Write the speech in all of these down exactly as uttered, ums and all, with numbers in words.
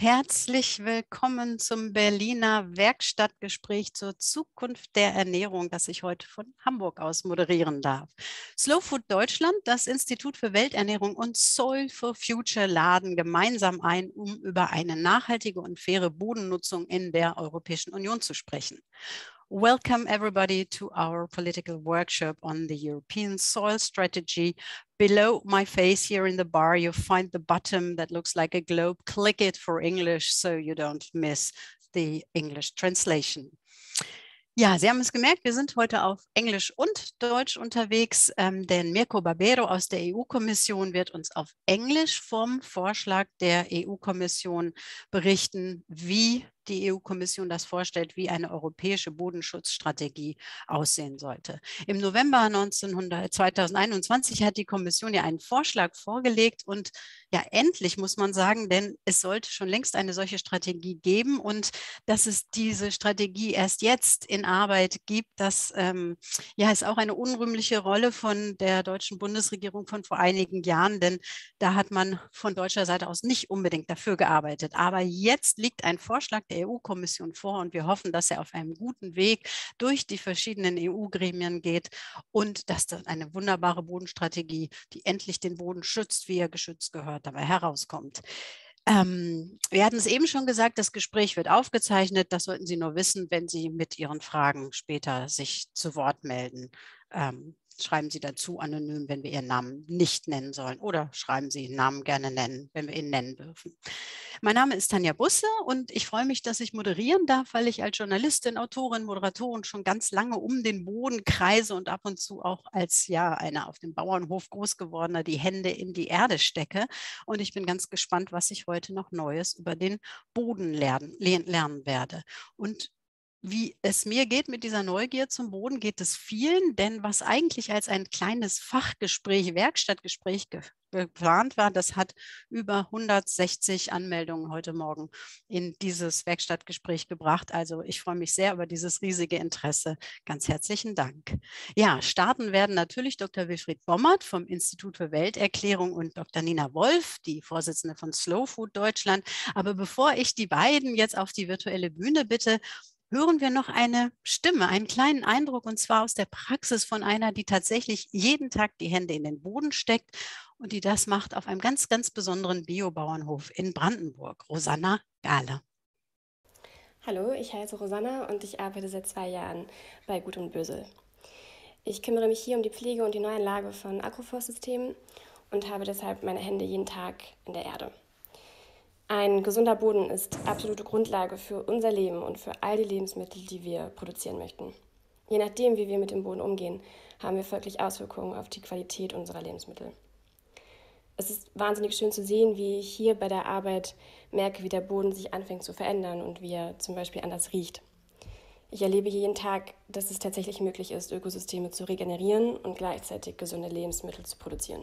Herzlich willkommen zum Berliner Werkstattgespräch zur Zukunft der Ernährung, das ich heute von Hamburg aus moderieren darf. Slow Food Deutschland, das Institut für Welternährung und Soil for Future laden gemeinsam ein, um über eine nachhaltige und faire Bodennutzung in der Europäischen Union zu sprechen. Welcome everybody to our political workshop on the European soil strategy. Below my face here in the bar, you find the button that looks like a globe. Click it for English so you don't miss the English translation. Ja, Sie haben es gemerkt, wir sind heute auf Englisch und Deutsch unterwegs, ähm, denn Mirko Barbero aus der E U-Kommission wird uns auf Englisch vom Vorschlag der E U-Kommission berichten, wie die E U-Kommission das vorstellt, wie eine europäische Bodenschutzstrategie aussehen sollte. Im November zweitausendeinundzwanzig hat die Kommission ja einen Vorschlag vorgelegt und ja, endlich muss man sagen, denn es sollte schon längst eine solche Strategie geben und dass es diese Strategie erst jetzt in Arbeit gibt, das ähm, ja, ist auch eine unrühmliche Rolle von der deutschen Bundesregierung von vor einigen Jahren, denn da hat man von deutscher Seite aus nicht unbedingt dafür gearbeitet. Aber jetzt liegt ein Vorschlag der E U-Kommission vor und wir hoffen, dass er auf einem guten Weg durch die verschiedenen E U-Gremien geht und dass dann eine wunderbare Bodenstrategie, die endlich den Boden schützt, wie er geschützt gehört, dabei herauskommt. Ähm, wir hatten es eben schon gesagt, das Gespräch wird aufgezeichnet. Das sollten Sie nur wissen, wenn Sie mit Ihren Fragen später sich zu Wort melden. Ähm, schreiben Sie dazu anonym, wenn wir Ihren Namen nicht nennen sollen oder schreiben Sie Ihren Namen gerne nennen, wenn wir ihn nennen dürfen. Mein Name ist Tanja Busse und ich freue mich, dass ich moderieren darf, weil ich als Journalistin, Autorin, Moderatorin schon ganz lange um den Boden kreise und ab und zu auch als ja einer auf dem Bauernhof groß gewordener die Hände in die Erde stecke. Und ich bin ganz gespannt, was ich heute noch Neues über den Boden lernen, lernen werde. Und wie es mir geht mit dieser Neugier zum Boden, geht es vielen, denn was eigentlich als ein kleines Fachgespräch, Werkstattgespräch ge geplant war, das hat über hundertsechzig Anmeldungen heute Morgen in dieses Werkstattgespräch gebracht. Also ich freue mich sehr über dieses riesige Interesse. Ganz herzlichen Dank. Ja, starten werden natürlich Doktor Wilfried Bommert vom Institut für Welterklärung und Doktor Nina Wolf, die Vorsitzende von Slow Food Deutschland. Aber bevor ich die beiden jetzt auf die virtuelle Bühne bitte, hören wir noch eine Stimme, einen kleinen Eindruck, und zwar aus der Praxis von einer, die tatsächlich jeden Tag die Hände in den Boden steckt und die das macht auf einem ganz, ganz besonderen Biobauernhof in Brandenburg. Rosanna Gahler. Hallo, ich heiße Rosanna und ich arbeite seit zwei Jahren bei Gut und Bösel. Ich kümmere mich hier um die Pflege und die Neuanlage von Agroforstsystemen und habe deshalb meine Hände jeden Tag in der Erde. Ein gesunder Boden ist absolute Grundlage für unser Leben und für all die Lebensmittel, die wir produzieren möchten. Je nachdem, wie wir mit dem Boden umgehen, haben wir folglich Auswirkungen auf die Qualität unserer Lebensmittel. Es ist wahnsinnig schön zu sehen, wie ich hier bei der Arbeit merke, wie der Boden sich anfängt zu verändern und wie er zum Beispiel anders riecht. Ich erlebe jeden Tag, dass es tatsächlich möglich ist, Ökosysteme zu regenerieren und gleichzeitig gesunde Lebensmittel zu produzieren.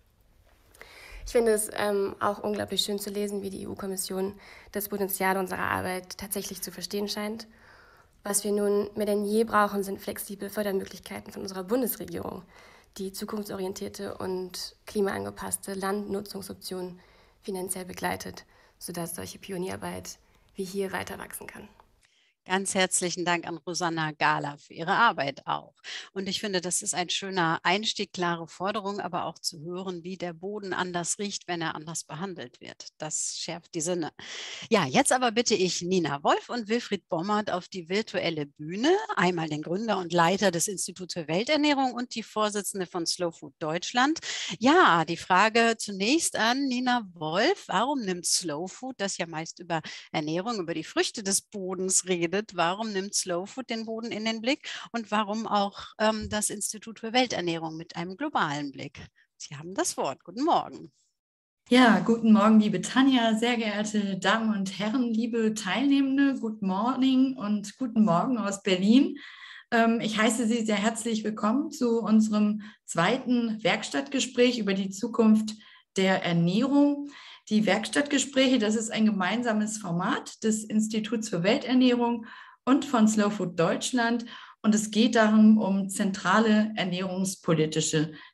Ich finde es ähm, auch unglaublich schön zu lesen, wie die E U-Kommission das Potenzial unserer Arbeit tatsächlich zu verstehen scheint. Was wir nun mehr denn je brauchen, sind flexible Fördermöglichkeiten von unserer Bundesregierung, die zukunftsorientierte und klimaangepasste Landnutzungsoptionen finanziell begleitet, sodass solche Pionierarbeit wie hier weiter wachsen kann. Ganz herzlichen Dank an Rosanna Gahler für ihre Arbeit auch. Und ich finde, das ist ein schöner Einstieg, klare Forderung, aber auch zu hören, wie der Boden anders riecht, wenn er anders behandelt wird. Das schärft die Sinne. Ja, jetzt aber bitte ich Nina Wolf und Wilfried Bommert auf die virtuelle Bühne. Einmal den Gründer und Leiter des Instituts für Welternährung und die Vorsitzende von Slow Food Deutschland. Ja, die Frage zunächst an Nina Wolf. Warum nimmt Slow Food, das ja meist über Ernährung, über die Früchte des Bodens redet, warum nimmt Slow Food den Boden in den Blick und warum auch ähm, das Institut für Welternährung mit einem globalen Blick? Sie haben das Wort. Guten Morgen. Ja, guten Morgen, liebe Tanja, sehr geehrte Damen und Herren, liebe Teilnehmende, good morning und guten Morgen aus Berlin. Ähm, ich heiße Sie sehr herzlich willkommen zu unserem zweiten Werkstattgespräch über die Zukunft der Ernährung. Die Werkstattgespräche, das ist ein gemeinsames Format des Instituts für Welternährung und von Slow Food Deutschland. Und es geht darum, um zentrale ernährungspolitische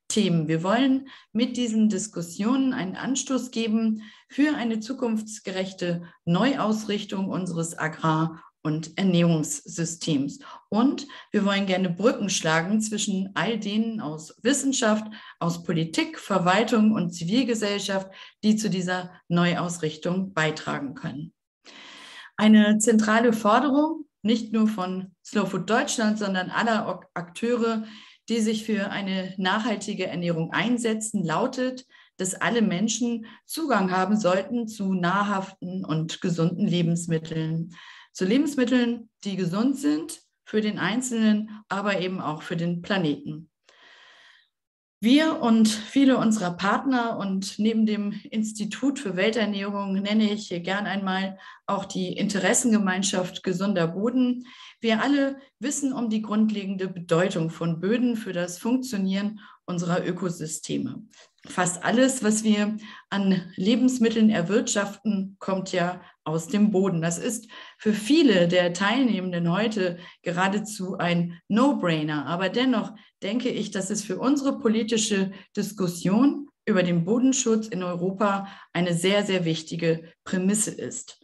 Themen. Wir wollen mit diesen Diskussionen einen Anstoß geben für eine zukunftsgerechte Neuausrichtung unseres Agrar- und Ernährungssystems. Und wir wollen gerne Brücken schlagen zwischen all denen aus Wissenschaft, aus Politik, Verwaltung und Zivilgesellschaft, die zu dieser Neuausrichtung beitragen können. Eine zentrale Forderung, nicht nur von Slow Food Deutschland, sondern aller Akteure, die sich für eine nachhaltige Ernährung einsetzen, lautet, dass alle Menschen Zugang haben sollten zu nahrhaften und gesunden Lebensmitteln. Zu Lebensmitteln, die gesund sind für den Einzelnen, aber eben auch für den Planeten. Wir und viele unserer Partner und neben dem Institut für Welternährung nenne ich hier gern einmal auch die Interessengemeinschaft Gesunder Boden. Wir alle wissen um die grundlegende Bedeutung von Böden für das Funktionieren unserer Ökosysteme. Fast alles, was wir an Lebensmitteln erwirtschaften, kommt ja aus dem Boden. Das ist für viele der Teilnehmenden heute geradezu ein No-Brainer. Aber dennoch denke ich, dass es für unsere politische Diskussion über den Bodenschutz in Europa eine sehr, sehr wichtige Prämisse ist.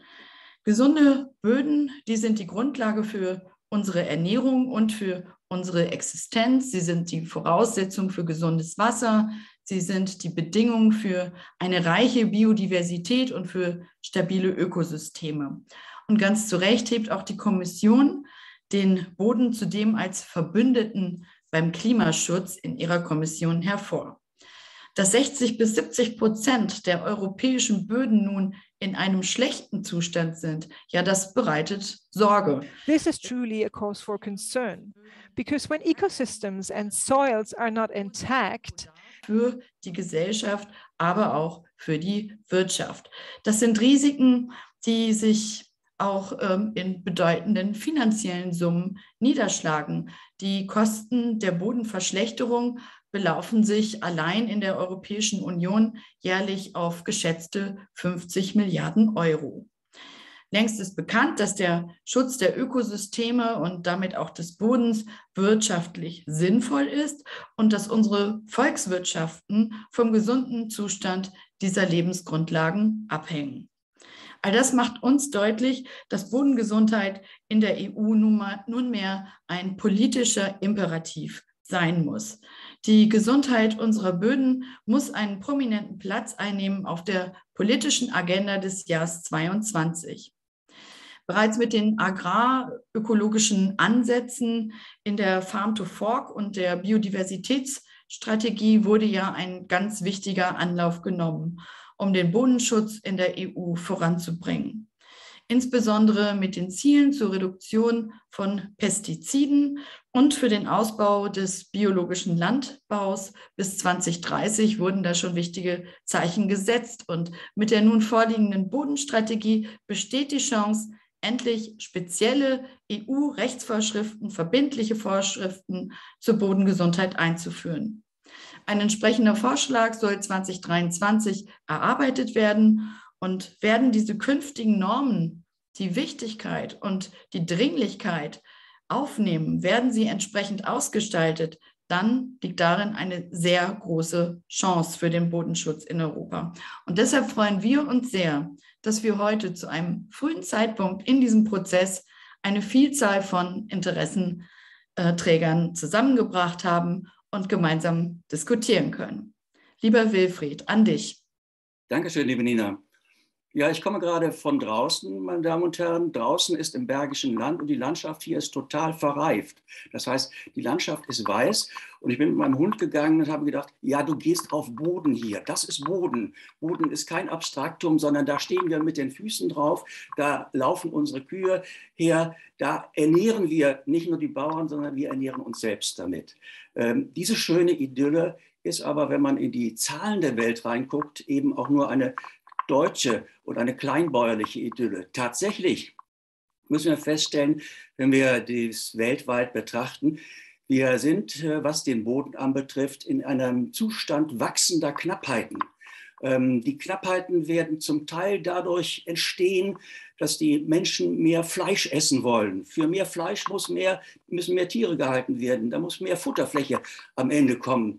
Gesunde Böden, die sind die Grundlage für unsere Ernährung und für unsere Existenz. Sie sind die Voraussetzung für gesundes Wasser. Sie sind die Bedingung für eine reiche Biodiversität und für stabile Ökosysteme. Und ganz zu Recht hebt auch die Kommission den Boden zudem als Verbündeten beim Klimaschutz in ihrer Kommission hervor. Dass sechzig bis siebzig Prozent der europäischen Böden nun in einem schlechten Zustand sind, ja, das bereitet Sorge. This is truly a cause for concern, because when ecosystems and soils are not intact, für die Gesellschaft, aber auch für die Wirtschaft. Das sind Risiken, die sich auch ähm, in bedeutenden finanziellen Summen niederschlagen. Die Kosten der Bodenverschlechterung belaufen sich allein in der Europäischen Union jährlich auf geschätzte fünfzig Milliarden Euro. Längst ist bekannt, dass der Schutz der Ökosysteme und damit auch des Bodens wirtschaftlich sinnvoll ist und dass unsere Volkswirtschaften vom gesunden Zustand dieser Lebensgrundlagen abhängen. All das macht uns deutlich, dass Bodengesundheit in der E U nunmehr ein politischer Imperativ sein muss. Die Gesundheit unserer Böden muss einen prominenten Platz einnehmen auf der politischen Agenda des Jahres zweiundzwanzig. Bereits mit den agrarökologischen Ansätzen in der Farm to Fork und der Biodiversitätsstrategie wurde ja ein ganz wichtiger Anlauf genommen, um den Bodenschutz in der E U voranzubringen. Insbesondere mit den Zielen zur Reduktion von Pestiziden und für den Ausbau des biologischen Landbaus bis zwanzig dreißig wurden da schon wichtige Zeichen gesetzt. Und mit der nun vorliegenden Bodenstrategie besteht die Chance, endlich spezielle E U-Rechtsvorschriften, verbindliche Vorschriften zur Bodengesundheit einzuführen. Ein entsprechender Vorschlag soll zwanzig dreiundzwanzig erarbeitet werden und werden diese künftigen Normen die Wichtigkeit und die Dringlichkeit aufnehmen, werden sie entsprechend ausgestaltet, dann liegt darin eine sehr große Chance für den Bodenschutz in Europa. Und deshalb freuen wir uns sehr, dass wir heute zu einem frühen Zeitpunkt in diesem Prozess eine Vielzahl von Interessenträgern zusammengebracht haben und gemeinsam diskutieren können. Lieber Wilfried, an dich. Dankeschön, liebe Nina. Ja, ich komme gerade von draußen, meine Damen und Herren. Draußen ist im Bergischen Land und die Landschaft hier ist total verreift. Das heißt, die Landschaft ist weiß und ich bin mit meinem Hund gegangen und habe gedacht, ja, du gehst auf Boden hier. Das ist Boden. Boden ist kein Abstraktum, sondern da stehen wir mit den Füßen drauf, da laufen unsere Kühe her, da ernähren wir nicht nur die Bauern, sondern wir ernähren uns selbst damit. Ähm, diese schöne Idylle ist aber, wenn man in die Zahlen der Welt reinguckt, eben auch nur eine deutsche oder eine kleinbäuerliche Idylle. Tatsächlich müssen wir feststellen, wenn wir dies weltweit betrachten, wir sind, was den Boden anbetrifft, in einem Zustand wachsender Knappheiten. Die Knappheiten werden zum Teil dadurch entstehen, dass die Menschen mehr Fleisch essen wollen. Für mehr Fleisch muss mehr, müssen mehr Tiere gehalten werden. Da muss mehr Futterfläche am Ende kommen.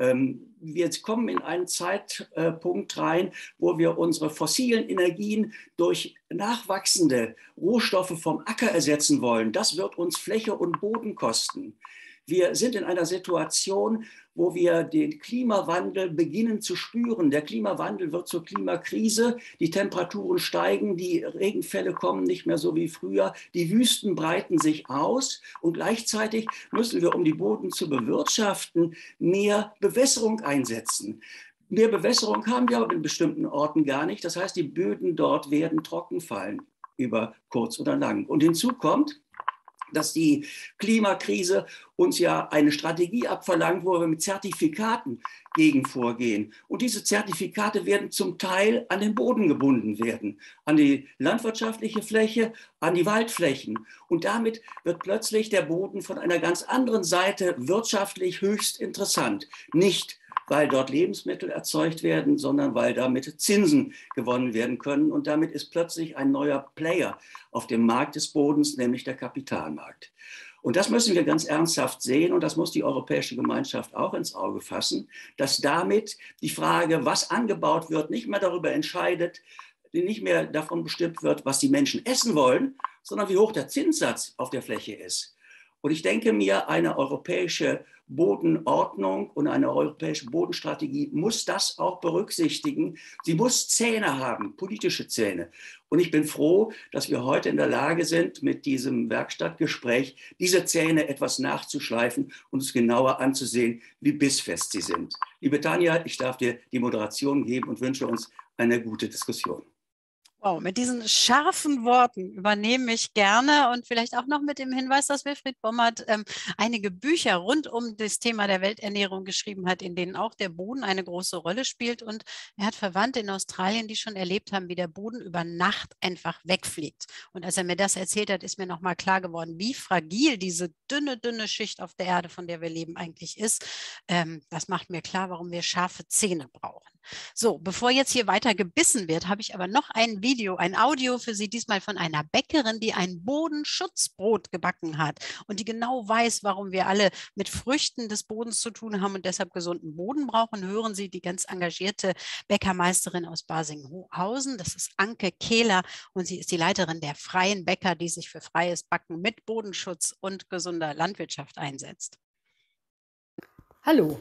Wir kommen in einen Zeitpunkt rein, wo wir unsere fossilen Energien durch nachwachsende Rohstoffe vom Acker ersetzen wollen. Das wird uns Fläche und Boden kosten. Wir sind in einer Situation, wo wir den Klimawandel beginnen zu spüren. Der Klimawandel wird zur Klimakrise, die Temperaturen steigen, die Regenfälle kommen nicht mehr so wie früher, die Wüsten breiten sich aus und gleichzeitig müssen wir, um die Böden zu bewirtschaften, mehr Bewässerung einsetzen. Mehr Bewässerung haben wir aber in bestimmten Orten gar nicht. Das heißt, die Böden dort werden trocken fallen, über kurz oder lang. Und hinzu kommt, dass die Klimakrise uns ja eine Strategie abverlangt, wo wir mit Zertifikaten gegen vorgehen. Und diese Zertifikate werden zum Teil an den Boden gebunden werden, an die landwirtschaftliche Fläche, an die Waldflächen. Und damit wird plötzlich der Boden von einer ganz anderen Seite wirtschaftlich höchst interessant. Nicht weil dort Lebensmittel erzeugt werden, sondern weil damit Zinsen gewonnen werden können. Und damit ist plötzlich ein neuer Player auf dem Markt des Bodens, nämlich der Kapitalmarkt. Und das müssen wir ganz ernsthaft sehen und das muss die Europäische Gemeinschaft auch ins Auge fassen, dass damit die Frage, was angebaut wird, nicht mehr darüber entscheidet, nicht mehr davon bestimmt wird, was die Menschen essen wollen, sondern wie hoch der Zinssatz auf der Fläche ist. Und ich denke mir, eine europäische Bodenordnung und eine europäische Bodenstrategie muss das auch berücksichtigen. Sie muss Zähne haben, politische Zähne. Und ich bin froh, dass wir heute in der Lage sind, mit diesem Werkstattgespräch diese Zähne etwas nachzuschleifen und es genauer anzusehen, wie bissfest sie sind. Liebe Tanja, ich darf dir die Moderation geben und wünsche uns eine gute Diskussion. Wow, mit diesen scharfen Worten übernehme ich gerne und vielleicht auch noch mit dem Hinweis, dass Wilfried Bommert ähm, einige Bücher rund um das Thema der Welternährung geschrieben hat, in denen auch der Boden eine große Rolle spielt. Und er hat Verwandte in Australien, die schon erlebt haben, wie der Boden über Nacht einfach wegfliegt. Und als er mir das erzählt hat, ist mir nochmal klar geworden, wie fragil diese dünne, dünne Schicht auf der Erde, von der wir leben, eigentlich ist. Ähm, das macht mir klar, warum wir scharfe Zähne brauchen. So, bevor jetzt hier weiter gebissen wird, habe ich aber noch ein Video, ein Audio für Sie, diesmal von einer Bäckerin, die ein Bodenschutzbrot gebacken hat und die genau weiß, warum wir alle mit Früchten des Bodens zu tun haben und deshalb gesunden Boden brauchen. Hören Sie die ganz engagierte Bäckermeisterin aus Barsinghausen. Das ist Anke Kehler und sie ist die Leiterin der Freien Bäcker, die sich für freies Backen mit Bodenschutz und gesunder Landwirtschaft einsetzt. Hallo.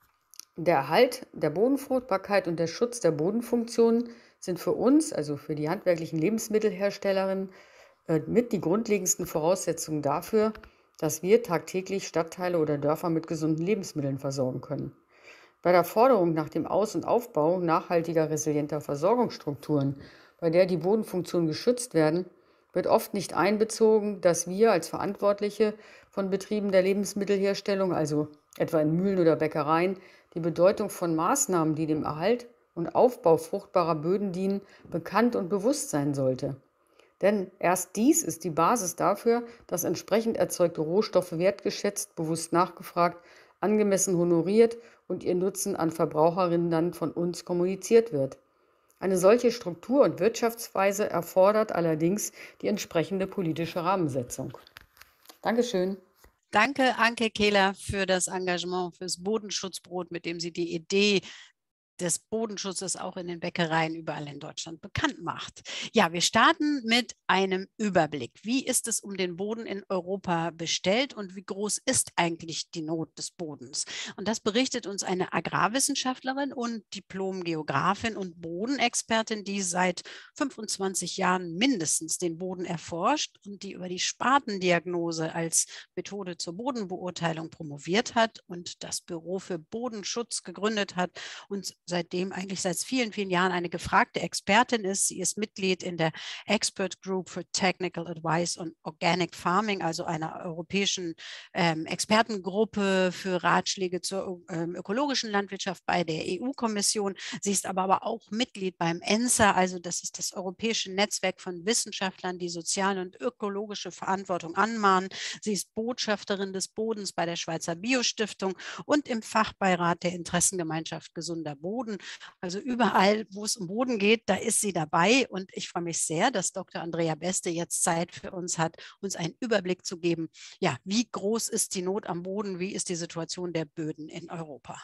Der Erhalt der Bodenfruchtbarkeit und der Schutz der Bodenfunktionen sind für uns, also für die handwerklichen Lebensmittelherstellerinnen, mit die grundlegendsten Voraussetzungen dafür, dass wir tagtäglich Stadtteile oder Dörfer mit gesunden Lebensmitteln versorgen können. Bei der Forderung nach dem Aus- und Aufbau nachhaltiger, resilienter Versorgungsstrukturen, bei der die Bodenfunktionen geschützt werden, wird oft nicht einbezogen, dass wir als Verantwortliche von Betrieben der Lebensmittelherstellung, also etwa in Mühlen oder Bäckereien, die Bedeutung von Maßnahmen, die dem Erhalt und Aufbau fruchtbarer Böden dienen, bekannt und bewusst sein sollte. Denn erst dies ist die Basis dafür, dass entsprechend erzeugte Rohstoffe wertgeschätzt, bewusst nachgefragt, angemessen honoriert und ihr Nutzen an Verbraucherinnen dann von uns kommuniziert wird. Eine solche Struktur und Wirtschaftsweise erfordert allerdings die entsprechende politische Rahmensetzung. Dankeschön. Danke, Anke Kehler, für das Engagement fürs Bodenschutzbrot, mit dem sie die Idee des Bodenschutzes auch in den Bäckereien überall in Deutschland bekannt macht. Ja, wir starten mit einem Überblick. Wie ist es um den Boden in Europa bestellt und wie groß ist eigentlich die Not des Bodens? Und das berichtet uns eine Agrarwissenschaftlerin und Diplom-Geografin und Bodenexpertin, die seit fünfundzwanzig Jahren mindestens den Boden erforscht und die über die Spartendiagnose als Methode zur Bodenbeurteilung promoviert hat und das Büro für Bodenschutz gegründet hat und seitdem eigentlich seit vielen, vielen Jahren eine gefragte Expertin ist. Sie ist Mitglied in der Expert Group for Technical Advice on Organic Farming, also einer europäischen ähm, Expertengruppe für Ratschläge zur ähm, ökologischen Landwirtschaft bei der E U-Kommission. Sie ist aber, aber auch Mitglied beim ENSA, also das ist das europäische Netzwerk von Wissenschaftlern, die soziale und ökologische Verantwortung anmahnen. Sie ist Botschafterin des Bodens bei der Schweizer Biostiftung und im Fachbeirat der Interessengemeinschaft Gesunder Boden. Boden. Also überall, wo es um Boden geht, da ist sie dabei. Und ich freue mich sehr, dass Doktor Andrea Beste jetzt Zeit für uns hat, uns einen Überblick zu geben. Ja, wie groß ist die Not am Boden? Wie ist die Situation der Böden in Europa?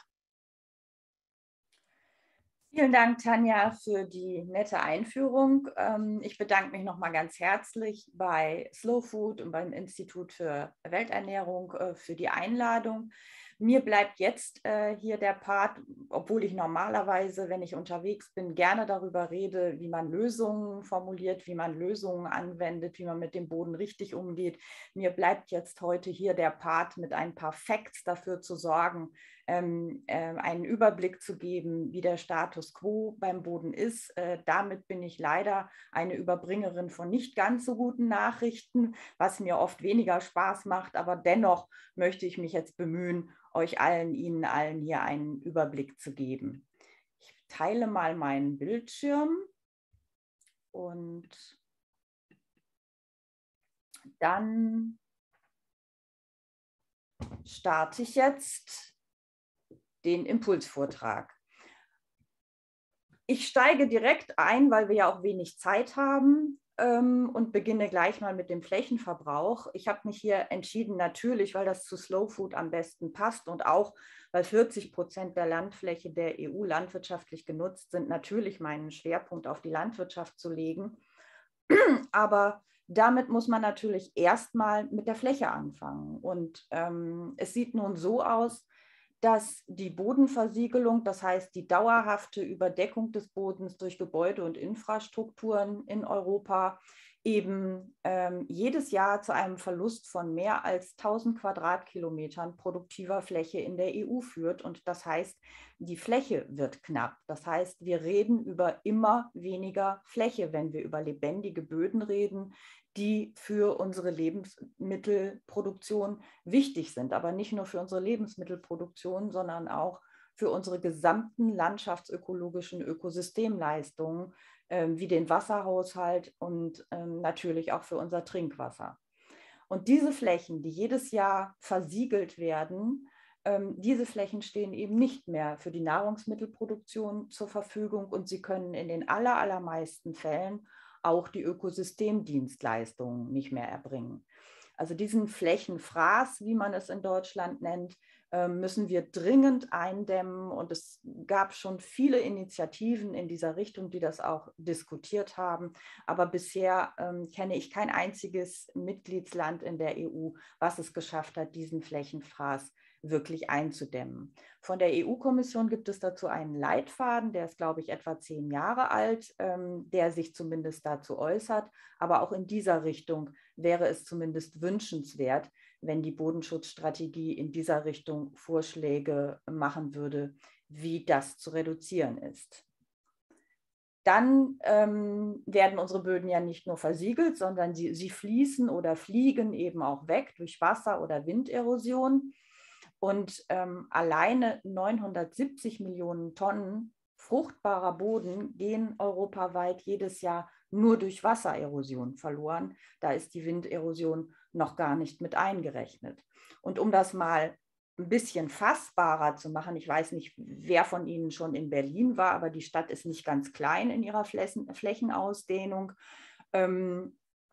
Vielen Dank, Tanja, für die nette Einführung. Ich bedanke mich nochmal ganz herzlich bei Slow Food und beim Institut für Welternährung für die Einladung. Mir bleibt jetzt äh, hier der Part, obwohl ich normalerweise, wenn ich unterwegs bin, gerne darüber rede, wie man Lösungen formuliert, wie man Lösungen anwendet, wie man mit dem Boden richtig umgeht. Mir bleibt jetzt heute hier der Part, mit ein paar Facts dafür zu sorgen, ähm, äh, einen Überblick zu geben, wie der Status quo beim Boden ist. Äh, damit bin ich leider eine Überbringerin von nicht ganz so guten Nachrichten, was mir oft weniger Spaß macht, aber dennoch möchte ich mich jetzt bemühen, euch allen, Ihnen allen hier einen Überblick zu geben. Ich teile mal meinen Bildschirm und dann starte ich jetzt den Impulsvortrag. Ich steige direkt ein, weil wir ja auch wenig Zeit haben, und beginne gleich mal mit dem Flächenverbrauch. Ich habe mich hier entschieden, natürlich, weil das zu Slow Food am besten passt und auch, weil vierzig Prozent der Landfläche der E U landwirtschaftlich genutzt sind, natürlich meinen Schwerpunkt auf die Landwirtschaft zu legen. Aber damit muss man natürlich erstmal mit der Fläche anfangen. Und ähm, es sieht nun so aus, dass die Bodenversiegelung, das heißt die dauerhafte Überdeckung des Bodens durch Gebäude und Infrastrukturen in Europa, eben ähm, jedes Jahr zu einem Verlust von mehr als tausend Quadratkilometern produktiver Fläche in der E U führt. Und das heißt, die Fläche wird knapp. Das heißt, wir reden über immer weniger Fläche, wenn wir über lebendige Böden reden, die für unsere Lebensmittelproduktion wichtig sind. Aber nicht nur für unsere Lebensmittelproduktion, sondern auch für unsere gesamten landschaftsökologischen Ökosystemleistungen, äh, wie den Wasserhaushalt und äh, natürlich auch für unser Trinkwasser. Und diese Flächen, die jedes Jahr versiegelt werden, äh, diese Flächen stehen eben nicht mehr für die Nahrungsmittelproduktion zur Verfügung und sie können in den aller, allermeisten Fällen auch die Ökosystemdienstleistungen nicht mehr erbringen. Also diesen Flächenfraß, wie man es in Deutschland nennt, müssen wir dringend eindämmen. Und es gab schon viele Initiativen in dieser Richtung, die das auch diskutiert haben. Aber bisher ähm, kenne ich kein einziges Mitgliedsland in der E U, was es geschafft hat, diesen Flächenfraß wirklich einzudämmen. Von der E U-Kommission gibt es dazu einen Leitfaden, der ist, glaube ich, etwa zehn Jahre alt, ähm, der sich zumindest dazu äußert. Aber auch in dieser Richtung wäre es zumindest wünschenswert, wenn die Bodenschutzstrategie in dieser Richtung Vorschläge machen würde, wie das zu reduzieren ist. Dann ähm, werden unsere Böden ja nicht nur versiegelt, sondern sie, sie fließen oder fliegen eben auch weg durch Wasser- oder Winderosion. Und ähm, alleine neunhundertsiebzig Millionen Tonnen fruchtbarer Boden gehen europaweit jedes Jahr nur durch Wassererosion verloren. Da ist die Winderosion noch gar nicht mit eingerechnet. Und um das mal ein bisschen fassbarer zu machen, ich weiß nicht, wer von Ihnen schon in Berlin war, aber die Stadt ist nicht ganz klein in ihrer Flächen, Flächenausdehnung. Ähm,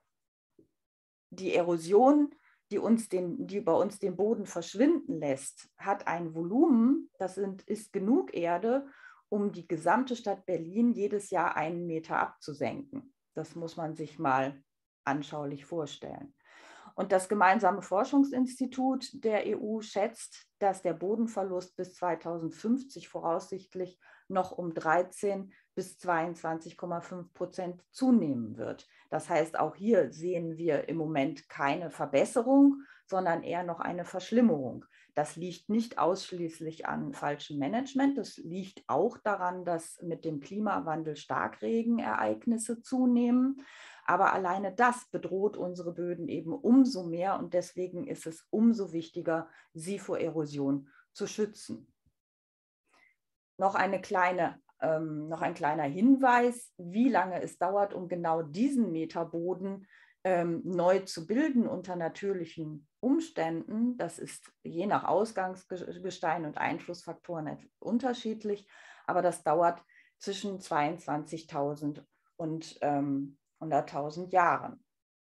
die Erosion, die, uns den, die bei uns den Boden verschwinden lässt, hat ein Volumen, das sind, ist genug Erde, um die gesamte Stadt Berlin jedes Jahr einen Meter abzusenken. Das muss man sich mal anschaulich vorstellen. Und das gemeinsame Forschungsinstitut der E U schätzt, dass der Bodenverlust bis zweitausendfünfzig voraussichtlich noch um dreizehn bis zweiundzwanzig Komma fünf Prozent zunehmen wird. Das heißt, auch hier sehen wir im Moment keine Verbesserung, sondern eher noch eine Verschlimmerung. Das liegt nicht ausschließlich an falschem Management, das liegt auch daran, dass mit dem Klimawandel Starkregenereignisse zunehmen. Aber alleine das bedroht unsere Böden eben umso mehr und deswegen ist es umso wichtiger, sie vor Erosion zu schützen. Noch, eine kleine, ähm, noch ein kleiner Hinweis, wie lange es dauert, um genau diesen Meter Boden ähm, neu zu bilden unter natürlichen Umständen. Das ist je nach Ausgangsgestein und Einflussfaktoren unterschiedlich. aber das dauert zwischen zweiundzwanzigtausend und ähm, hunderttausend Jahren.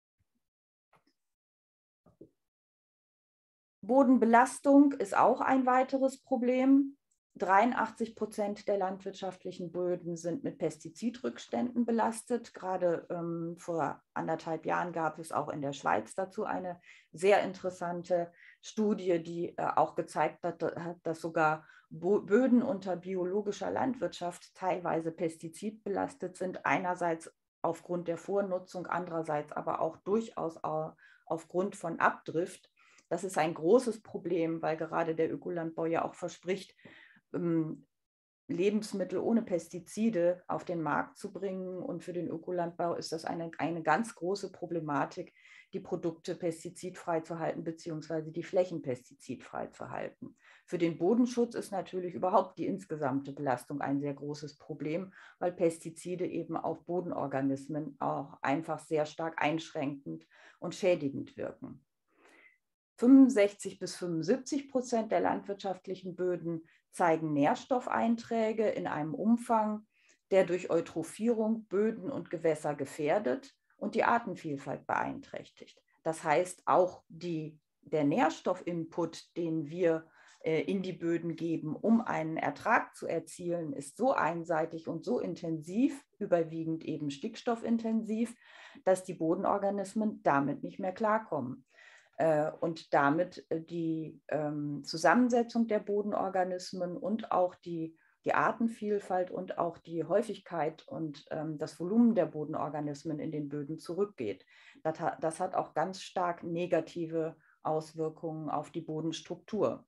Bodenbelastung ist auch ein weiteres Problem. dreiundachtzig Prozent der landwirtschaftlichen Böden sind mit Pestizidrückständen belastet. Gerade ähm, vor anderthalb Jahren gab es auch in der Schweiz dazu eine sehr interessante Studie, die äh, auch gezeigt hat, dass sogar Böden unter biologischer Landwirtschaft teilweise pestizidbelastet sind. Einerseits aufgrund der Vornutzung, andererseits aber auch durchaus aufgrund von Abdrift. Das ist ein großes Problem, weil gerade der Ökolandbau ja auch verspricht, Lebensmittel ohne Pestizide auf den Markt zu bringen. Und für den Ökolandbau ist das eine, eine ganz große Problematik, die Produkte pestizidfrei zu halten, beziehungsweise die Flächen pestizidfrei zu halten. Für den Bodenschutz ist natürlich überhaupt die insgesamte Belastung ein sehr großes Problem, weil Pestizide eben auf Bodenorganismen auch einfach sehr stark einschränkend und schädigend wirken. fünfundsechzig bis fünfundsiebzig Prozent der landwirtschaftlichen Böden zeigen Nährstoffeinträge in einem Umfang, der durch Eutrophierung Böden und Gewässer gefährdet und die Artenvielfalt beeinträchtigt. Das heißt, auch die, der Nährstoffinput, den wir äh, in die Böden geben, um einen Ertrag zu erzielen, ist so einseitig und so intensiv, überwiegend eben stickstoffintensiv, dass die Bodenorganismen damit nicht mehr klarkommen. Und damit die ähm, Zusammensetzung der Bodenorganismen und auch die, die Artenvielfalt und auch die Häufigkeit und ähm, das Volumen der Bodenorganismen in den Böden zurückgeht. Das hat, das hat auch ganz stark negative Auswirkungen auf die Bodenstruktur.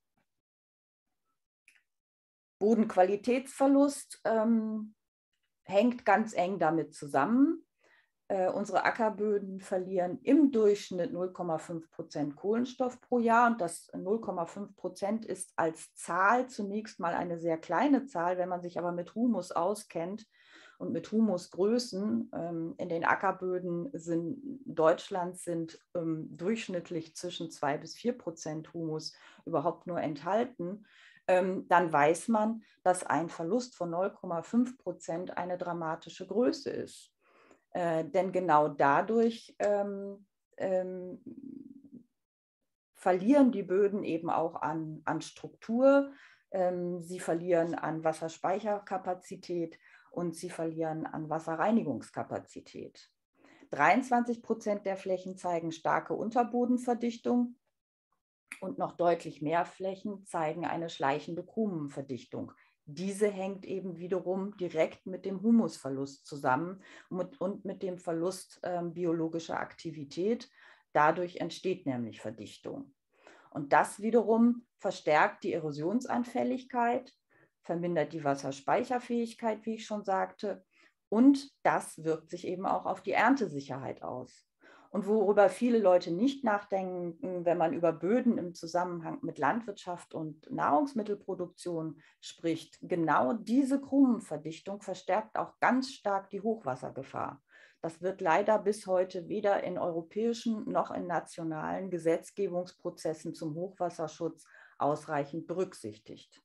Bodenqualitätsverlust ähm, hängt ganz eng damit zusammen. Äh, unsere Ackerböden verlieren im Durchschnitt null Komma fünf Prozent Kohlenstoff pro Jahr und das null Komma fünf Prozent ist als Zahl zunächst mal eine sehr kleine Zahl. Wenn man sich aber mit Humus auskennt und mit Humusgrößen, ähm, in den Ackerböden sind, Deutschlands sind ähm, durchschnittlich zwischen zwei bis vier Prozent Humus überhaupt nur enthalten, ähm, dann weiß man, dass ein Verlust von null Komma fünf Prozent eine dramatische Größe ist. Äh, denn genau dadurch ähm, ähm, verlieren die Böden eben auch an, an Struktur, ähm, sie verlieren an Wasserspeicherkapazität und sie verlieren an Wasserreinigungskapazität. dreiundzwanzig Prozent der Flächen zeigen starke Unterbodenverdichtung und noch deutlich mehr Flächen zeigen eine schleichende Krumenverdichtung. Diese hängt eben wiederum direkt mit dem Humusverlust zusammen und, und mit dem Verlust äh, biologischer Aktivität. Dadurch entsteht nämlich Verdichtung. Und das wiederum verstärkt die Erosionsanfälligkeit, vermindert die Wasserspeicherfähigkeit, wie ich schon sagte, und das wirkt sich eben auch auf die Erntesicherheit aus. Und worüber viele Leute nicht nachdenken, wenn man über Böden im Zusammenhang mit Landwirtschaft und Nahrungsmittelproduktion spricht, genau diese Krumenverdichtung verstärkt auch ganz stark die Hochwassergefahr. Das wird leider bis heute weder in europäischen noch in nationalen Gesetzgebungsprozessen zum Hochwasserschutz ausreichend berücksichtigt.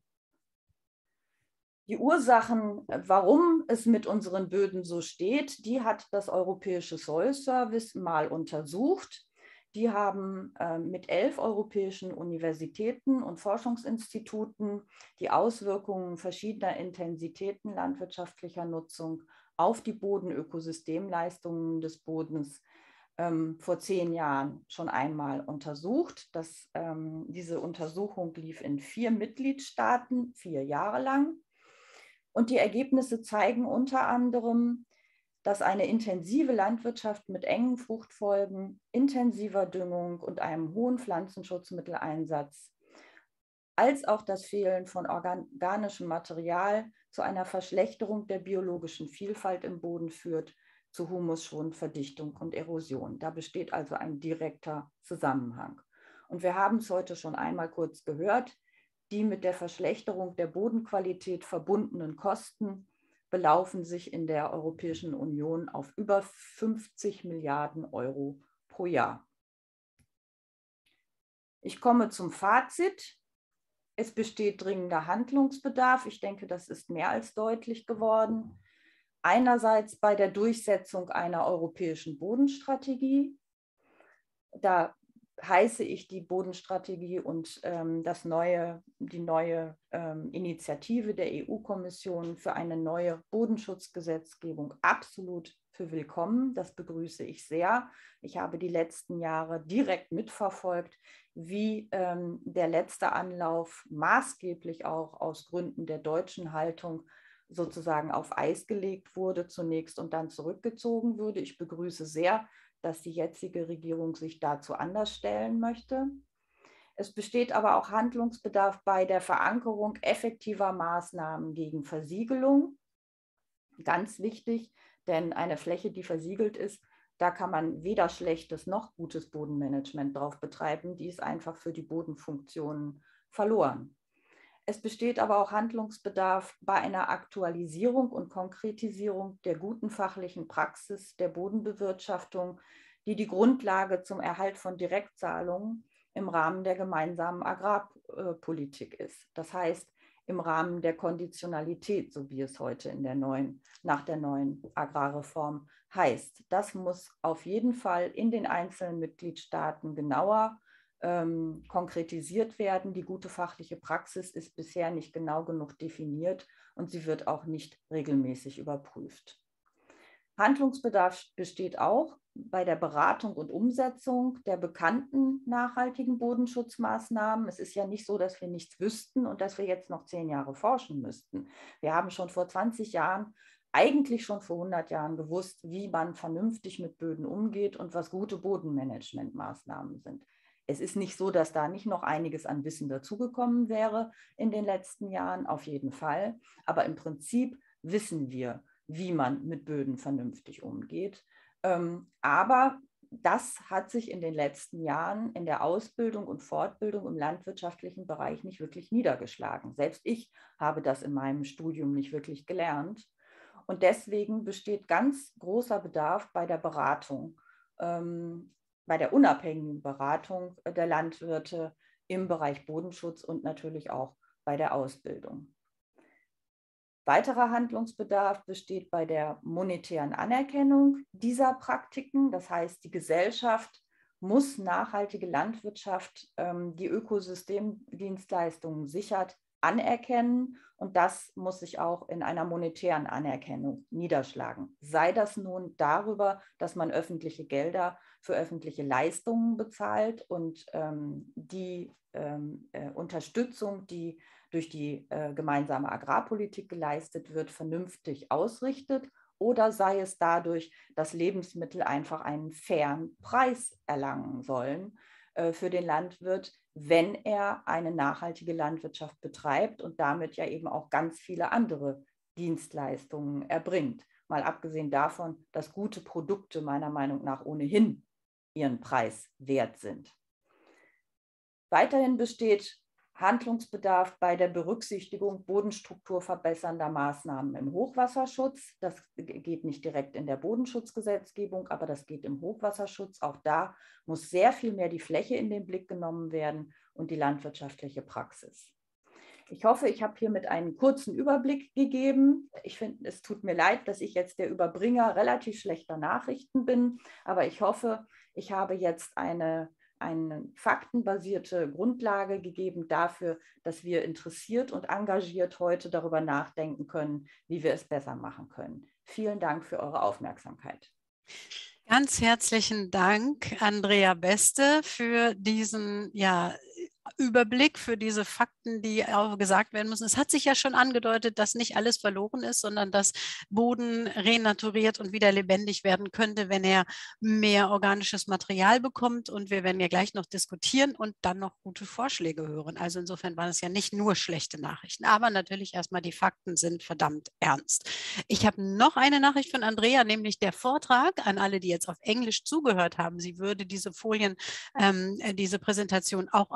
Die Ursachen, warum es mit unseren Böden so steht, die hat das Europäische Soil Service mal untersucht. Die haben äh, mit elf europäischen Universitäten und Forschungsinstituten die Auswirkungen verschiedener Intensitäten landwirtschaftlicher Nutzung auf die Bodenökosystemleistungen des Bodens ähm, vor zehn Jahren schon einmal untersucht. Das, ähm, diese Untersuchung lief in vier Mitgliedstaaten vier Jahre lang. Und die Ergebnisse zeigen unter anderem, dass eine intensive Landwirtschaft mit engen Fruchtfolgen, intensiver Düngung und einem hohen Pflanzenschutzmitteleinsatz, als auch das Fehlen von organischem Material zu einer Verschlechterung der biologischen Vielfalt im Boden führt, zu Humusschwund, Verdichtung und Erosion. Da besteht also ein direkter Zusammenhang. Und wir haben es heute schon einmal kurz gehört, die mit der Verschlechterung der Bodenqualität verbundenen Kosten belaufen sich in der Europäischen Union auf über fünfzig Milliarden Euro pro Jahr. Ich komme zum Fazit. Es besteht dringender Handlungsbedarf. Ich denke, das ist mehr als deutlich geworden. Einerseits bei der Durchsetzung einer europäischen Bodenstrategie. Da heiße ich die Bodenstrategie und ähm, das neue, die neue ähm, Initiative der E U-Kommission für eine neue Bodenschutzgesetzgebung absolut für willkommen. Das begrüße ich sehr. Ich habe die letzten Jahre direkt mitverfolgt, wie ähm, der letzte Anlauf maßgeblich auch aus Gründen der deutschen Haltung sozusagen auf Eis gelegt wurde zunächst und dann zurückgezogen wurde. Ich begrüße sehr, dass die jetzige Regierung sich dazu anders stellen möchte. Es besteht aber auch Handlungsbedarf bei der Verankerung effektiver Maßnahmen gegen Versiegelung. Ganz wichtig, denn eine Fläche, die versiegelt ist, da kann man weder schlechtes noch gutes Bodenmanagement drauf betreiben. Die ist einfach für die Bodenfunktionen verloren. Es besteht aber auch Handlungsbedarf bei einer Aktualisierung und Konkretisierung der guten fachlichen Praxis der Bodenbewirtschaftung, die die Grundlage zum Erhalt von Direktzahlungen im Rahmen der gemeinsamen Agrarpolitik ist. Das heißt, im Rahmen der Konditionalität, so wie es heute in der neuen, nach der neuen Agrarreform heißt. Das muss auf jeden Fall in den einzelnen Mitgliedstaaten genauer ähm, konkretisiert werden. Die gute fachliche Praxis ist bisher nicht genau genug definiert und sie wird auch nicht regelmäßig überprüft. Handlungsbedarf besteht auch bei der Beratung und Umsetzung der bekannten nachhaltigen Bodenschutzmaßnahmen. Es ist ja nicht so, dass wir nichts wüssten und dass wir jetzt noch zehn Jahre forschen müssten. Wir haben schon vor zwanzig Jahren, eigentlich schon vor hundert Jahren gewusst, wie man vernünftig mit Böden umgeht und was gute Bodenmanagementmaßnahmen sind. Es ist nicht so, dass da nicht noch einiges an Wissen dazugekommen wäre in den letzten Jahren, auf jeden Fall. Aber im Prinzip wissen wir, wie man mit Böden vernünftig umgeht. Ähm, aber das hat sich in den letzten Jahren in der Ausbildung und Fortbildung im landwirtschaftlichen Bereich nicht wirklich niedergeschlagen. Selbst ich habe das in meinem Studium nicht wirklich gelernt. Und deswegen besteht ganz großer Bedarf bei der Beratung, ähm, bei der unabhängigen Beratung der Landwirte im Bereich Bodenschutz und natürlich auch bei der Ausbildung. Weiterer Handlungsbedarf besteht bei der monetären Anerkennung dieser Praktiken. Das heißt, die Gesellschaft muss nachhaltige Landwirtschaft, ähm, die Ökosystemdienstleistungen sichert, anerkennen. Und das muss sich auch in einer monetären Anerkennung niederschlagen. Sei das nun darüber, dass man öffentliche Gelder für öffentliche Leistungen bezahlt und ähm, die ähm, äh, Unterstützung, die durch die äh, gemeinsame Agrarpolitik geleistet wird, vernünftig ausrichtet, oder sei es dadurch, dass Lebensmittel einfach einen fairen Preis erlangen sollen äh, für den Landwirt, wenn er eine nachhaltige Landwirtschaft betreibt und damit ja eben auch ganz viele andere Dienstleistungen erbringt. Mal abgesehen davon, dass gute Produkte meiner Meinung nach ohnehin ihren Preis wert sind. Weiterhin besteht Handlungsbedarf bei der Berücksichtigung bodenstrukturverbessernder Maßnahmen im Hochwasserschutz. Das geht nicht direkt in der Bodenschutzgesetzgebung, aber das geht im Hochwasserschutz. Auch da muss sehr viel mehr die Fläche in den Blick genommen werden und die landwirtschaftliche Praxis. Ich hoffe, ich habe hiermit einen kurzen Überblick gegeben. Ich finde, es tut mir leid, dass ich jetzt der Überbringer relativ schlechter Nachrichten bin, aber ich hoffe, ich habe jetzt eine eine faktenbasierte Grundlage gegeben dafür, dass wir interessiert und engagiert heute darüber nachdenken können, wie wir es besser machen können. Vielen Dank für eure Aufmerksamkeit. Ganz herzlichen Dank, Andrea Beste, für diesen ja, Überblick, für diese Fakten, die auch gesagt werden müssen. Es hat sich ja schon angedeutet, dass nicht alles verloren ist, sondern dass Boden renaturiert und wieder lebendig werden könnte, wenn er mehr organisches Material bekommt. Und wir werden ja gleich noch diskutieren und dann noch gute Vorschläge hören. Also insofern waren es ja nicht nur schlechte Nachrichten, aber natürlich erstmal die Fakten sind verdammt ernst. Ich habe noch eine Nachricht von Andrea, nämlich der Vortrag an alle, die jetzt auf Englisch zugehört haben. Sie würde diese Folien, ähm, diese Präsentation auch auf Englisch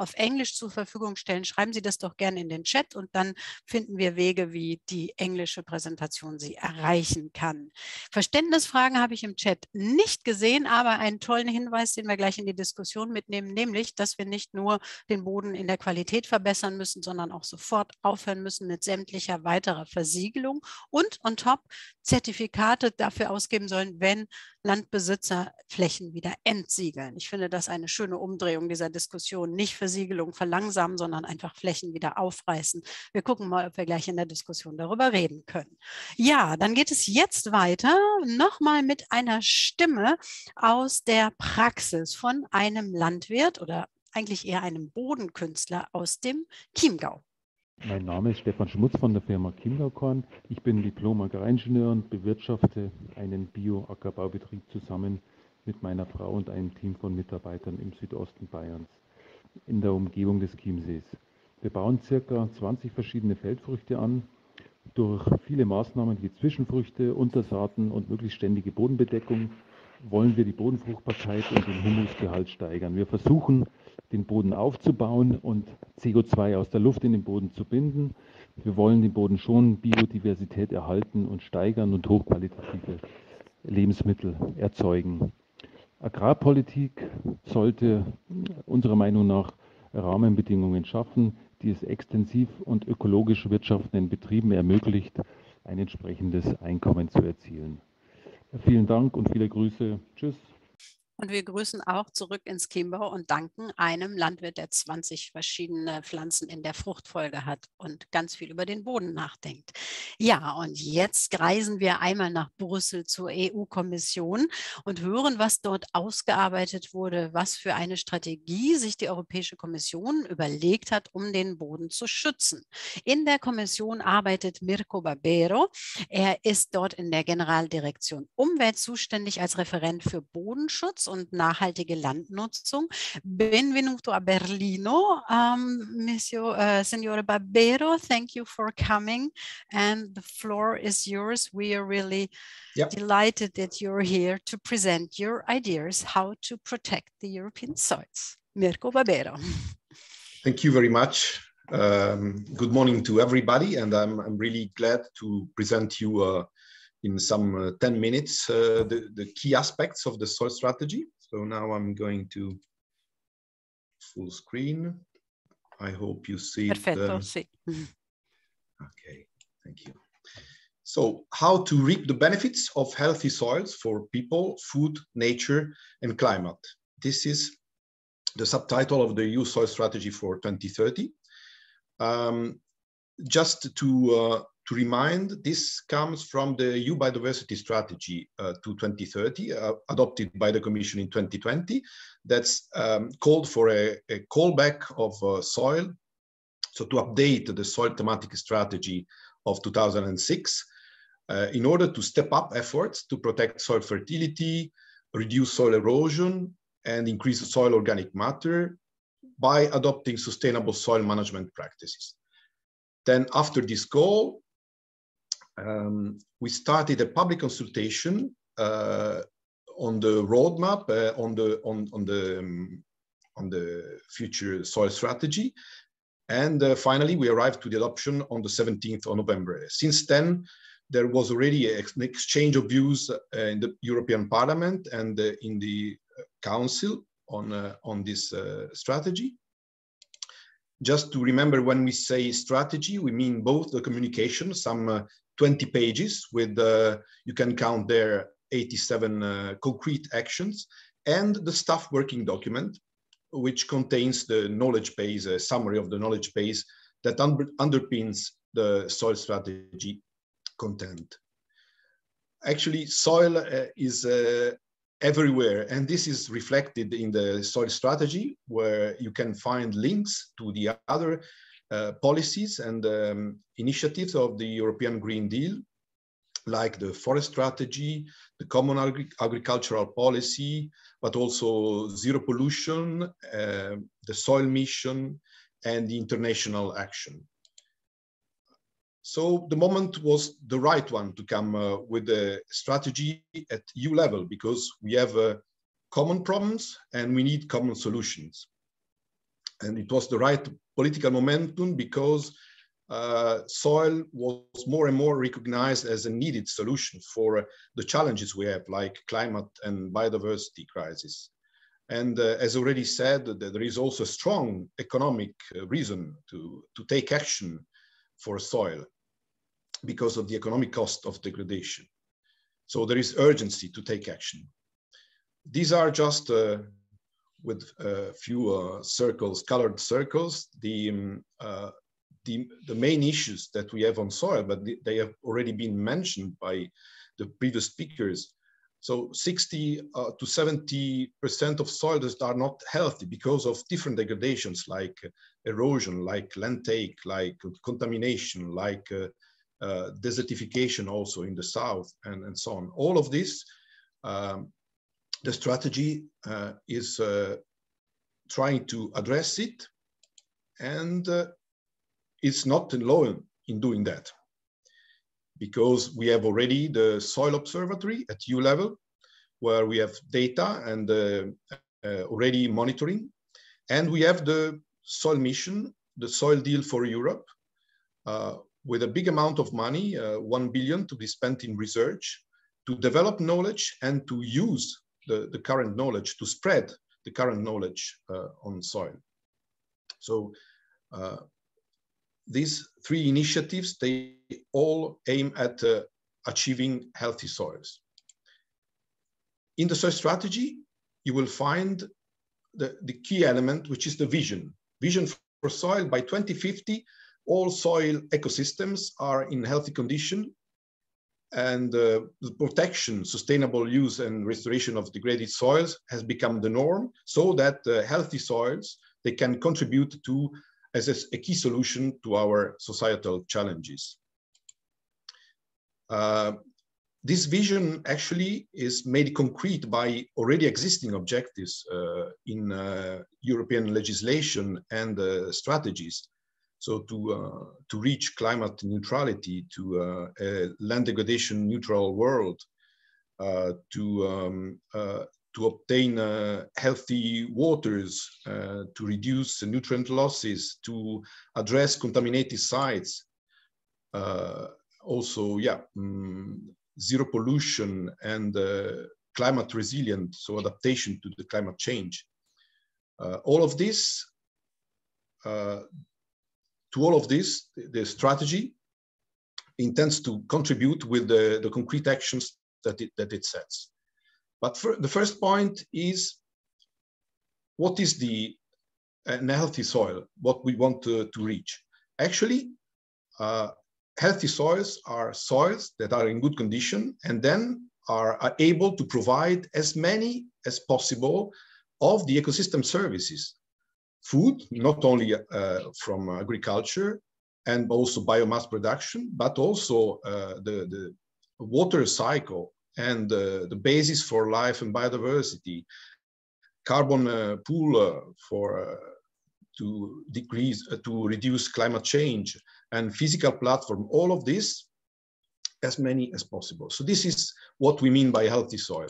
Englisch zur Verfügung stellen, schreiben Sie das doch gerne in den Chat und dann finden wir Wege, wie die englische Präsentation Sie erreichen kann. Verständnisfragen habe ich im Chat nicht gesehen, aber einen tollen Hinweis, den wir gleich in die Diskussion mitnehmen, nämlich, dass wir nicht nur den Boden in der Qualität verbessern müssen, sondern auch sofort aufhören müssen mit sämtlicher weiterer Versiegelung und on top Zertifikate dafür ausgeben sollen, wenn Landbesitzer Flächen wieder entsiegeln. Ich finde das eine schöne Umdrehung dieser Diskussion. Nicht Versiegelung verlangsamen, sondern einfach Flächen wieder aufreißen. Wir gucken mal, ob wir gleich in der Diskussion darüber reden können. Ja, dann geht es jetzt weiter, nochmal mit einer Stimme aus der Praxis von einem Landwirt oder eigentlich eher einem Bodenkünstler aus dem Chiemgau. Mein Name ist Stefan Schmutz von der Firma Chiemgau-Korn. Ich bin Diplom-Agraringenieur und bewirtschafte einen Bio-Ackerbaubetrieb zusammen mit meiner Frau und einem Team von Mitarbeitern im Südosten Bayerns in der Umgebung des Chiemsees. Wir bauen circa zwanzig verschiedene Feldfrüchte an. Durch viele Maßnahmen wie Zwischenfrüchte, Untersaaten und möglichst ständige Bodenbedeckung wollen wir die Bodenfruchtbarkeit und den Humusgehalt steigern. Wir versuchen, den Boden aufzubauen und C O zwei aus der Luft in den Boden zu binden. Wir wollen den Boden schonen, Biodiversität erhalten und steigern und hochqualitative Lebensmittel erzeugen. Agrarpolitik sollte unserer Meinung nach Rahmenbedingungen schaffen, die es extensiv und ökologisch wirtschaftenden Betrieben ermöglicht, ein entsprechendes Einkommen zu erzielen. Vielen Dank und viele Grüße. Tschüss. Und wir grüßen auch zurück ins Chiemgau und danken einem Landwirt, der zwanzig verschiedene Pflanzen in der Fruchtfolge hat und ganz viel über den Boden nachdenkt. Ja, und jetzt reisen wir einmal nach Brüssel zur E U-Kommission und hören, was dort ausgearbeitet wurde, was für eine Strategie sich die Europäische Kommission überlegt hat, um den Boden zu schützen. In der Kommission arbeitet Mirko Barbero. Er ist dort in der Generaldirektion Umwelt zuständig als Referent für Bodenschutz und nachhaltige Landnutzung. Benvenuto a Berlino, um, Monsieur, uh, Signore Barbero, thank you for coming and the floor is yours. We are really yep. delighted that you're here to present your ideas how to protect the European soils. Mirko Barbero. Thank you very much. Um, good morning to everybody, and I'm, I'm really glad to present you uh, in some uh, ten minutes, uh, the, the key aspects of the soil strategy. So now I'm going to full screen. I hope you see Perfetto, it. sì. Okay, thank you. So how to reap the benefits of healthy soils for people, food, nature, and climate. This is the subtitle of the E U soil strategy for twenty thirty. Um, just to uh, To remind, this comes from the E U Biodiversity Strategy uh, to twenty thirty, uh, adopted by the Commission in twenty twenty. That's um, called for a, a callback of uh, soil, so to update the soil thematic strategy of two thousand six uh, in order to step up efforts to protect soil fertility, reduce soil erosion, and increase soil organic matter by adopting sustainable soil management practices. Then after this goal, Um, we started a public consultation uh, on the roadmap uh, on the on on the um, on the future soil strategy, and uh, finally we arrived to the adoption on the seventeenth of November. Since then, there was already a, an exchange of views uh, in the European Parliament and uh, in the Council on uh, on this uh, strategy. Just to remember, when we say strategy, we mean both the communication, some uh, twenty pages with, uh, you can count there eighty-seven uh, concrete actions, and the staff working document, which contains the knowledge base, a summary of the knowledge base that un underpins the soil strategy content. Actually, soil uh, is uh, everywhere, and this is reflected in the soil strategy, where you can find links to the other uh, policies and um, initiatives of the European Green Deal, like the forest strategy, the common agri agricultural policy, but also zero pollution, uh, the soil mission, and the international action. So the moment was the right one to come uh, with a strategy at E U level, because we have uh, common problems and we need common solutions. And it was the right political momentum because uh, soil was more and more recognized as a needed solution for uh, the challenges we have, like climate and biodiversity crisis. And uh, as already said, there is also a strong economic uh, reason to, to take action for soil because of the economic cost of degradation. So there is urgency to take action. These are just uh, with a few uh, circles, colored circles, the, um, uh, the, the main issues that we have on soil, but they have already been mentioned by the previous speakers. So sixty uh, to seventy percent of soils are not healthy because of different degradations like erosion, like land take, like contamination, like uh, uh, desertification also in the south, and, and so on. All of this, um, the strategy uh, is uh, trying to address it, and uh, it's not alone in doing that, because we have already the Soil Observatory at E U level, where we have data and uh, uh, already monitoring. And we have the Soil Mission, the Soil Deal for Europe, uh, with a big amount of money, uh, one billion to be spent in research, to develop knowledge and to use the, the current knowledge, to spread the current knowledge uh, on soil. So uh, these three initiatives, they all aim at uh, achieving healthy soils. In the soil strategy, you will find the, the key element, which is the vision. Vision for soil. By twenty fifty, all soil ecosystems are in healthy condition, and uh, the protection, sustainable use and restoration of degraded soils has become the norm, so that uh, healthy soils, they can contribute to as a, a key solution to our societal challenges. Uh, this vision actually is made concrete by already existing objectives uh, in uh, European legislation and uh, strategies. So to, uh, to reach climate neutrality, to uh, a land degradation neutral world, uh, to, um, uh, to obtain uh, healthy waters, uh, to reduce nutrient losses, to address contaminated sites. Uh, also, yeah, um, zero pollution and uh, climate resilient, so adaptation to the climate change. Uh, all of this, uh, to all of this, the strategy intends to contribute with the, the concrete actions that it, that it sets. But for, the first point is, what is the an healthy soil, what we want to, to reach? Actually, uh, healthy soils are soils that are in good condition and then are, are able to provide as many as possible of the ecosystem services. Food, not only uh, from agriculture and also biomass production, but also uh, the, the water cycle and uh, the basis for life and biodiversity, carbon uh, pool uh, for uh, to decrease, uh, to reduce climate change, and physical platform, all of this, as many as possible. So this is what we mean by healthy soil.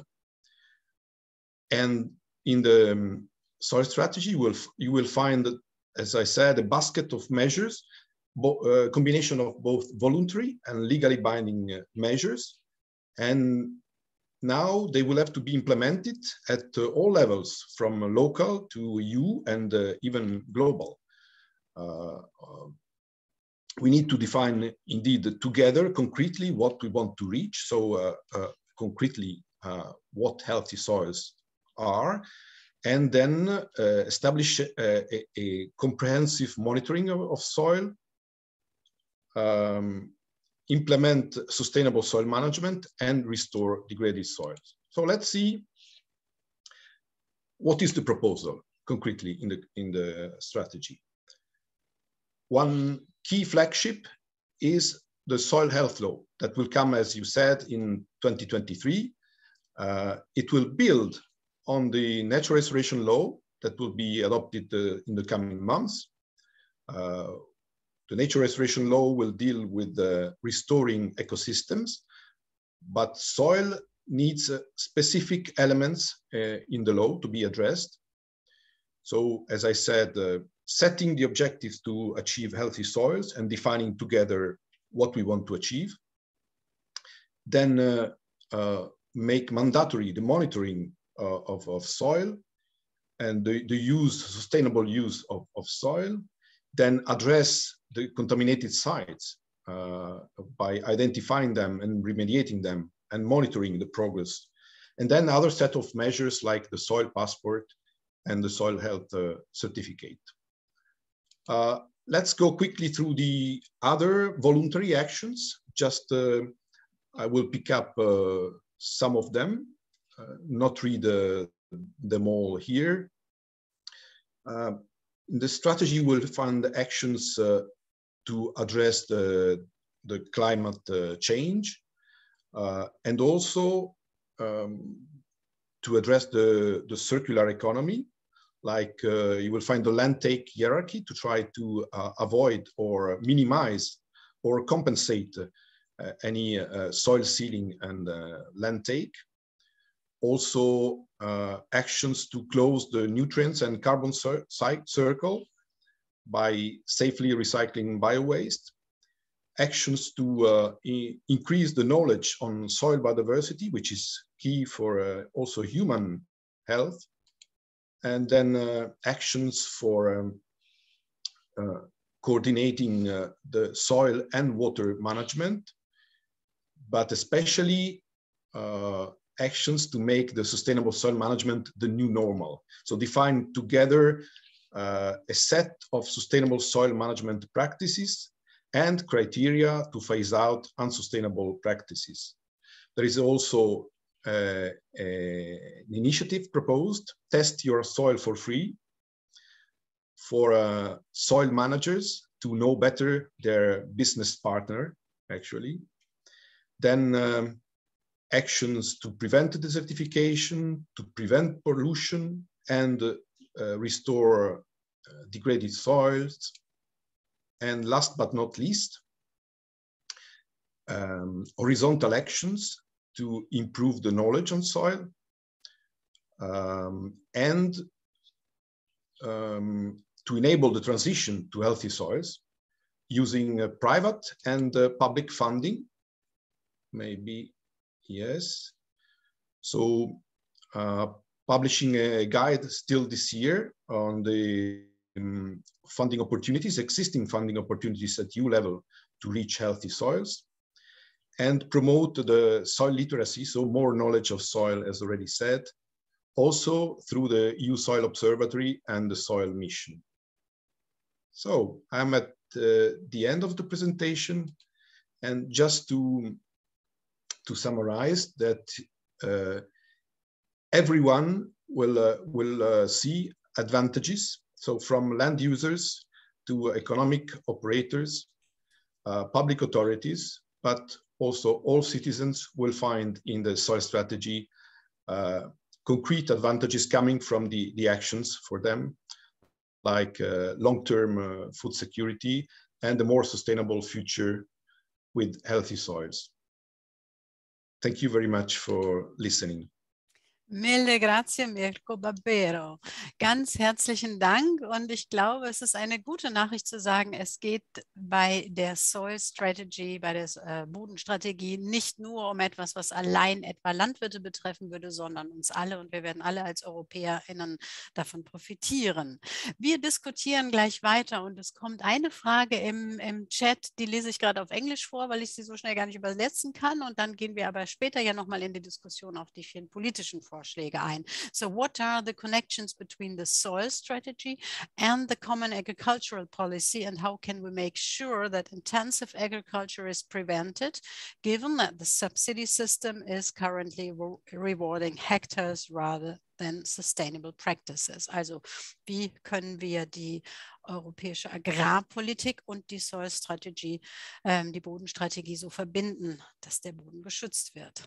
And in the um, soil strategy, you will, you will find, as I said, a basket of measures, a uh, combination of both voluntary and legally binding uh, measures. And now they will have to be implemented at uh, all levels, from local to E U and uh, even global. Uh, uh, we need to define, indeed, together concretely what we want to reach. So uh, uh, concretely uh, what healthy soils are, and then uh, establish a, a, a comprehensive monitoring of, of soil, um, implement sustainable soil management, and restore degraded soils. So let's see what is the proposal concretely in the, in the strategy. One key flagship is the soil health law that will come, as you said, in twenty twenty-three. Uh, it will build on the natural restoration law that will be adopted uh, in the coming months. Uh, The nature restoration law will deal with uh, restoring ecosystems, but soil needs uh, specific elements uh, in the law to be addressed. So, as I said, uh, setting the objectives to achieve healthy soils and defining together what we want to achieve. Then uh, uh, make mandatory the monitoring uh, of, of soil and the, the use, sustainable use of, of soil. Then address the contaminated sites uh, by identifying them and remediating them and monitoring the progress. And then other set of measures like the soil passport and the soil health uh, certificate. Uh, let's go quickly through the other voluntary actions. Just uh, I will pick up uh, some of them, uh, not read uh, them all here. Uh, in the strategy, we'll find actions uh, to address the, the climate uh, change uh, and also um, to address the, the circular economy. Like uh, you will find the land take hierarchy to try to uh, avoid or minimize or compensate uh, any uh, soil sealing and uh, land take. Also uh, actions to close the nutrients and carbon cir circle by safely recycling biowaste. Actions to uh, increase the knowledge on soil biodiversity, which is key for uh, also human health. And then uh, actions for um, uh, coordinating uh, the soil and water management, but especially uh, actions to make the sustainable soil management the new normal. So define together uh, a set of sustainable soil management practices and criteria to phase out unsustainable practices. There is also Uh, a, an initiative proposed, Test Your Soil for Free, for uh, soil managers to know better their business partner, actually. Then um, actions to prevent desertification, to prevent pollution, and uh, uh, restore uh, degraded soils. And last but not least, um, horizontal actions to improve the knowledge on soil um, and um, to enable the transition to healthy soils using uh, private and uh, public funding, maybe, yes. So uh, publishing a guide still this year on the um, funding opportunities, existing funding opportunities at E U level to reach healthy soils, and promote the soil literacy, so more knowledge of soil, as already said, also through the E U Soil Observatory and the Soil Mission. So I'm at uh, the end of the presentation, and just to, to summarize that uh, everyone will, uh, will uh, see advantages, so from land users to economic operators, uh, public authorities, but also all citizens will find in the soil strategy uh, concrete advantages coming from the, the actions for them, like uh, long-term uh, food security and a more sustainable future with healthy soils. Thank you very much for listening. Mille grazie, Mirko Barbero. Ganz herzlichen Dank, und ich glaube, es ist eine gute Nachricht zu sagen, es geht bei der Soil Strategy, bei der äh, Bodenstrategie nicht nur um etwas, was allein etwa Landwirte betreffen würde, sondern uns alle, und wir werden alle als EuropäerInnen davon profitieren. Wir diskutieren gleich weiter, und es kommt eine Frage im, im Chat, die lese ich gerade auf Englisch vor, weil ich sie so schnell gar nicht übersetzen kann, und dann gehen wir aber später ja nochmal in die Diskussion auf die vielen politischen Vorschläge ein. So what are the connections between the soil strategy and the common agricultural policy, and how can we make sure that intensive agriculture is prevented, given that the subsidy system is currently re rewarding hectares rather than sustainable practices? Also wie können wir die europäische Agrarpolitik und die Soil Strategy, ähm, die Bodenstrategie so verbinden, dass der Boden geschützt wird?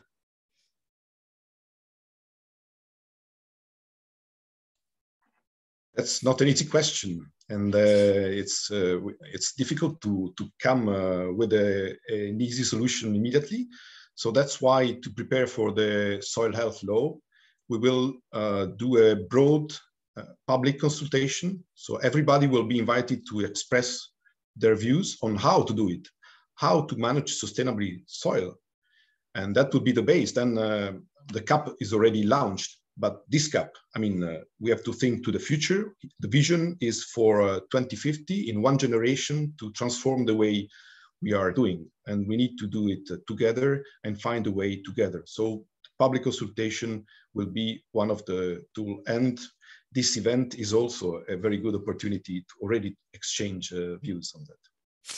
That's not an easy question, and uh, it's uh, it's difficult to to come uh, with a, an easy solution immediately. So that's why, to prepare for the soil health law, we will uh, do a broad uh, public consultation. So everybody will be invited to express their views on how to do it, how to manage sustainably soil. And that would be the base. Then uh, the C A P is already launched, but this C A P, I mean, uh, we have to think to the future. The vision is for uh, twenty fifty, in one generation, to transform the way we are doing. And we need to do it uh, together and find a way together. So public consultation will be one of the tools. And this event is also a very good opportunity to already exchange uh, views on that.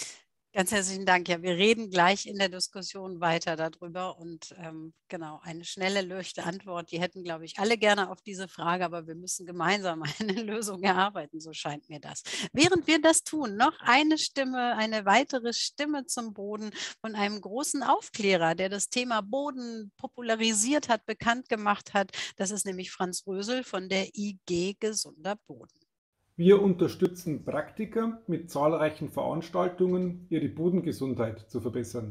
Ganz herzlichen Dank. Ja, wir reden gleich in der Diskussion weiter darüber und ähm, genau, eine schnelle, leichte Antwort. Die hätten, glaube ich, alle gerne auf diese Frage, aber wir müssen gemeinsam eine Lösung erarbeiten, so scheint mir das. Während wir das tun, noch eine Stimme, eine weitere Stimme zum Boden von einem großen Aufklärer, der das Thema Boden popularisiert hat, bekannt gemacht hat. Das ist nämlich Franz Rösel von der I G Gesunder Boden. Wir unterstützen Praktiker mit zahlreichen Veranstaltungen, ihre Bodengesundheit zu verbessern.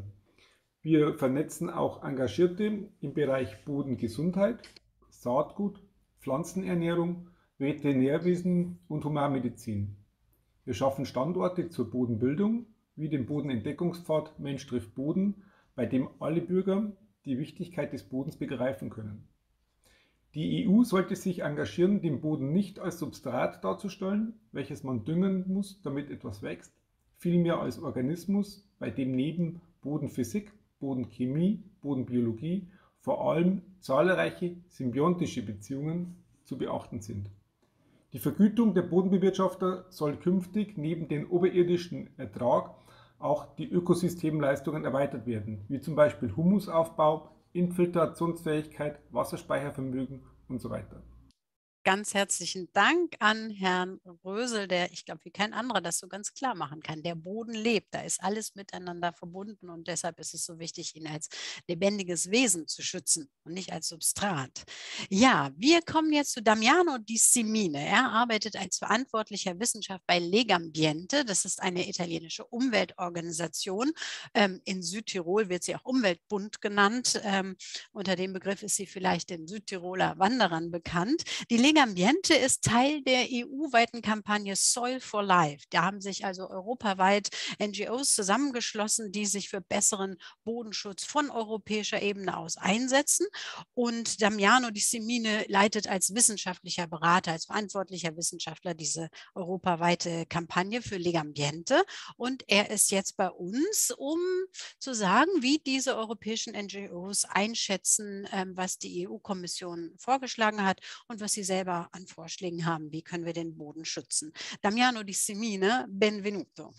Wir vernetzen auch Engagierte im Bereich Bodengesundheit, Saatgut, Pflanzenernährung, Veterinärwesen und Humanmedizin. Wir schaffen Standorte zur Bodenbildung, wie den Bodenentdeckungspfad Mensch trifft Boden, bei dem alle Bürger die Wichtigkeit des Bodens begreifen können. Die E U sollte sich engagieren, den Boden nicht als Substrat darzustellen, welches man düngen muss, damit etwas wächst, vielmehr als Organismus, bei dem neben Bodenphysik, Bodenchemie, Bodenbiologie vor allem zahlreiche symbiontische Beziehungen zu beachten sind. Die Vergütung der Bodenbewirtschafter soll künftig neben dem oberirdischen Ertrag auch die Ökosystemleistungen erweitert werden, wie zum Beispiel Humusaufbau, Infiltrationsfähigkeit, Wasserspeichervermögen und so weiter. Ganz herzlichen Dank an Herrn Rösel, der, ich glaube, wie kein anderer das so ganz klar machen kann. Der Boden lebt, da ist alles miteinander verbunden und deshalb ist es so wichtig, ihn als lebendiges Wesen zu schützen und nicht als Substrat. Ja, wir kommen jetzt zu Damiano Di Simine. Er arbeitet als verantwortlicher Wissenschaftler bei Legambiente. Das ist eine italienische Umweltorganisation. Ähm, in Südtirol wird sie auch Umweltbund genannt. Ähm, unter dem Begriff ist sie vielleicht den Südtiroler Wanderern bekannt. Die Legambiente ist Teil der E U-weiten Kampagne Soil for Life. Da haben sich also europaweit N G Os zusammengeschlossen, die sich für besseren Bodenschutz von europäischer Ebene aus einsetzen. Und Damiano Di Simine leitet als wissenschaftlicher Berater, als verantwortlicher Wissenschaftler diese europaweite Kampagne für Legambiente. Und er ist jetzt bei uns, um zu sagen, wie diese europäischen N G Os einschätzen, was die E U-Kommission vorgeschlagen hat und was sie selber an Vorschlägen haben. Wie können wir den Boden schützen? Damiano Di Simine, benvenuto.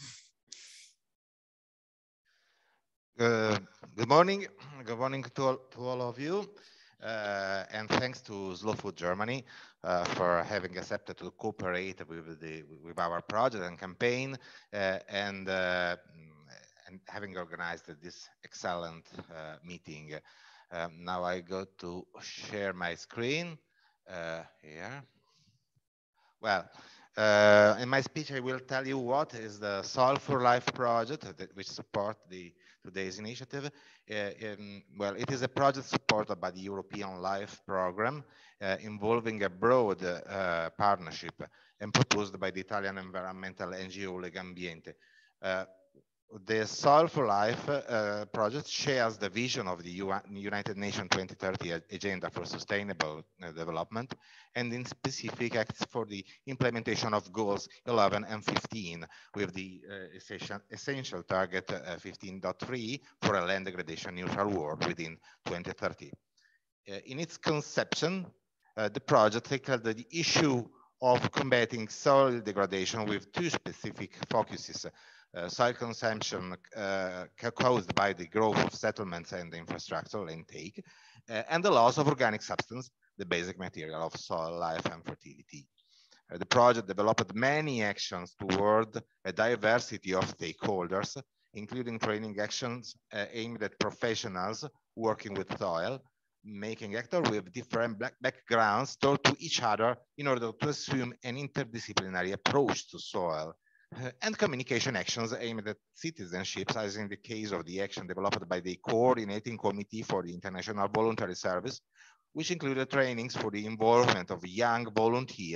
Uh, good morning. Good morning to all, to all of you. Uh, and thanks to Slow Food Germany uh, for having accepted to cooperate with, the, with our project and campaign uh, and, uh, and having organized this excellent uh, meeting. Um, now I go to share my screen. Uh, here. Well, uh, in my speech, I will tell you what is the Soil for Life project that, which support the today's initiative. Uh, in, well, it is a project supported by the European Life Program, uh, involving a broad uh, partnership and proposed by the Italian environmental N G O Legambiente. Uh, The Soil for Life uh, project shares the vision of the U United Nations twenty thirty Agenda for Sustainable uh, Development, and in specific acts for the implementation of goals eleven and fifteen, with the uh, essential, essential target uh, fifteen point three for a land degradation neutral world within twenty thirty. Uh, in its conception, uh, the project tackled the issue of combating soil degradation with two specific focuses. Uh, soil consumption uh, caused by the growth of settlements and infrastructural intake, uh, and the loss of organic substance, the basic material of soil life and fertility. Uh, the project developed many actions toward a diversity of stakeholders, including training actions uh, aimed at professionals working with soil, making actors with different backgrounds talk to each other in order to assume an interdisciplinary approach to soil. Uh, and communication actions aimed at citizenship, as in the case of the action developed by the Coordinating Committee for the International Voluntary Service, which included trainings for the involvement of young volunteers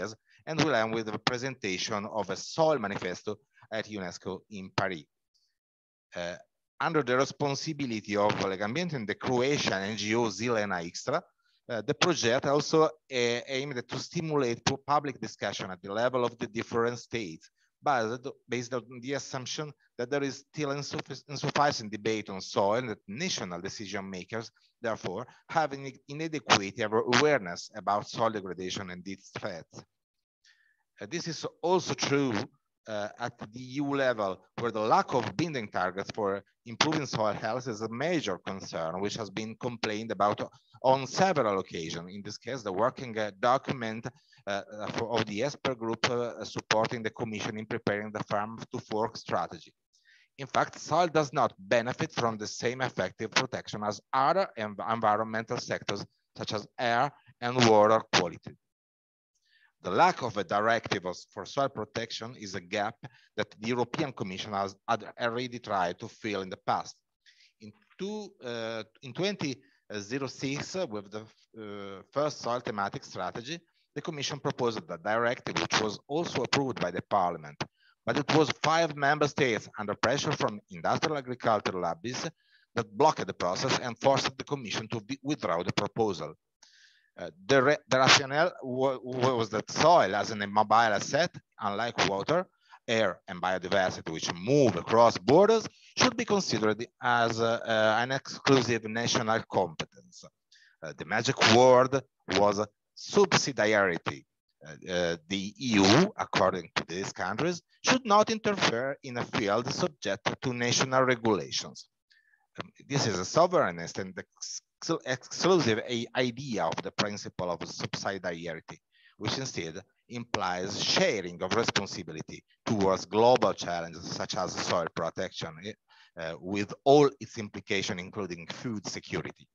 and we'll end with the presentation of a soil manifesto at UNESCO in Paris. Uh, under the responsibility of Legambiente and the Croatian N G O Zelena Extra, uh, the project also uh, aimed to stimulate public discussion at the level of the different states, based, based on the assumption that there is still insuffic insufficient debate on soil and that national decision makers, therefore, have an inadequate awareness about soil degradation and its threats. Uh, this is also true uh, at the E U level, where the lack of binding targets for improving soil health is a major concern, which has been complained about on several occasions. In this case, the working uh, document uh, for, of the expert group uh, supporting the Commission in preparing the Farm to Fork strategy. In fact, soil does not benefit from the same effective protection as other env environmental sectors, such as air and water quality. The lack of a directive for soil protection is a gap that the European Commission has already tried to fill in the past. In, two, uh, in twenty oh six, uh, with the uh, first soil thematic strategy, the Commission proposed a directive which was also approved by the Parliament, but it was five member states under pressure from industrial agricultural lobbies that blocked the process and forced the Commission to withdraw the proposal. Uh, the, re the rationale was that soil as an immobile asset, unlike water, air, and biodiversity, which move across borders, should be considered as uh, uh, an exclusive national competence. Uh, the magic word was subsidiarity. Uh, uh, the E U, according to these countries, should not interfere in a field subject to national regulations. Um, this is a sovereignist and ex exclusive idea of the principle of subsidiarity, which instead implies sharing of responsibility towards global challenges such as soil protection, uh, with all its implications, including food security.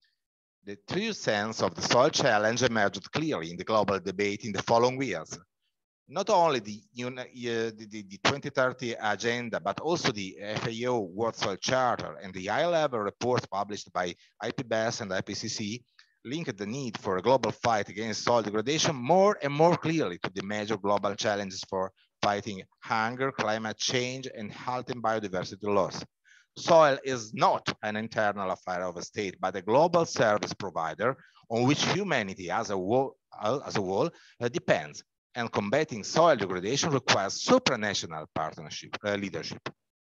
The true sense of the soil challenge emerged clearly in the global debate in the following years. Not only the, uh, the, the twenty thirty agenda, but also the F A O World Soil Charter and the high-level reports published by I P B E S and I P C C linked the need for a global fight against soil degradation more and more clearly to the major global challenges for fighting hunger, climate change, and health and biodiversity loss. Soil is not an internal affair of a state, but a global service provider on which humanity as a whole, as a whole uh, depends. And combating soil degradation requires supranational partnership, uh, leadership.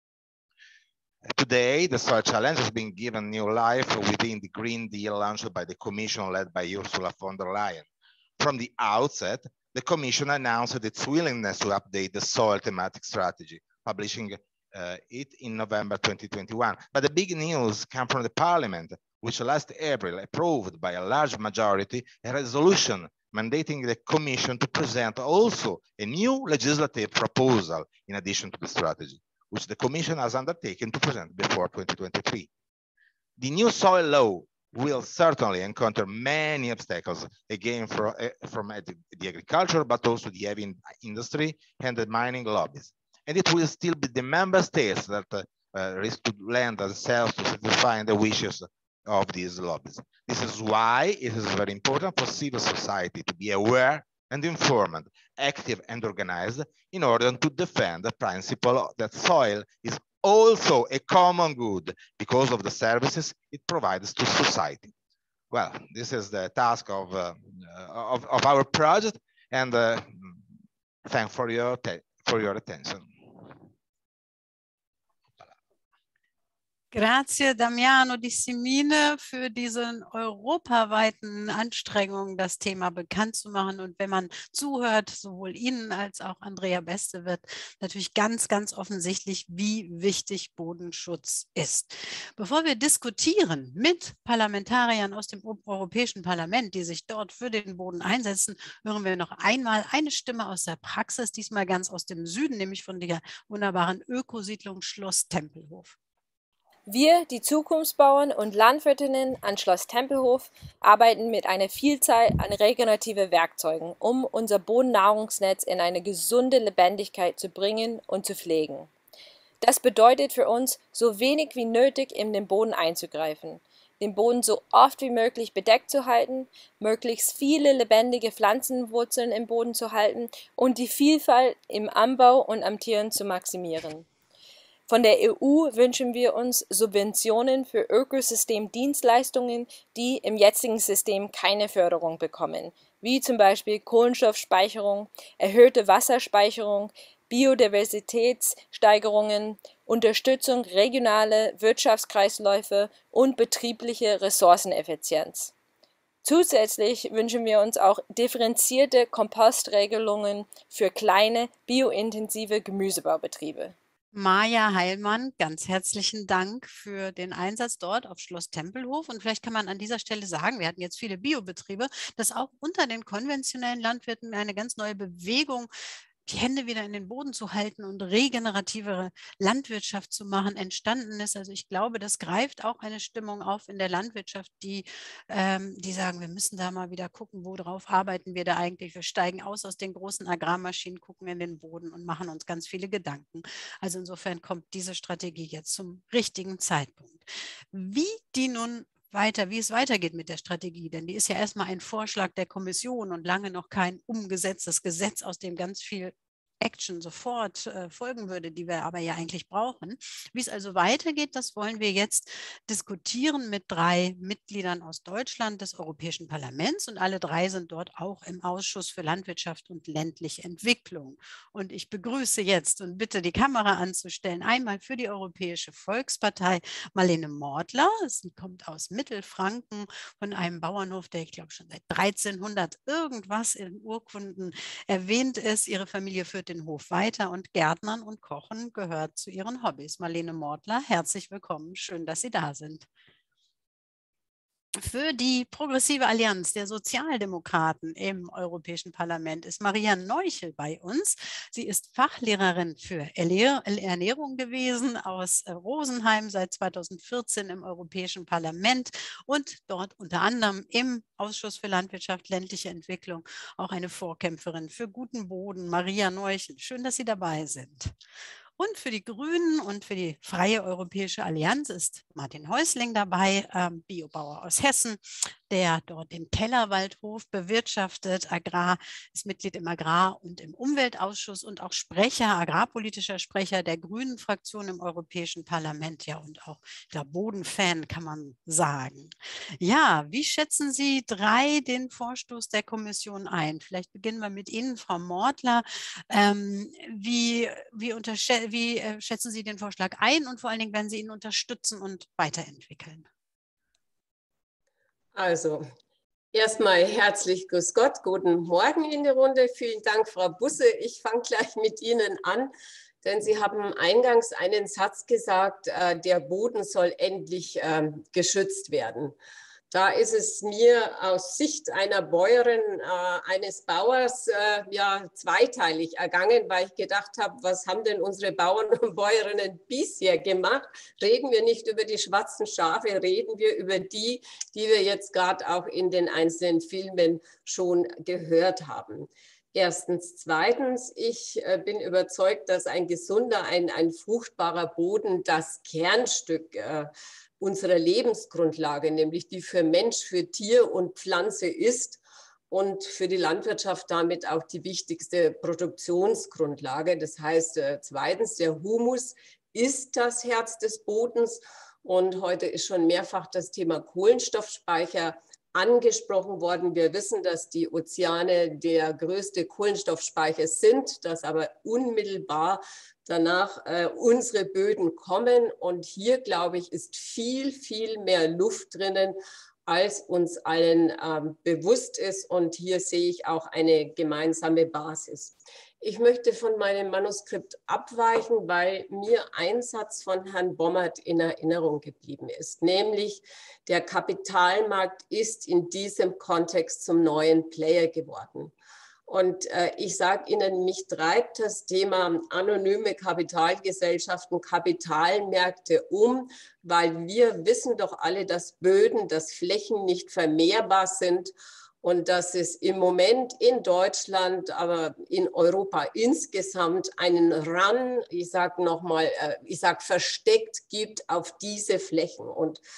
Today, the soil challenge has been given new life within the Green Deal launched by the Commission led by Ursula von der Leyen. From the outset, the Commission announced its willingness to update the soil thematic strategy, publishing uh, it in November twenty twenty-one. But the big news came from the Parliament, which last April approved by a large majority a resolution mandating the Commission to present also a new legislative proposal in addition to the strategy, which the Commission has undertaken to present before twenty twenty-three. The new soil law will certainly encounter many obstacles, again for, uh, from the, the agriculture, but also the heavy industry and the mining lobbies. And it will still be the member states that uh, uh, risk to lend themselves to satisfy the wishes of these lobbies. This is why it is very important for civil society to be aware and informed, active and organized in order to defend the principle that soil is also a common good because of the services it provides to society. Well, this is the task of, uh, of, of our project, and uh, thanks for your, for your attention. Grazie Damiano Di Simine für diese europaweiten Anstrengungen, das Thema bekannt zu machen. Und wenn man zuhört, sowohl Ihnen als auch Andrea Beste, wird natürlich ganz, ganz offensichtlich, wie wichtig Bodenschutz ist. Bevor wir diskutieren mit Parlamentariern aus dem Europäischen Parlament, die sich dort für den Boden einsetzen, hören wir noch einmal eine Stimme aus der Praxis, diesmal ganz aus dem Süden, nämlich von der wunderbaren Ökosiedlung Schloss Tempelhof. Wir, die Zukunftsbauern und Landwirtinnen an Schloss Tempelhof, arbeiten mit einer Vielzahl an regenerativen Werkzeugen, um unser Bodennahrungsnetz in eine gesunde Lebendigkeit zu bringen und zu pflegen. Das bedeutet für uns, so wenig wie nötig in den Boden einzugreifen. den Boden so oft wie möglich bedeckt zu halten, möglichst viele lebendige Pflanzenwurzeln im Boden zu halten und die Vielfalt im Anbau und am Tieren zu maximieren. Von der E U wünschen wir uns Subventionen für Ökosystemdienstleistungen, die im jetzigen System keine Förderung bekommen, wie zum Beispiel Kohlenstoffspeicherung, erhöhte Wasserspeicherung, Biodiversitätssteigerungen, Unterstützung regionaler Wirtschaftskreisläufe und betriebliche Ressourceneffizienz. Zusätzlich wünschen wir uns auch differenzierte Kompostregelungen für kleine, biointensive Gemüsebaubetriebe. Maja Heilmann, ganz herzlichen Dank für den Einsatz dort auf Schloss Tempelhof. Und vielleicht kann man an dieser Stelle sagen, wir hatten jetzt viele Biobetriebe, dass auch unter den konventionellen Landwirten eine ganz neue Bewegung, die Hände wieder in den Boden zu halten und regenerativere Landwirtschaft zu machen, entstanden ist. Also ich glaube, das greift auch eine Stimmung auf in der Landwirtschaft, die, ähm, die sagen, wir müssen da mal wieder gucken, worauf arbeiten wir da eigentlich. Wir steigen aus aus den großen Agrarmaschinen, gucken in den Boden und machen uns ganz viele Gedanken. Also insofern kommt diese Strategie jetzt zum richtigen Zeitpunkt. Wie die nun weiter, wie es weitergeht mit der Strategie, denn die ist ja erstmal ein Vorschlag der Kommission und lange noch kein umgesetztes Gesetz, aus dem ganz viel Action sofort äh, folgen würde, die wir aber ja eigentlich brauchen. Wie es also weitergeht, das wollen wir jetzt diskutieren mit drei Mitgliedern aus Deutschland des Europäischen Parlaments und alle drei sind dort auch im Ausschuss für Landwirtschaft und ländliche Entwicklung. Und ich begrüße jetzt und bitte die Kamera anzustellen, einmal für die Europäische Volkspartei Marlene Mortler. Sie kommt aus Mittelfranken von einem Bauernhof, der ich glaube schon seit dreizehnhundert irgendwas in Urkunden erwähnt ist. Ihre Familie führt den Hof weiter und Gärtnern und Kochen gehört zu ihren Hobbys. Marlene Mortler, herzlich willkommen. Schön, dass Sie da sind. Für die Progressive Allianz der Sozialdemokraten im Europäischen Parlament ist Maria Neuchel bei uns. Sie ist Fachlehrerin für Ernährung gewesen aus Rosenheim, seit zweitausendvierzehn im Europäischen Parlament und dort unter anderem im Ausschuss für Landwirtschaft, ländliche Entwicklung auch eine Vorkämpferin für guten Boden. Maria Neuchel, schön, dass Sie dabei sind. Und für die Grünen und für die Freie Europäische Allianz ist Martin Häusling dabei, ähm, Biobauer aus Hessen, der dort den Kellerwaldhof bewirtschaftet, Agrar, ist Mitglied im Agrar- und im Umweltausschuss und auch Sprecher, agrarpolitischer Sprecher der Grünen-Fraktion im Europäischen Parlament, ja, und auch der Bodenfan, kann man sagen. Ja, wie schätzen Sie drei den Vorstoß der Kommission ein? Vielleicht beginnen wir mit Ihnen, Frau Mortler. Ähm, wie, wie, wie äh, schätzen Sie den Vorschlag ein und vor allen Dingen werden Sie ihn unterstützen und weiterentwickeln? Also, erstmal herzlich grüß Gott, guten Morgen in die Runde. Vielen Dank, Frau Busse. Ich fange gleich mit Ihnen an, denn Sie haben eingangs einen Satz gesagt, äh, der Boden soll endlich äh, geschützt werden. Da ist es mir aus Sicht einer Bäuerin, äh, eines Bauers, äh, ja, zweiteilig ergangen, weil ich gedacht habe, was haben denn unsere Bauern und Bäuerinnen bisher gemacht? Reden wir nicht über die schwarzen Schafe, reden wir über die, die wir jetzt gerade auch in den einzelnen Filmen schon gehört haben. Erstens. Zweitens, ich äh, bin überzeugt, dass ein gesunder, ein, ein fruchtbarer Boden das Kernstück äh, unserer Lebensgrundlage, nämlich die für Mensch, für Tier und Pflanze ist und für die Landwirtschaft damit auch die wichtigste Produktionsgrundlage. Das heißt, äh, zweitens, der Humus ist das Herz des Bodens und heute ist schon mehrfach das Thema Kohlenstoffspeicher angesprochen worden. Wir wissen, dass die Ozeane der größte Kohlenstoffspeicher sind, dass aber unmittelbar danach äh, unsere Böden kommen. Und hier, glaube ich, ist viel, viel mehr Luft drinnen, als uns allen ähm, bewusst ist. Und hier sehe ich auch eine gemeinsame Basis. Ich möchte von meinem Manuskript abweichen, weil mir ein Satz von Herrn Bommert in Erinnerung geblieben ist, nämlich der Kapitalmarkt ist in diesem Kontext zum neuen Player geworden. Und äh, ich sage Ihnen, mich treibt das Thema anonyme Kapitalgesellschaften, Kapitalmärkte um, weil wir wissen doch alle, dass Böden, dass Flächen nicht vermehrbar sind. Und dass es im Moment in Deutschland, aber in Europa insgesamt einen Run, ich sage nochmal, ich sage versteckt gibt auf diese Flächen. Und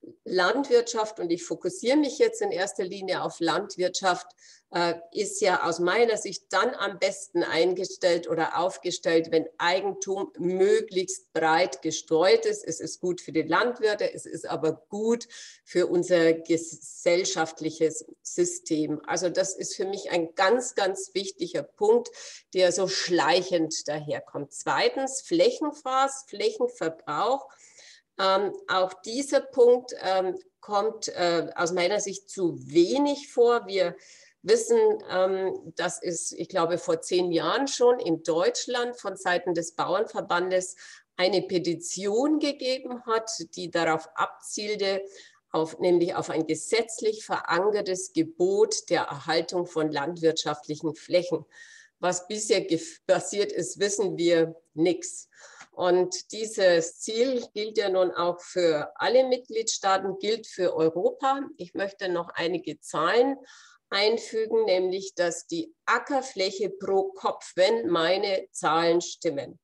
Landwirtschaft, und ich fokussiere mich jetzt in erster Linie auf Landwirtschaft, äh, ist ja aus meiner Sicht dann am besten eingestellt oder aufgestellt, wenn Eigentum möglichst breit gestreut ist. Es ist gut für die Landwirte, es ist aber gut für unser gesellschaftliches System. Also das ist für mich ein ganz, ganz wichtiger Punkt, der so schleichend daherkommt. Zweitens, Flächenfraß, Flächenverbrauch. Ähm, auch dieser Punkt ähm, kommt äh, aus meiner Sicht zu wenig vor. Wir wissen, ähm, dass es, ich glaube, vor zehn Jahren schon in Deutschland von Seiten des Bauernverbandes eine Petition gegeben hat, die darauf abzielte, auf, nämlich auf ein gesetzlich verankertes Gebot der Erhaltung von landwirtschaftlichen Flächen. Was bisher passiert ist, wissen wir nichts. Und dieses Ziel gilt ja nun auch für alle Mitgliedstaaten, gilt für Europa. Ich möchte noch einige Zahlen einfügen, nämlich dass die Ackerfläche pro Kopf, wenn meine Zahlen stimmen,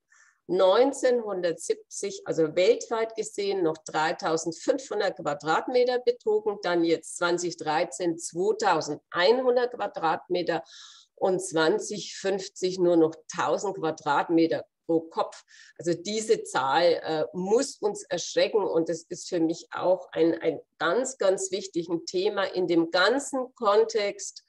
neunzehnhundertsiebzig, also weltweit gesehen, noch dreitausendfünfhundert Quadratmeter betrugen, dann jetzt zweitausenddreizehn zweitausendeinhundert Quadratmeter und zweitausendfünfzig nur noch tausend Quadratmeter pro Kopf. Also diese Zahl äh, muss uns erschrecken, und das ist für mich auch ein, ein ganz, ganz wichtiges Thema in dem ganzen Kontext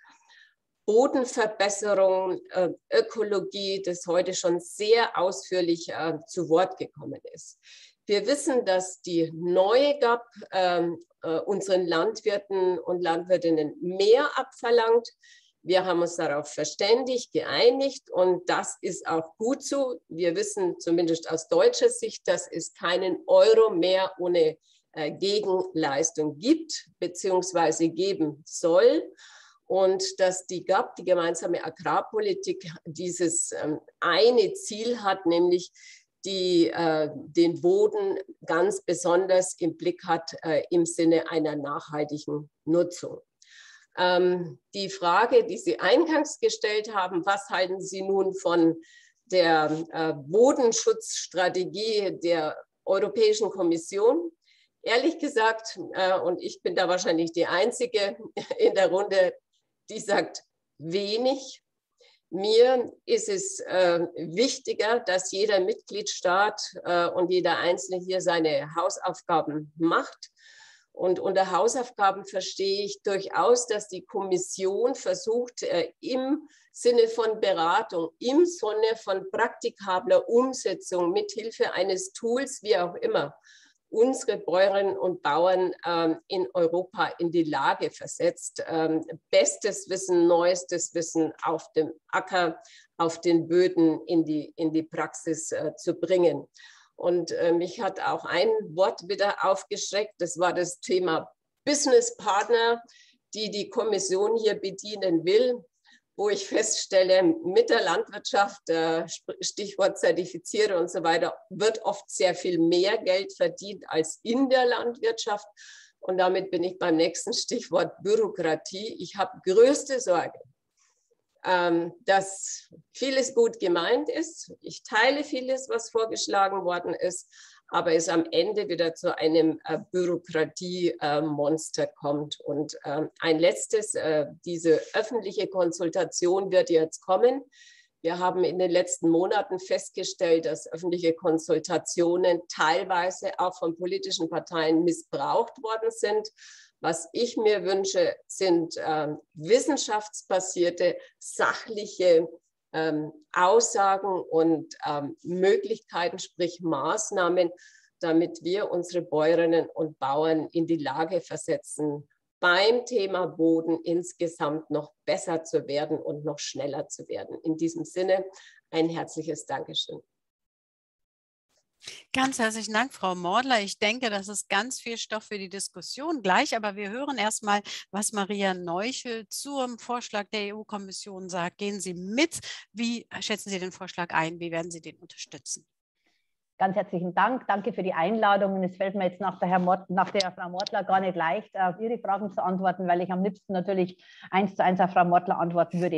Bodenverbesserung, äh, Ökologie, das heute schon sehr ausführlich äh, zu Wort gekommen ist. Wir wissen, dass die neue G A P äh, äh, unseren Landwirten und Landwirtinnen mehr abverlangt. Wir haben uns darauf verständigt, geeinigt, und das ist auch gut so. Wir wissen zumindest aus deutscher Sicht, dass es keinen Euro mehr ohne äh, Gegenleistung gibt bzw. geben soll, und dass die G A P, die gemeinsame Agrarpolitik, dieses ähm, eine Ziel hat, nämlich die äh, den Boden ganz besonders im Blick hat äh, im Sinne einer nachhaltigen Nutzung. Ähm, die Frage, die Sie eingangs gestellt haben, was halten Sie nun von der äh, Bodenschutzstrategie der Europäischen Kommission? Ehrlich gesagt, äh, und ich bin da wahrscheinlich die Einzige in der Runde, die sagt wenig. Mir ist es äh, wichtiger, dass jeder Mitgliedstaat äh, und jeder Einzelne hier seine Hausaufgaben macht. Und unter Hausaufgaben verstehe ich durchaus, dass die Kommission versucht, äh, im Sinne von Beratung, im Sinne von praktikabler Umsetzung, mithilfe eines Tools, wie auch immer, unsere Bäuerinnen und Bauern ähm, in Europa in die Lage versetzt, ähm, bestes Wissen, neuestes Wissen auf dem Acker, auf den Böden in die, in die Praxis äh, zu bringen. Und äh, mich hat auch ein Wort wieder aufgeschreckt, das war das Thema Business Partner, die die Kommission hier bedienen will, wo ich feststelle, mit der Landwirtschaft, äh, Stichwort Zertifiziere und so weiter, wird oft sehr viel mehr Geld verdient als in der Landwirtschaft. Und damit bin ich beim nächsten Stichwort Bürokratie. Ich habe größte Sorge, ähm, dass vieles gut gemeint ist. Ich teile vieles, was vorgeschlagen worden ist, aber es am Ende wieder zu einem äh, Bürokratiemonster äh, kommt. Und äh, ein letztes, äh, diese öffentliche Konsultation wird jetzt kommen. Wir haben in den letzten Monaten festgestellt, dass öffentliche Konsultationen teilweise auch von politischen Parteien missbraucht worden sind. Was ich mir wünsche, sind äh, wissenschaftsbasierte, sachliche ähm, Aussagen und ähm, Möglichkeiten, sprich Maßnahmen, damit wir unsere Bäuerinnen und Bauern in die Lage versetzen, beim Thema Boden insgesamt noch besser zu werden und noch schneller zu werden. In diesem Sinne ein herzliches Dankeschön. Ganz herzlichen Dank, Frau Mordler. Ich denke, das ist ganz viel Stoff für die Diskussion gleich, aber wir hören erstmal, was Maria Neuchel zum Vorschlag der E U-Kommission sagt. Gehen Sie mit. Wie schätzen Sie den Vorschlag ein? Wie werden Sie den unterstützen? Ganz herzlichen Dank. Danke für die Einladung. Und es fällt mir jetzt nach der, Herr Mord, nach der Frau Mordler gar nicht leicht, auf Ihre Fragen zu antworten, weil ich am liebsten natürlich eins zu eins auf Frau Mordler antworten würde.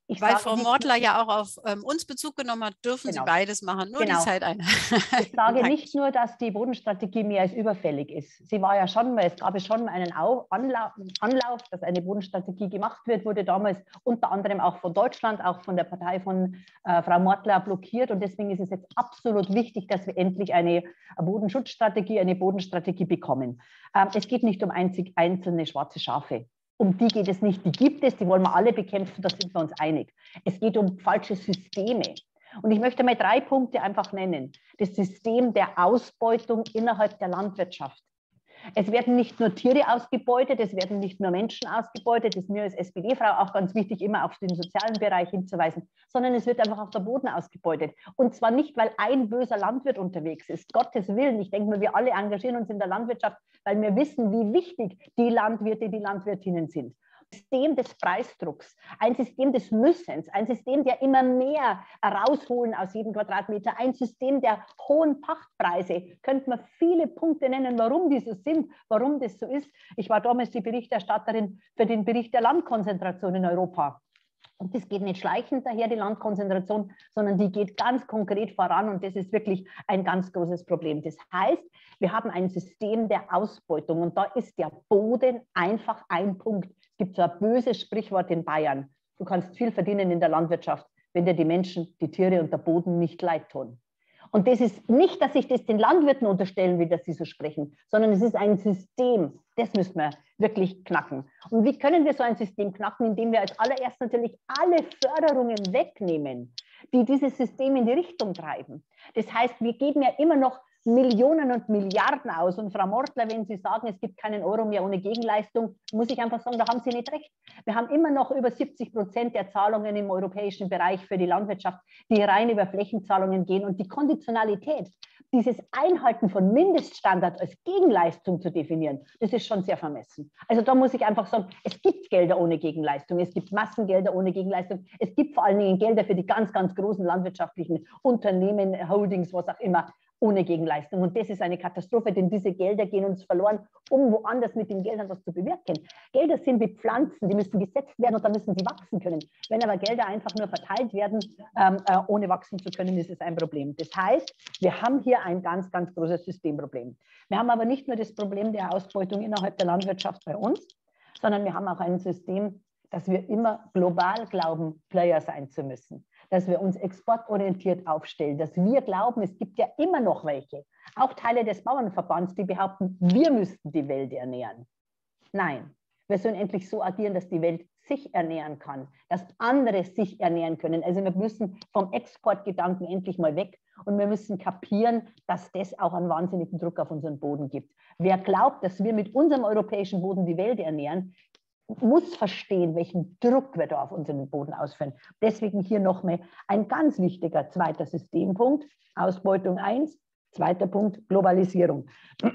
Ich Weil sage Frau nicht Mortler nur, ja auch auf ähm, uns Bezug genommen hat, dürfen genau, Sie beides machen, nur genau. die Zeit ein. Ich sage nicht nur, dass die Bodenstrategie mehr als überfällig ist. Sie war ja schon, weil es gab ja schon einen Anlauf, Anlauf, dass eine Bodenstrategie gemacht wird, wurde damals unter anderem auch von Deutschland, auch von der Partei von äh, Frau Mortler blockiert. Und deswegen ist es jetzt absolut wichtig, dass wir endlich eine Bodenschutzstrategie, eine Bodenstrategie bekommen. Ähm, es geht nicht um einzig einzelne schwarze Schafe. Um die geht es nicht. Die gibt es, die wollen wir alle bekämpfen, da sind wir uns einig. Es geht um falsche Systeme. Und ich möchte mal drei Punkte einfach nennen. Das System der Ausbeutung innerhalb der Landwirtschaft. Es werden nicht nur Tiere ausgebeutet, es werden nicht nur Menschen ausgebeutet, das ist mir als S P D-Frau auch ganz wichtig, immer auf den sozialen Bereich hinzuweisen, sondern es wird einfach auch der Boden ausgebeutet. Und zwar nicht, weil ein böser Landwirt unterwegs ist, Gottes Willen. Ich denke mal, wir alle engagieren uns in der Landwirtschaft, weil wir wissen, wie wichtig die Landwirte, die Landwirtinnen sind. Ein System des Preisdrucks, ein System des Müssens, ein System der immer mehr rausholen aus jedem Quadratmeter, ein System der hohen Pachtpreise. Könnte man viele Punkte nennen, warum die so sind, warum das so ist. Ich war damals die Berichterstatterin für den Bericht der Landkonzentration in Europa. Und das geht nicht schleichend daher, die Landkonzentration, sondern die geht ganz konkret voran und das ist wirklich ein ganz großes Problem. Das heißt, wir haben ein System der Ausbeutung und da ist der Boden einfach ein Punkt. Es gibt so ein böses Sprichwort in Bayern. Du kannst viel verdienen in der Landwirtschaft, wenn dir die Menschen, die Tiere und der Boden nicht leid tun. Und das ist nicht, dass ich das den Landwirten unterstellen will, dass sie so sprechen, sondern es ist ein System. Das müssen wir wirklich knacken. Und wie können wir so ein System knacken? Indem wir als allererstes natürlich alle Förderungen wegnehmen, die dieses System in die Richtung treiben. Das heißt, wir geben ja immer noch Millionen und Milliarden aus. Und Frau Mortler, wenn Sie sagen, es gibt keinen Euro mehr ohne Gegenleistung, muss ich einfach sagen, da haben Sie nicht recht. Wir haben immer noch über siebzig Prozent der Zahlungen im europäischen Bereich für die Landwirtschaft, die rein über Flächenzahlungen gehen. Und die Konditionalität, dieses Einhalten von Mindeststandards als Gegenleistung zu definieren, das ist schon sehr vermessen. Also da muss ich einfach sagen, es gibt Gelder ohne Gegenleistung, es gibt Massengelder ohne Gegenleistung, es gibt vor allen Dingen Gelder für die ganz, ganz großen landwirtschaftlichen Unternehmen, Holdings, was auch immer, ohne Gegenleistung. Und das ist eine Katastrophe, denn diese Gelder gehen uns verloren, um woanders mit den Geldern was zu bewirken. Gelder sind wie Pflanzen, die müssen gesetzt werden und dann müssen sie wachsen können. Wenn aber Gelder einfach nur verteilt werden, ähm, äh, ohne wachsen zu können, ist es ein Problem. Das heißt, wir haben hier ein ganz, ganz großes Systemproblem. Wir haben aber nicht nur das Problem der Ausbeutung innerhalb der Landwirtschaft bei uns, sondern wir haben auch ein System, dass wir immer global glauben, Player sein zu müssen. Dass wir uns exportorientiert aufstellen, dass wir glauben, es gibt ja immer noch welche, auch Teile des Bauernverbands, die behaupten, wir müssten die Welt ernähren. Nein, wir sollen endlich so agieren, dass die Welt sich ernähren kann, dass andere sich ernähren können. Also wir müssen vom Exportgedanken endlich mal weg und wir müssen kapieren, dass das auch einen wahnsinnigen Druck auf unseren Boden gibt. Wer glaubt, dass wir mit unserem europäischen Boden die Welt ernähren, muss verstehen, welchen Druck wir da auf unseren Boden ausführen. Deswegen hier nochmal ein ganz wichtiger zweiter Systempunkt, Ausbeutung eins, zweiter Punkt, Globalisierung.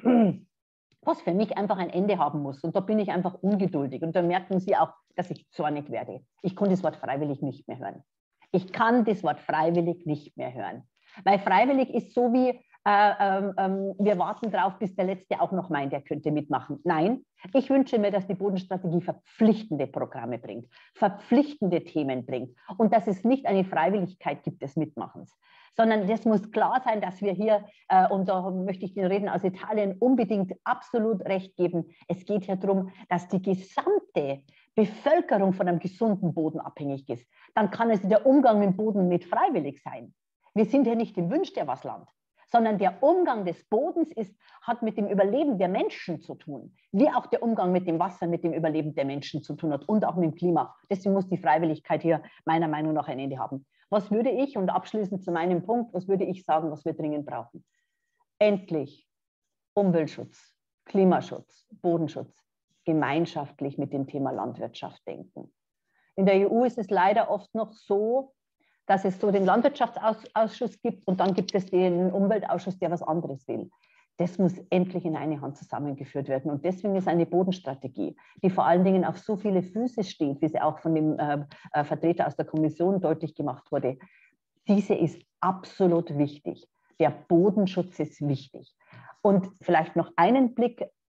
Was für mich einfach ein Ende haben muss. Und da bin ich einfach ungeduldig. Und da merken Sie auch, dass ich zornig werde. Ich kann das Wort freiwillig nicht mehr hören. Ich kann das Wort freiwillig nicht mehr hören. Weil freiwillig ist so wie, äh, ähm, wir warten drauf, bis der Letzte auch noch meint, er könnte mitmachen. Nein, ich wünsche mir, dass die Bodenstrategie verpflichtende Programme bringt, verpflichtende Themen bringt und dass es nicht eine Freiwilligkeit gibt des Mitmachens, sondern es muss klar sein, dass wir hier, äh, und da möchte ich den Rednern aus Italien unbedingt absolut recht geben, es geht hier darum, dass die gesamte Bevölkerung von einem gesunden Boden abhängig ist. Dann kann es der Umgang mit dem Boden nicht freiwillig sein. Wir sind ja nicht im Wünsch dir was Land, sondern der Umgang des Bodens ist, hat mit dem Überleben der Menschen zu tun, wie auch der Umgang mit dem Wasser mit dem Überleben der Menschen zu tun hat und auch mit dem Klima. Deswegen muss die Freiwilligkeit hier meiner Meinung nach ein Ende haben. Was würde ich, und abschließend zu meinem Punkt, was würde ich sagen, was wir dringend brauchen? Endlich Umweltschutz, Klimaschutz, Bodenschutz gemeinschaftlich mit dem Thema Landwirtschaft denken. In der E U ist es leider oft noch so, dass es so den Landwirtschaftsausschuss gibt und dann gibt es den Umweltausschuss, der was anderes will. Das muss endlich in eine Hand zusammengeführt werden. Und deswegen ist eine Bodenstrategie, die vor allen Dingen auf so viele Füße steht, wie sie auch von dem äh, äh, Vertreter aus der Kommission deutlich gemacht wurde, diese ist absolut wichtig. Der Bodenschutz ist wichtig. Und vielleicht noch einen Blick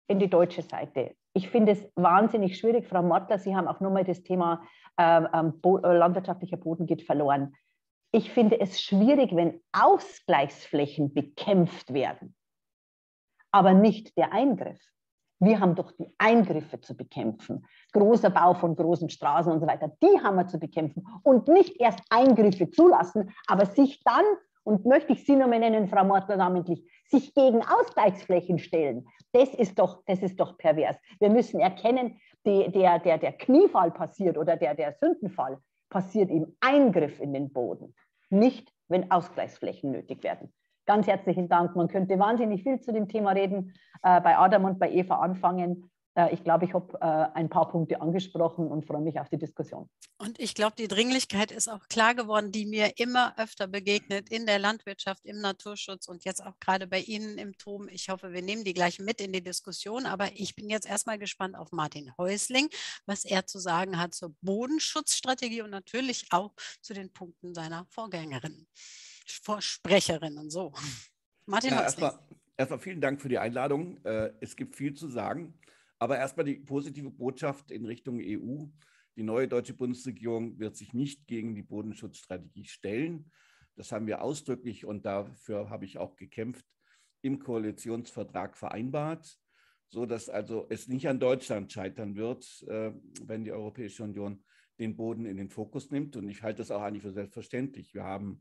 in die deutsche Seite. Ich finde es wahnsinnig schwierig, Frau Mortler, Sie haben auch nochmal das Thema äh, Bo landwirtschaftlicher Boden geht verloren. Ich finde es schwierig, wenn Ausgleichsflächen bekämpft werden, aber nicht der Eingriff. Wir haben doch die Eingriffe zu bekämpfen. Großer Bau von großen Straßen und so weiter, die haben wir zu bekämpfen und nicht erst Eingriffe zulassen, aber sich dann, und möchte ich Sie nochmal nennen, Frau Mortler namentlich, sich gegen Ausgleichsflächen stellen. Das ist doch, das ist doch pervers. Wir müssen erkennen, die, der, der, der Kniefall passiert oder der, der Sündenfall passiert im Eingriff in den Boden, nicht wenn Ausgleichsflächen nötig werden. Ganz herzlichen Dank. Man könnte wahnsinnig viel zu dem Thema reden, äh, bei Adam und bei Eva anfangen. Äh, ich glaube, ich habe äh, ein paar Punkte angesprochen und freue mich auf die Diskussion. Und ich glaube, die Dringlichkeit ist auch klar geworden, die mir immer öfter begegnet in der Landwirtschaft, im Naturschutz und jetzt auch gerade bei Ihnen im T O M. Ich hoffe, wir nehmen die gleich mit in die Diskussion, aber ich bin jetzt erstmal gespannt auf Martin Häusling, was er zu sagen hat zur Bodenschutzstrategie und natürlich auch zu den Punkten seiner Vorgängerin, Vorsprecherin und so. Martin ja, Häusling. Erstmal, erstmal vielen Dank für die Einladung. Es gibt viel zu sagen, aber erstmal die positive Botschaft in Richtung E U. Die neue deutsche Bundesregierung wird sich nicht gegen die Bodenschutzstrategie stellen. Das haben wir ausdrücklich und dafür habe ich auch gekämpft, im Koalitionsvertrag vereinbart, sodass also es nicht an Deutschland scheitern wird, wenn die Europäische Union den Boden in den Fokus nimmt. Und ich halte das auch eigentlich für selbstverständlich. Wir haben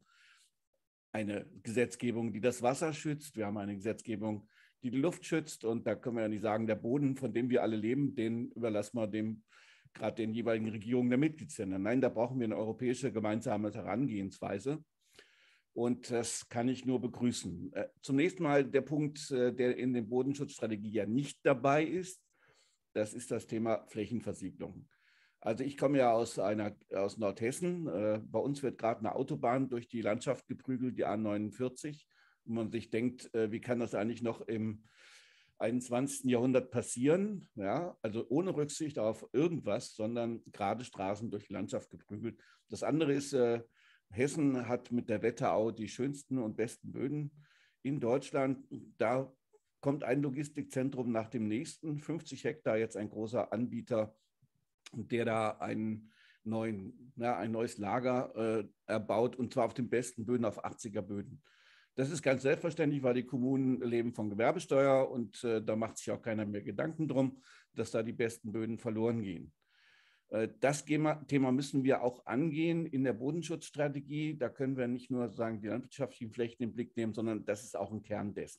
eine Gesetzgebung, die das Wasser schützt. Wir haben eine Gesetzgebung, die die Luft schützt. Und da können wir ja nicht sagen, der Boden, von dem wir alle leben, den überlassen wir dem, gerade den jeweiligen Regierungen der Mitgliedsländer. Nein, da brauchen wir eine europäische gemeinsame Herangehensweise. Und das kann ich nur begrüßen. Zunächst mal der Punkt, der in der Bodenschutzstrategie ja nicht dabei ist. Das ist das Thema Flächenversiegelung. Also ich komme ja aus, einer, aus Nordhessen. Bei uns wird gerade eine Autobahn durch die Landschaft geprügelt, die A neunundvierzig. Und man sich denkt, wie kann das eigentlich noch im einundzwanzigsten Jahrhundert passieren? Ja, also ohne Rücksicht auf irgendwas, sondern gerade Straßen durch die Landschaft geprügelt. Das andere ist, äh, Hessen hat mit der Wetterau die schönsten und besten Böden in Deutschland. Da kommt ein Logistikzentrum nach dem nächsten, fünfzig Hektar, jetzt ein großer Anbieter, der da einen neuen, ja, ein neues Lager äh, erbaut, und zwar auf den besten Böden, auf achtziger Böden. Das ist ganz selbstverständlich, weil die Kommunen leben von Gewerbesteuer und äh, da macht sich auch keiner mehr Gedanken drum, dass da die besten Böden verloren gehen. Äh, das Thema müssen wir auch angehen in der Bodenschutzstrategie. Da können wir nicht nur sagen, die landwirtschaftlichen Flächen in den Blick nehmen, sondern das ist auch ein Kern dessen.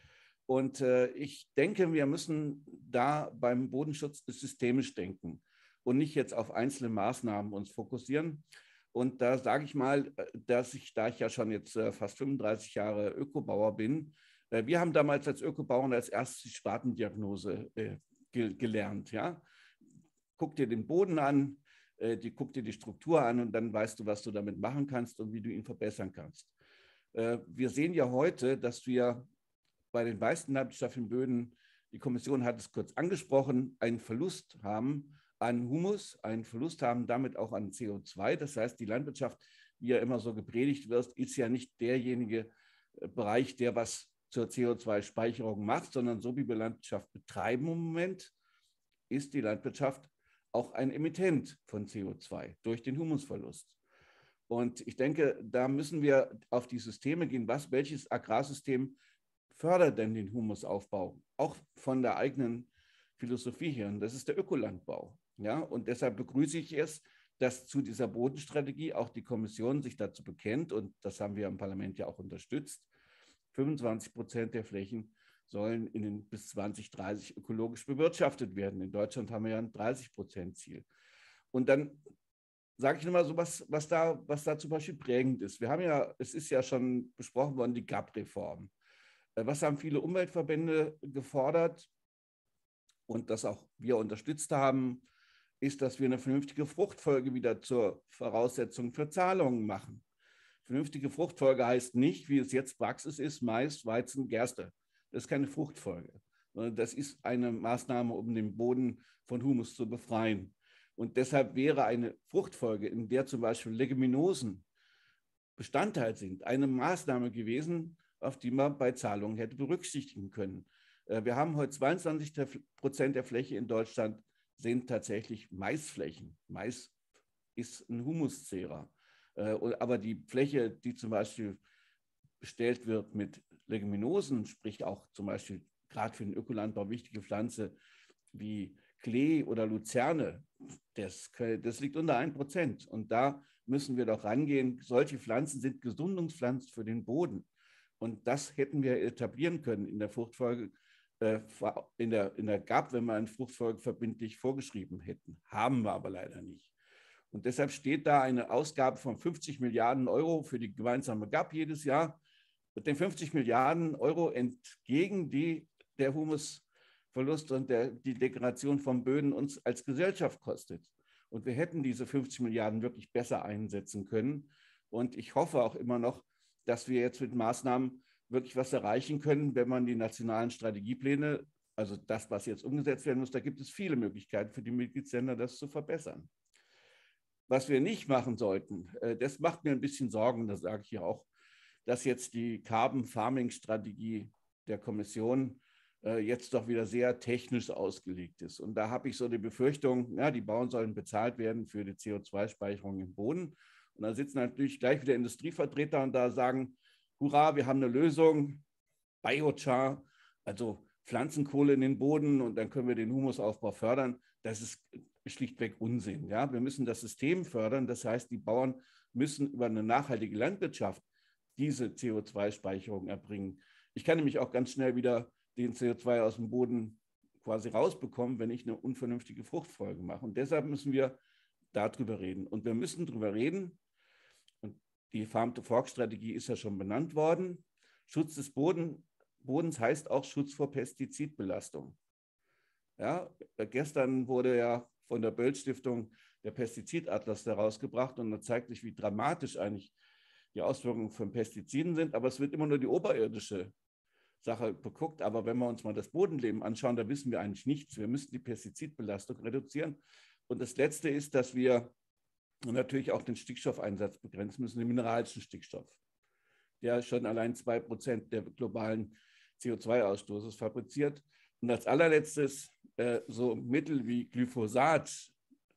Und äh, ich denke, wir müssen da beim Bodenschutz systemisch denken und nicht jetzt auf einzelne Maßnahmen uns fokussieren. Und da sage ich mal, dass ich, da ich ja schon jetzt fast fünfunddreißig Jahre Ökobauer bin, wir haben damals als Ökobauern als erstes die Spartendiagnose äh, ge gelernt. Ja? Guck dir den Boden an, äh, die, guck dir die Struktur an und dann weißt du, was du damit machen kannst und wie du ihn verbessern kannst. Äh, wir sehen ja heute, dass wir bei den meisten landwirtschaftlichen Böden, die Kommission hat es kurz angesprochen, einen Verlust haben an Humus, einen Verlust haben damit auch an C O zwei. Das heißt, die Landwirtschaft, wie ja immer so gepredigt wird, ist ja nicht derjenige Bereich, der was zur C O zwei Speicherung macht, sondern so wie wir Landwirtschaft betreiben im Moment, ist die Landwirtschaft auch ein Emittent von C O zwei durch den Humusverlust. Und ich denke, da müssen wir auf die Systeme gehen. Was, welches Agrarsystem fördert denn den Humusaufbau? Auch von der eigenen Philosophie her. Und das ist der Ökolandbau. Ja, und deshalb begrüße ich es, dass zu dieser Bodenstrategie auch die Kommission sich dazu bekennt, und das haben wir im Parlament ja auch unterstützt. fünfundzwanzig Prozent der Flächen sollen in den bis zwanzig dreißig ökologisch bewirtschaftet werden. In Deutschland haben wir ja ein dreißig Prozent Ziel. Und dann sage ich nochmal so, was, was, da, was da zum Beispiel prägend ist. Wir haben ja, es ist ja schon besprochen worden, die G A B-Reform. Was haben viele Umweltverbände gefordert und das auch wir unterstützt haben, ist, dass wir eine vernünftige Fruchtfolge wieder zur Voraussetzung für Zahlungen machen. Vernünftige Fruchtfolge heißt nicht, wie es jetzt Praxis ist, Mais, Weizen, Gerste. Das ist keine Fruchtfolge, sondern das ist eine Maßnahme, um den Boden von Humus zu befreien. Und deshalb wäre eine Fruchtfolge, in der zum Beispiel Leguminosen Bestandteil sind, eine Maßnahme gewesen, auf die man bei Zahlungen hätte berücksichtigen können. Wir haben heute zweiundzwanzig Prozent der Fläche in Deutschland sind tatsächlich Maisflächen. Mais ist ein Humuszehrer. Aber die Fläche, die zum Beispiel bestellt wird mit Leguminosen, sprich auch zum Beispiel gerade für den Ökolandbau wichtige Pflanze wie Klee oder Luzerne, das, das liegt unter ein Prozent. Und da müssen wir doch rangehen. Solche Pflanzen sind Gesundungspflanzen für den Boden. Und das hätten wir etablieren können in der Fruchtfolge, äh, in der, in der G A P, wenn wir eine Fruchtfolge verbindlich vorgeschrieben hätten. Haben wir aber leider nicht. Und deshalb steht da eine Ausgabe von fünfzig Milliarden Euro für die gemeinsame G A P jedes Jahr. Mit den fünfzig Milliarden Euro entgegen die der Humusverlust und der, die Degradation von Böden uns als Gesellschaft kostet. Und wir hätten diese fünfzig Milliarden wirklich besser einsetzen können. Und ich hoffe auch immer noch, dass wir jetzt mit Maßnahmen wirklich was erreichen können, wenn man die nationalen Strategiepläne, also das, was jetzt umgesetzt werden muss, da gibt es viele Möglichkeiten für die Mitgliedsländer, das zu verbessern. Was wir nicht machen sollten, das macht mir ein bisschen Sorgen, das sage ich hier auch, dass jetzt die Carbon Farming Strategie der Kommission jetzt doch wieder sehr technisch ausgelegt ist. Und da habe ich so die Befürchtung, ja, die Bauern sollen bezahlt werden für die C O zwei Speicherung im Boden. Und da sitzen natürlich gleich wieder Industrievertreter und da sagen, hurra, wir haben eine Lösung, Biochar, also Pflanzenkohle in den Boden und dann können wir den Humusaufbau fördern. Das ist schlichtweg Unsinn. Ja? Wir müssen das System fördern. Das heißt, die Bauern müssen über eine nachhaltige Landwirtschaft diese C O zwei Speicherung erbringen. Ich kann nämlich auch ganz schnell wieder den C O zwei aus dem Boden quasi rausbekommen, wenn ich eine unvernünftige Fruchtfolge mache. Und deshalb müssen wir darüber reden. Und wir müssen darüber reden, und die Farm-to-Fork-Strategie ist ja schon benannt worden, Schutz des Boden, Bodens heißt auch Schutz vor Pestizidbelastung. Ja, gestern wurde ja von der Böll-Stiftung der Pestizid-Atlas herausgebracht und da zeigt sich, wie dramatisch eigentlich die Auswirkungen von Pestiziden sind. Aber es wird immer nur die oberirdische Sache geguckt. Aber wenn wir uns mal das Bodenleben anschauen, da wissen wir eigentlich nichts. Wir müssen die Pestizidbelastung reduzieren. Und das Letzte ist, dass wir natürlich auch den Stickstoffeinsatz begrenzen müssen, den mineralischen Stickstoff, der schon allein zwei Prozent der globalen C O zwei Ausstoßes fabriziert. Und als allerletztes äh, so Mittel wie Glyphosat,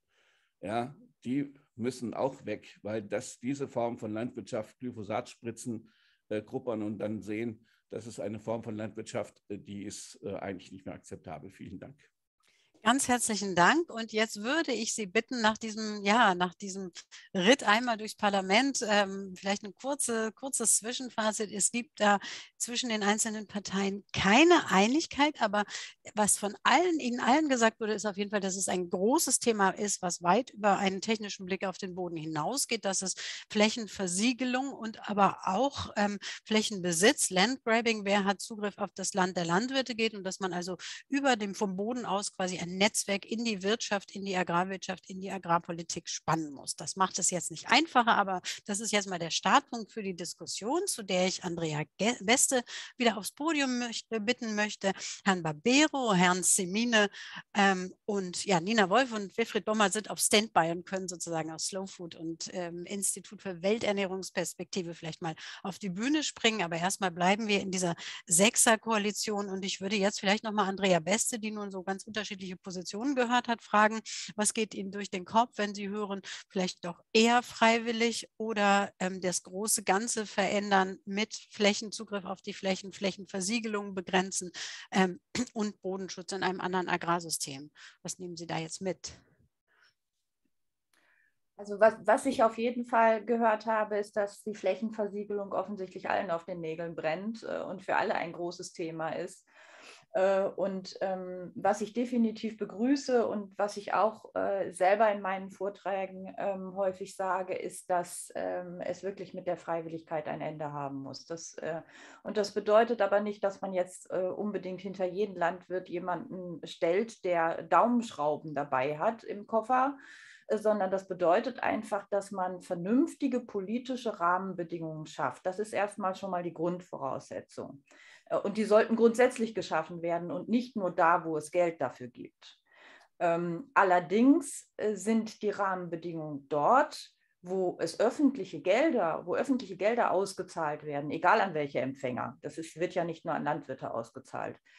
ja, die müssen auch weg, weil das diese Form von Landwirtschaft, Glyphosatspritzen, äh, gruppern und dann sehen, das ist eine Form von Landwirtschaft, äh, die ist äh, eigentlich nicht mehr akzeptabel. Vielen Dank. Ganz herzlichen Dank. Und jetzt würde ich Sie bitten, nach diesem, ja, nach diesem Ritt einmal durchs Parlament, ähm, vielleicht ein kurze, kurzes Zwischenfazit. Es gibt da zwischen den einzelnen Parteien keine Einigkeit, aber was von allen, Ihnen allen gesagt wurde, ist auf jeden Fall, dass es ein großes Thema ist, was weit über einen technischen Blick auf den Boden hinausgeht, dass es Flächenversiegelung und aber auch ähm, Flächenbesitz, Landgrabbing, wer hat Zugriff auf das Land der Landwirte geht und dass man also über dem vom Boden aus quasi ein Netzwerk in die Wirtschaft, in die Agrarwirtschaft, in die Agrarpolitik spannen muss. Das macht es jetzt nicht einfacher, aber das ist jetzt mal der Startpunkt für die Diskussion, zu der ich Andrea Beste wieder aufs Podium möchte, bitten möchte, Herrn Barbero, Herrn Semine ähm, und ja, Nina Wolf und Wilfried Dommer sind auf Standby und können sozusagen aus Slow Food und ähm, Institut für Welternährungsperspektive vielleicht mal auf die Bühne springen. Aber erstmal bleiben wir in dieser Sechser-Koalition und ich würde jetzt vielleicht nochmal Andrea Beste, die nun so ganz unterschiedliche Positionen gehört hat, fragen, was geht Ihnen durch den Kopf, wenn Sie hören, vielleicht doch eher freiwillig oder ähm, das große Ganze verändern mit Flächenzugriff auf die Flächen, Flächenversiegelung begrenzen ähm, und Bodenschutz in einem anderen Agrarsystem. Was nehmen Sie da jetzt mit? Also was, was ich auf jeden Fall gehört habe, ist, dass die Flächenversiegelung offensichtlich allen auf den Nägeln brennt äh, und für alle ein großes Thema ist. Äh, und ähm, was ich definitiv begrüße und was ich auch äh, selber in meinen Vorträgen ähm, häufig sage, ist, dass ähm, es wirklich mit der Freiwilligkeit ein Ende haben muss. Das, äh, und das bedeutet aber nicht, dass man jetzt äh, unbedingt hinter jeden Landwirt jemanden stellt, der Daumenschrauben dabei hat im Koffer, sondern das bedeutet einfach, dass man vernünftige politische Rahmenbedingungen schafft. Das ist erstmal schon mal die Grundvoraussetzung. Und die sollten grundsätzlich geschaffen werden und nicht nur da, wo es Geld dafür gibt. Ähm, allerdings sind die Rahmenbedingungen dort, wo es öffentliche Gelder, wo öffentliche Gelder ausgezahlt werden, egal an welche Empfänger. Das ist, wird ja nicht nur an Landwirte ausgezahlt.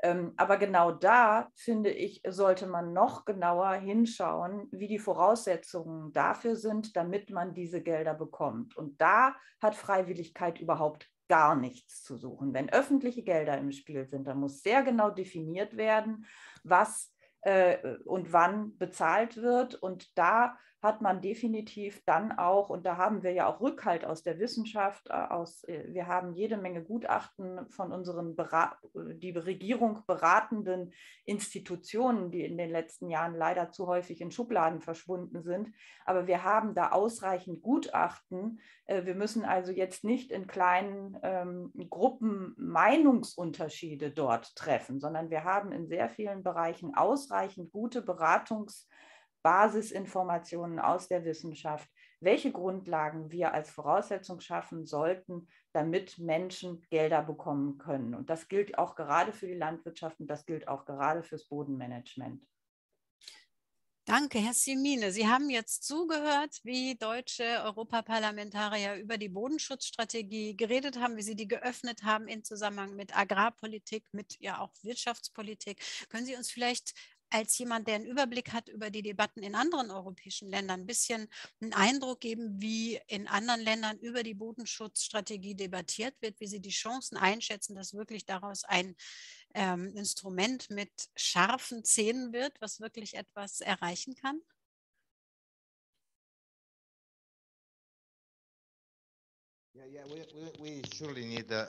Ähm, aber genau da, finde ich, sollte man noch genauer hinschauen, wie die Voraussetzungen dafür sind, damit man diese Gelder bekommt. Und da hat Freiwilligkeit überhaupt gar nichts zu suchen. Wenn öffentliche Gelder im Spiel sind, dann muss sehr genau definiert werden, was äh, und wann bezahlt wird. Und da hat man definitiv dann auch, und da haben wir ja auch Rückhalt aus der Wissenschaft, aus, wir haben jede Menge Gutachten von unseren Berat, die Regierung beratenden Institutionen, die in den letzten Jahren leider zu häufig in Schubladen verschwunden sind. Aber wir haben da ausreichend Gutachten. Wir müssen also jetzt nicht in kleinen ähm, Gruppen Meinungsunterschiede dort treffen, sondern wir haben in sehr vielen Bereichen ausreichend gute Beratungs- Basisinformationen aus der Wissenschaft, welche Grundlagen wir als Voraussetzung schaffen sollten, damit Menschen Gelder bekommen können. Und das gilt auch gerade für die Landwirtschaft und das gilt auch gerade fürs Bodenmanagement. Danke, Herr Siemine. Sie haben jetzt zugehört, wie deutsche Europaparlamentarier über die Bodenschutzstrategie geredet haben, wie sie die geöffnet haben in Zusammenhang mit Agrarpolitik, mit ja auch Wirtschaftspolitik. Können Sie uns vielleicht als jemand, der einen Überblick hat über die Debatten in anderen europäischen Ländern, ein bisschen einen Eindruck geben, wie in anderen Ländern über die Bodenschutzstrategie debattiert wird, wie Sie die Chancen einschätzen, dass wirklich daraus ein ähm, Instrument mit scharfen Zähnen wird, was wirklich etwas erreichen kann? Yeah, yeah, we, we, we surely need uh,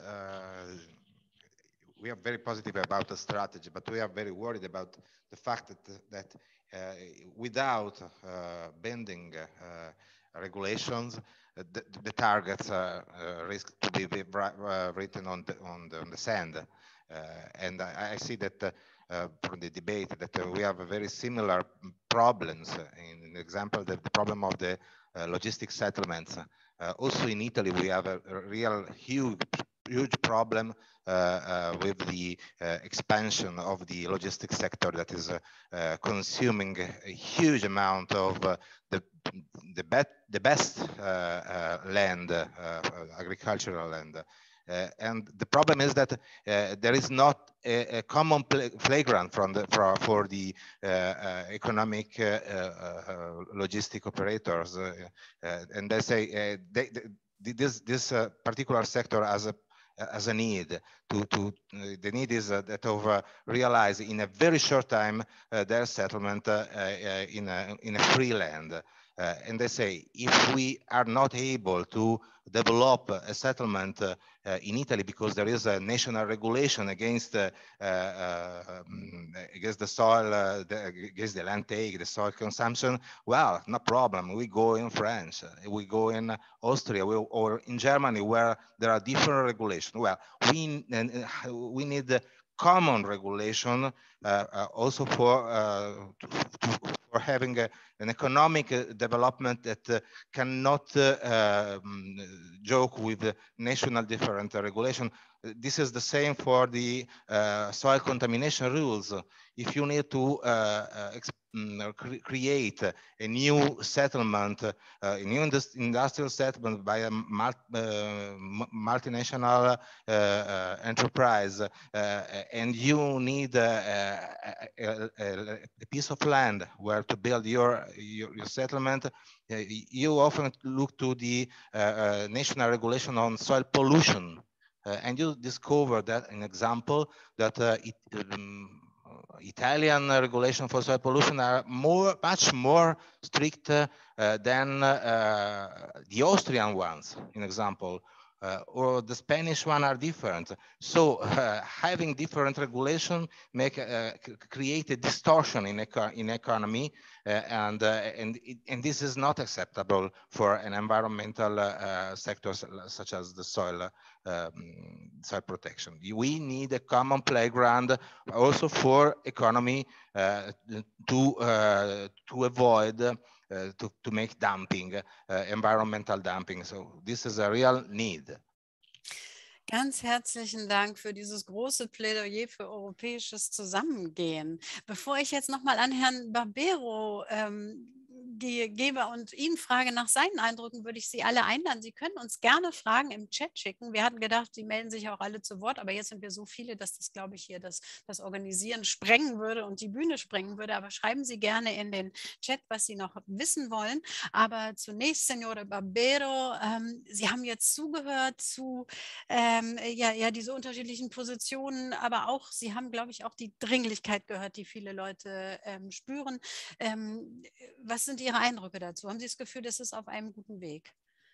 we are very positive about the strategy, but we are very worried about the fact that, that uh, without uh, bending uh, regulations, uh, the, the targets uh, uh, risk to be uh, written on the, on the, on the sand. Uh, and I, I see that uh, uh, from the debate that uh, we have a very similar problems. In the example, the, the problem of the uh, logistic settlements. Uh, also in Italy, we have a, a real huge huge problem uh, uh, with the uh, expansion of the logistics sector that is uh, uh, consuming a huge amount of uh, the the, bet, the best uh, uh, land, uh, agricultural land. Uh, and the problem is that uh, there is not a, a common play, playground from the, for, for the uh, uh, economic uh, uh, logistic operators. Uh, uh, and they say uh, they, they, this, this uh, particular sector has a as a need to, to uh, the need is uh, that of uh, realize in a very short time uh, their settlement uh, uh, in, a, in a free land. Uh, and they say, if we are not able to develop a settlement uh, uh, in Italy because there is a national regulation against uh, uh, um, against the soil, uh, the, against the land take, the soil consumption, well, no problem. We go in France, we go in Austria, we, or in Germany where there are different regulations. Well, we, uh, we need common regulation uh, uh, also for, uh, to, to, for having a, an economic uh, development that uh, cannot uh, um, joke with the national different uh, regulation. This is the same for the uh, soil contamination rules. If you need to uh, uh, cre create a new settlement, uh, a new indust industrial settlement by a mul uh, multinational uh, uh, enterprise, uh, and you need uh, a, a, a, a piece of land where to build your, your, your settlement, uh, you often look to the uh, uh, national regulation on soil pollution. Uh, and you discover that an example that uh, it, um, Italian regulation for soil pollution are more, much more strict uh, than uh, the Austrian ones, in example, uh, or the Spanish one are different. So uh, having different regulation make uh, create a distortion in eco in economy, uh, and uh, and it, and this is not acceptable for an environmental uh, sector such as the soil. Um, soil protection. We need a common playground also for economy uh, to uh, to avoid uh, to, to make dumping, uh, environmental dumping. So this is a real need. Ganz herzlichen Dank für dieses große Plädoyer für europäisches Zusammengehen. Bevor ich jetzt nochmal an Herrn Barbero ähm, gebe und Ihnen frage nach seinen Eindrücken, würde ich Sie alle einladen. Sie können uns gerne Fragen im Chat schicken. Wir hatten gedacht, Sie melden sich auch alle zu Wort, aber jetzt sind wir so viele, dass das, glaube ich, hier das, das Organisieren sprengen würde und die Bühne sprengen würde. Aber schreiben Sie gerne in den Chat, was Sie noch wissen wollen. Aber zunächst, Signore Barbero, ähm, Sie haben jetzt zugehört zu ähm, ja, ja, diese unterschiedlichen Positionen, aber auch, Sie haben, glaube ich, auch die Dringlichkeit gehört, die viele Leute ähm, spüren. Ähm, was sind Ihre Eindrücke dazu? Haben Sie das Gefühl, das ist auf einem guten Weg?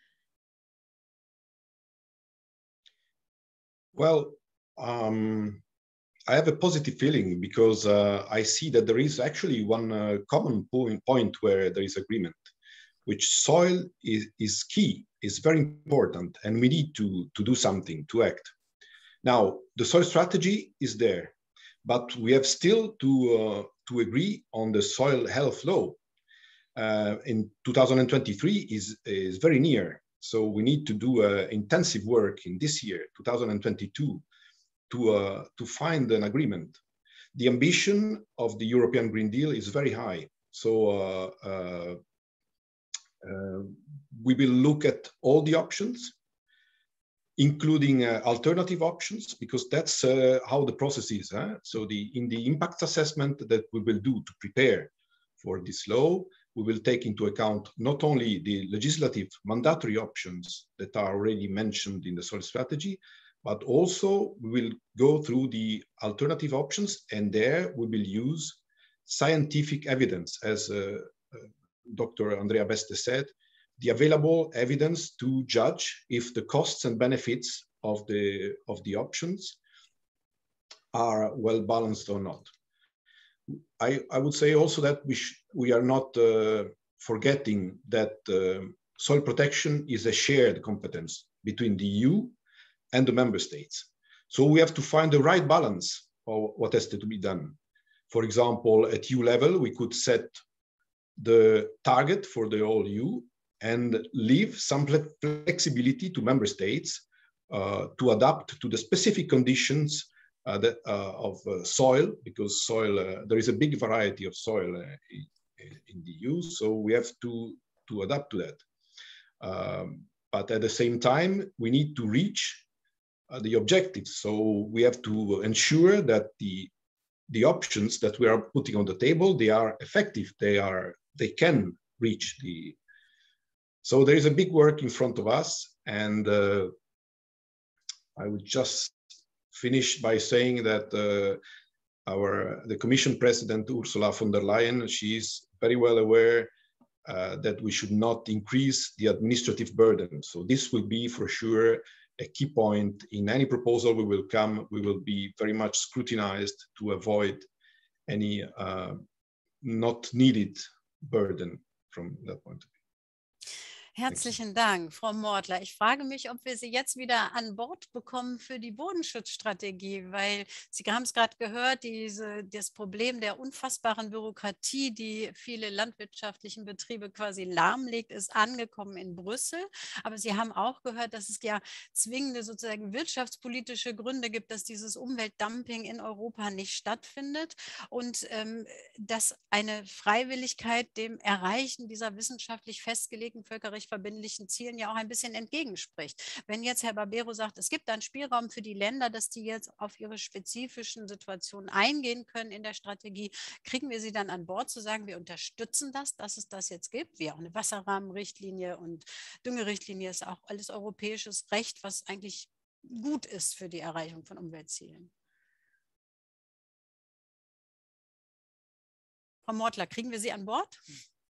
Well, um, I have a positive feeling because uh, I see that there is actually one uh, common point, point where there is agreement, which soil is, is key, is very important, and we need to, to do something, to act. Now, the soil strategy is there, but we have still to, uh, to agree on the soil health law. Uh, in two thousand twenty-three is, is very near, so we need to do uh, intensive work in this year, two thousand twenty-two, to, uh, to find an agreement. The ambition of the European Green Deal is very high, so uh, uh, uh, we will look at all the options, including uh, alternative options, because that's uh, how the process is. Huh? So the, in the impact assessment that we will do to prepare for this law, we will take into account not only the legislative mandatory options that are already mentioned in the soil strategy, but also we will go through the alternative options, and there we will use scientific evidence, as uh, uh, Doctor Andrea Beste said, the available evidence to judge if the costs and benefits of the, of the options are well balanced or not. I, I would say also that we, we are not uh, forgetting that uh, soil protection is a shared competence between the E U and the member states. So we have to find the right balance of what has to be done. For example, at E U level, we could set the target for the whole E U and leave some flexibility to member states uh, to adapt to the specific conditions uh, that, uh, of uh, soil, because soil, uh, there is a big variety of soil uh, in, in the E U, so we have to, to adapt to that. Um, but at the same time, we need to reach uh, the objectives. So we have to ensure that the, the options that we are putting on the table, they are effective, they, are, they can reach the. So there is a big work in front of us, and uh, I would just finish by saying that uh, our the Commission President Ursula von der Leyen, she is very well aware uh, that we should not increase the administrative burden. So this will be for sure a key point in any proposal we will come. We will be very much scrutinized to avoid any uh, not needed burden from that point of view. Herzlichen Dank, Frau Mortler. Ich frage mich, ob wir Sie jetzt wieder an Bord bekommen für die Bodenschutzstrategie, weil Sie haben es gerade gehört, diese, das Problem der unfassbaren Bürokratie, die viele landwirtschaftlichen Betriebe quasi lahmlegt, ist angekommen in Brüssel. Aber Sie haben auch gehört, dass es ja zwingende sozusagen wirtschaftspolitische Gründe gibt, dass dieses Umweltdumping in Europa nicht stattfindet und ähm, dass eine Freiwilligkeit dem Erreichen dieser wissenschaftlich festgelegten völkerrechtlichen verbindlichen Zielen ja auch ein bisschen entgegenspricht. Wenn jetzt Herr Barbero sagt, es gibt einen Spielraum für die Länder, dass die jetzt auf ihre spezifischen Situationen eingehen können in der Strategie, kriegen wir sie dann an Bord zu sagen, wir unterstützen das, dass es das jetzt gibt, wie auch eine Wasserrahmenrichtlinie und Düngerichtlinie ist auch alles europäisches Recht, was eigentlich gut ist für die Erreichung von Umweltzielen. Frau Mortler, kriegen wir Sie an Bord?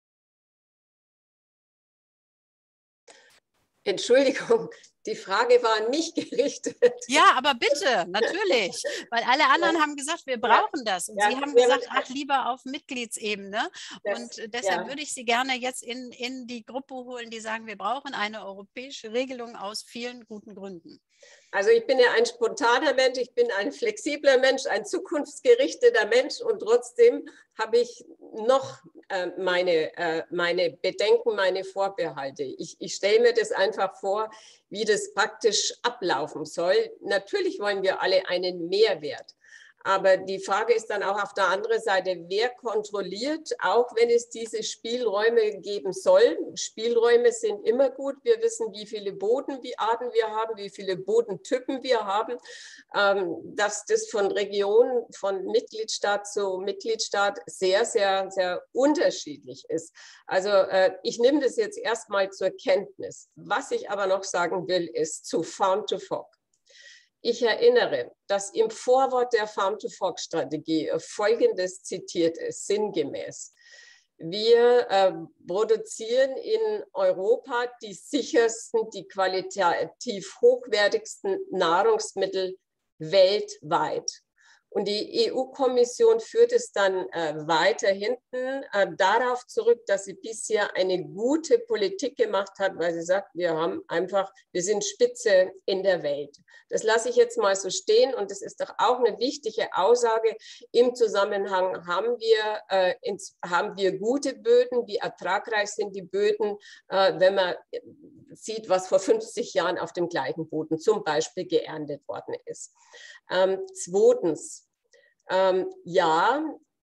Entschuldigung, die Frage war an mich gerichtet. Ja, aber bitte, natürlich, weil alle anderen haben gesagt, wir brauchen das. Und ja, Sie haben ja, gesagt, ach, lieber auf Mitgliedsebene. Das, und deshalb ja. würde ich Sie gerne jetzt in, in die Gruppe holen, die sagen, wir brauchen eine europäische Regelung aus vielen guten Gründen. Also ich bin ja ein spontaner Mensch, ich bin ein flexibler Mensch, ein zukunftsgerichteter Mensch und trotzdem habe ich noch äh, meine, äh, meine Bedenken, meine Vorbehalte. Ich, ich stelle mir das einfach vor, wie das praktisch ablaufen soll. Natürlich wollen wir alle einen Mehrwert, Aber die Frage ist dann auch auf der anderen Seite, wer kontrolliert, auch wenn es diese Spielräume geben soll. Spielräume sind immer gut. Wir wissen, wie viele Bodenarten wir haben, wie viele Bodentypen wir haben, dass das von Region, von Mitgliedstaat zu Mitgliedstaat sehr, sehr, sehr unterschiedlich ist. Also ich nehme das jetzt erstmal zur Kenntnis. Was ich aber noch sagen will, ist zu Farm to Fork. Ich erinnere, dass im Vorwort der Farm-to-Fork-Strategie Folgendes zitiert ist, sinngemäß. Wir äh, produzieren in Europa die sichersten, die qualitativ hochwertigsten Nahrungsmittel weltweit. Und die E U-Kommission führt es dann äh, weiter hinten äh, darauf zurück, dass sie bisher eine gute Politik gemacht hat, weil sie sagt, wir haben einfach, wir sind Spitze in der Welt. Das lasse ich jetzt mal so stehen und das ist doch auch eine wichtige Aussage. Im Zusammenhang haben wir, äh, ins, haben wir gute Böden, wie ertragreich sind die Böden, äh, wenn man sieht, was vor fünfzig Jahren auf dem gleichen Boden zum Beispiel geerntet worden ist. Ähm, zweitens, ähm, ja,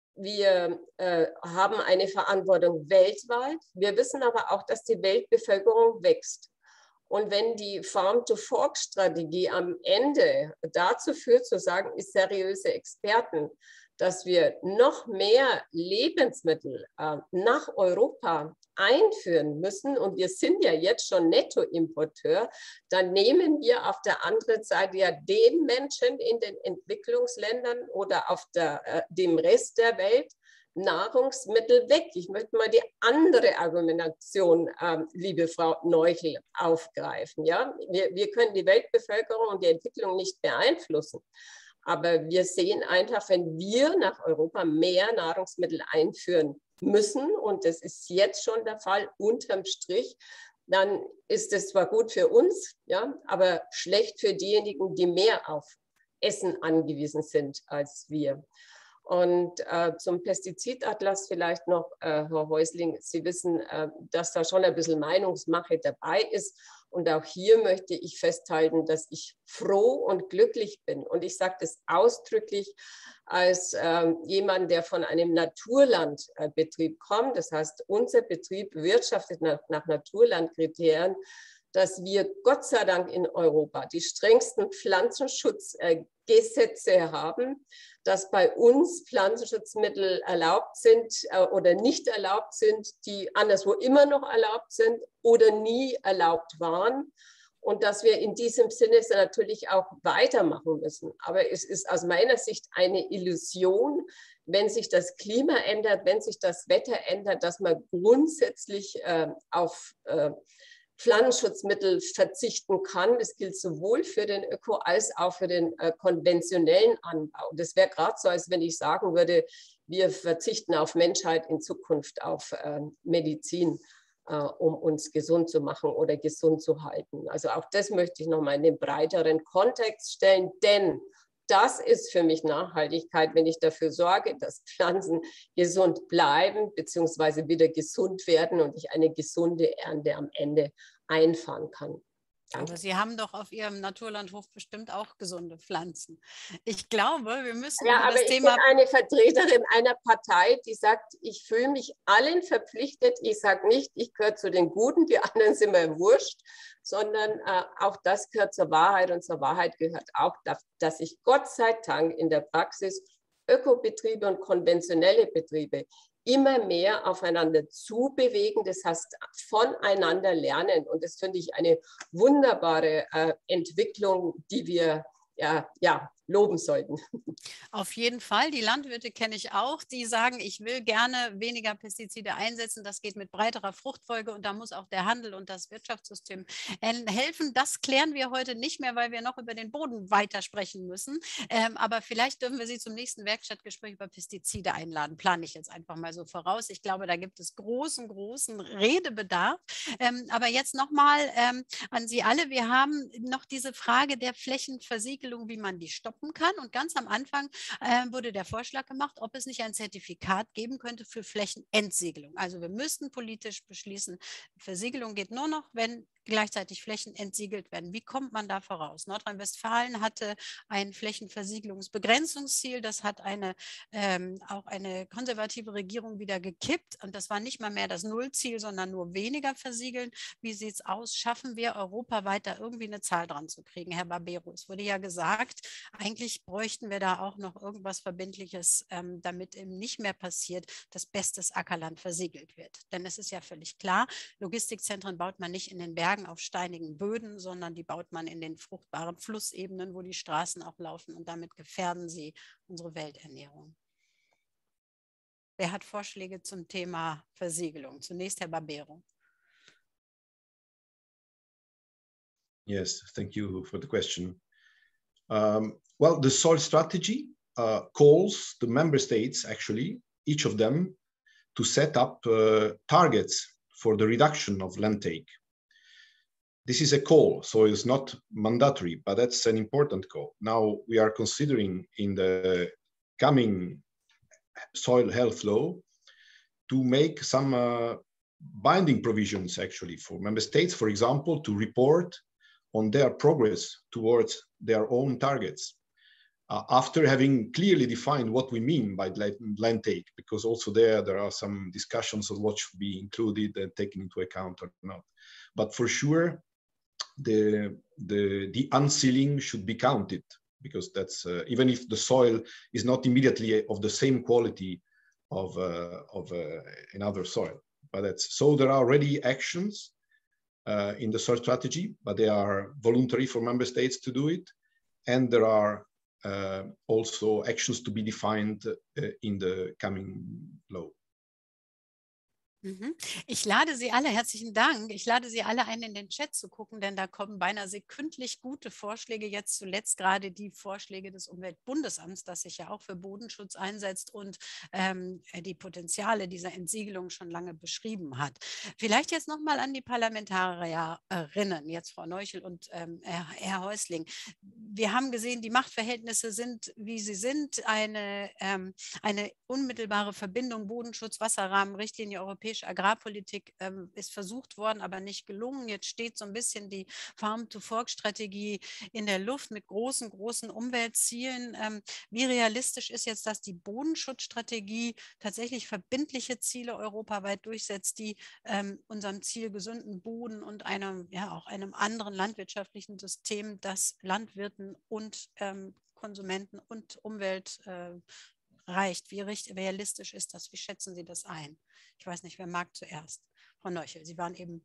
wir äh, haben eine Verantwortung weltweit. Wir wissen aber auch, dass die Weltbevölkerung wächst. Und wenn die Farm-to-Fork-Strategie am Ende dazu führt, zu sagen, ist seriöse Experten, dass wir noch mehr Lebensmittel äh, nach Europa einführen müssen, und wir sind ja jetzt schon Nettoimporteur, dann nehmen wir auf der anderen Seite ja den Menschen in den Entwicklungsländern oder auf der, äh, dem Rest der Welt Nahrungsmittel weg. Ich möchte mal die andere Argumentation, äh, liebe Frau Neuchel, aufgreifen. Ja? Wir, wir können die Weltbevölkerung und die Entwicklung nicht beeinflussen. Aber wir sehen einfach, wenn wir nach Europa mehr Nahrungsmittel einführen müssen, und das ist jetzt schon der Fall, unterm Strich, dann ist es zwar gut für uns, ja, aber schlecht für diejenigen, die mehr auf Essen angewiesen sind als wir. Und äh, zum Pestizidatlas vielleicht noch, äh, Herr Häusling, Sie wissen, äh, dass da schon ein bisschen Meinungsmache dabei ist. Und auch hier möchte ich festhalten, dass ich froh und glücklich bin. Und ich sage das ausdrücklich als äh, jemand, der von einem Naturlandbetrieb kommt. Das heißt, unser Betrieb wirtschaftet nach, nach Naturlandkriterien, dass wir Gott sei Dank in Europa die strengsten Pflanzenschutzgesetze haben, dass bei uns Pflanzenschutzmittel erlaubt sind äh, oder nicht erlaubt sind, die anderswo immer noch erlaubt sind oder nie erlaubt waren. Und dass wir in diesem Sinne natürlich auch weitermachen müssen. Aber es ist aus meiner Sicht eine Illusion, wenn sich das Klima ändert, wenn sich das Wetter ändert, dass man grundsätzlich äh, auf äh, Pflanzenschutzmittel verzichten kann. Das gilt sowohl für den Öko- als auch für den äh, konventionellen Anbau. Das wäre gerade so, als wenn ich sagen würde, wir verzichten auf Menschheit in Zukunft auf äh, Medizin, äh, um uns gesund zu machen oder gesund zu halten. Also auch das möchte ich nochmal in den breiteren Kontext stellen, denn das ist für mich Nachhaltigkeit, wenn ich dafür sorge, dass Pflanzen gesund bleiben bzw. wieder gesund werden und ich eine gesunde Ernte am Ende einfahren kann. Danke. Aber Sie haben doch auf Ihrem Naturlandhof bestimmt auch gesunde Pflanzen. Ich glaube, wir müssen ja, über aber das ich Thema... bin eine Vertreterin einer Partei, die sagt, ich fühle mich allen verpflichtet. Ich sage nicht, ich gehöre zu den Guten, die anderen sind mir wurscht, sondern äh, auch das gehört zur Wahrheit, und zur Wahrheit gehört auch, dass sich Gott sei Dank in der Praxis Ökobetriebe und konventionelle Betriebe immer mehr aufeinander zubewegen, das heißt voneinander lernen. Und das finde ich eine wunderbare äh, Entwicklung, die wir ja, ja, loben sollten. Auf jeden Fall. Die Landwirte kenne ich auch, die sagen, ich will gerne weniger Pestizide einsetzen. Das geht mit breiterer Fruchtfolge, und da muss auch der Handel und das Wirtschaftssystem helfen. Das klären wir heute nicht mehr, weil wir noch über den Boden weitersprechen müssen. Ähm, aber vielleicht dürfen wir Sie zum nächsten Werkstattgespräch über Pestizide einladen. Plane ich jetzt einfach mal so voraus. Ich glaube, da gibt es großen, großen Redebedarf. Ähm, aber jetzt nochmal ähm, an Sie alle. Wir haben noch diese Frage der Flächenversiegelung, wie man die stoppen kann. Und ganz am Anfang äh, wurde der Vorschlag gemacht, ob es nicht ein Zertifikat geben könnte für Flächenentsiegelung. Also wir müssten politisch beschließen, Versiegelung geht nur noch, wenn gleichzeitig Flächen entsiegelt werden. Wie kommt man da voraus? Nordrhein-Westfalen hatte ein Flächenversiegelungsbegrenzungsziel. Das hat eine, ähm, auch eine konservative Regierung wieder gekippt. Und das war nicht mal mehr das Nullziel, sondern nur weniger versiegeln. Wie sieht es aus? Schaffen wir europaweit da irgendwie eine Zahl dran zu kriegen? Herr Barbero, es wurde ja gesagt, eigentlich bräuchten wir da auch noch irgendwas Verbindliches, ähm, damit eben nicht mehr passiert, dass bestes Ackerland versiegelt wird. Denn es ist ja völlig klar, Logistikzentren baut man nicht in den Bergen auf steinigen Böden, sondern die baut man in den fruchtbaren Flussebenen, wo die Straßen auch laufen, und damit gefährden sie unsere Welternährung. Wer hat Vorschläge zum Thema Versiegelung? Zunächst Herr Barbero. Yes, thank you for the question. Um, well, the soil strategy uh, calls the member states, actually, each of them, to set up uh, targets for the reduction of land take. This is a call, so it's not mandatory, but that's an important call. Now we are considering in the coming soil health law to make some uh, binding provisions actually for member states, for example, to report on their progress towards their own targets. Uh, after having clearly defined what we mean by land take, because also there, there are some discussions of what should be included and taken into account or not. But for sure, the, the, the unsealing should be counted, because that's, uh, even if the soil is not immediately of the same quality of, uh, of uh, another soil. But that's, so there are already actions uh, in the soil strategy, but they are voluntary for member states to do it. And there are Uh, also actions to be defined uh, in the coming law. Ich lade Sie alle, herzlichen Dank, ich lade Sie alle ein, in den Chat zu gucken, denn da kommen beinahe sekündlich gute Vorschläge, jetzt zuletzt gerade die Vorschläge des Umweltbundesamts, das sich ja auch für Bodenschutz einsetzt und ähm, die Potenziale dieser Entsiegelung schon lange beschrieben hat. Vielleicht jetzt nochmal an die Parlamentarierinnen, jetzt Frau Neuchel und ähm, Herr, Herr Häusling. Wir haben gesehen, die Machtverhältnisse sind, wie sie sind, eine, ähm, eine unmittelbare Verbindung Bodenschutz, Wasserrahmen, Richtlinie, Europäische Agrarpolitik ähm, ist versucht worden, aber nicht gelungen. Jetzt steht so ein bisschen die Farm-to-Fork-Strategie in der Luft mit großen, großen Umweltzielen. Ähm, wie realistisch ist jetzt, dass die Bodenschutzstrategie tatsächlich verbindliche Ziele europaweit durchsetzt, die ähm, unserem Ziel gesunden Boden und einem, ja, auch einem anderen landwirtschaftlichen System, das Landwirten und ähm, Konsumenten und Umwelt äh, reicht? Wie realistisch ist das? Wie schätzen Sie das ein? Ich weiß nicht, wer mag zuerst? Frau Neuchel, Sie waren eben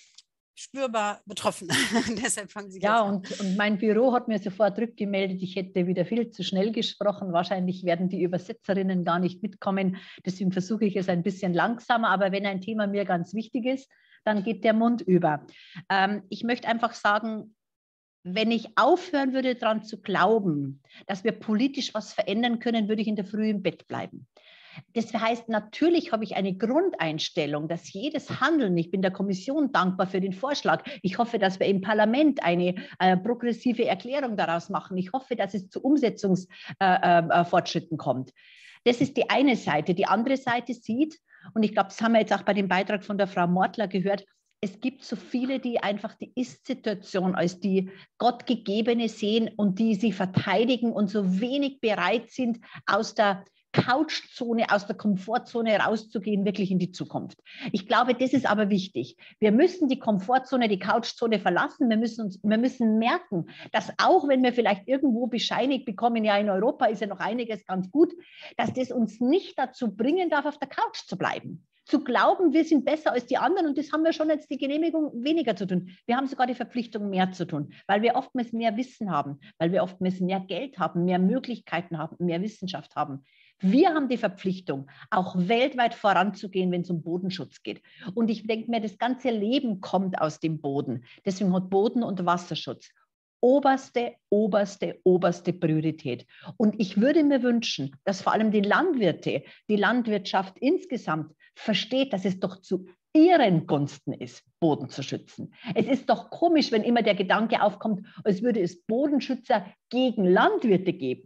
spürbar betroffen. Deshalb fangen Sie ja, jetzt und, und mein Büro hat mir sofort rückgemeldet, ich hätte wieder viel zu schnell gesprochen. Wahrscheinlich werden die Übersetzerinnen gar nicht mitkommen. Deswegen versuche ich es ein bisschen langsamer. Aber wenn ein Thema mir ganz wichtig ist, dann geht der Mund über. Ähm, ich möchte einfach sagen, wenn ich aufhören würde, daran zu glauben, dass wir politisch was verändern können, würde ich in der Früh im Bett bleiben. Das heißt, natürlich habe ich eine Grundeinstellung, dass jedes Handeln, ich bin der Kommission dankbar für den Vorschlag, ich hoffe, dass wir im Parlament eine äh, progressive Erklärung daraus machen, ich hoffe, dass es zu Umsetzungsfortschritten äh, äh, kommt. Das ist die eine Seite. Die andere Seite sieht, und ich glaube, das haben wir jetzt auch bei dem Beitrag von der Frau Mortler gehört, es gibt so viele, die einfach die Ist-Situation als die Gottgegebene sehen und die sie verteidigen und so wenig bereit sind, aus der Couchzone, aus der Komfortzone rauszugehen, wirklich in die Zukunft. Ich glaube, das ist aber wichtig. Wir müssen die Komfortzone, die Couchzone verlassen. Wir müssen, uns, wir müssen merken, dass auch wenn wir vielleicht irgendwo bescheinigt bekommen, ja, in Europa ist ja noch einiges ganz gut, dass das uns nicht dazu bringen darf, auf der Couch zu bleiben. Zu glauben, wir sind besser als die anderen, und das haben wir schon jetzt die Genehmigung weniger zu tun. Wir haben sogar die Verpflichtung, mehr zu tun, weil wir oftmals mehr Wissen haben, weil wir oftmals mehr Geld haben, mehr Möglichkeiten haben, mehr Wissenschaft haben. Wir haben die Verpflichtung, auch weltweit voranzugehen, wenn es um Bodenschutz geht. Und ich denke mir, das ganze Leben kommt aus dem Boden. Deswegen hat Boden- und Wasserschutz oberste, oberste, oberste Priorität. Und ich würde mir wünschen, dass vor allem die Landwirte, die Landwirtschaft insgesamt versteht, dass es doch zu ihren Gunsten ist, Boden zu schützen. Es ist doch komisch, wenn immer der Gedanke aufkommt, als würde es Bodenschützer gegen Landwirte geben.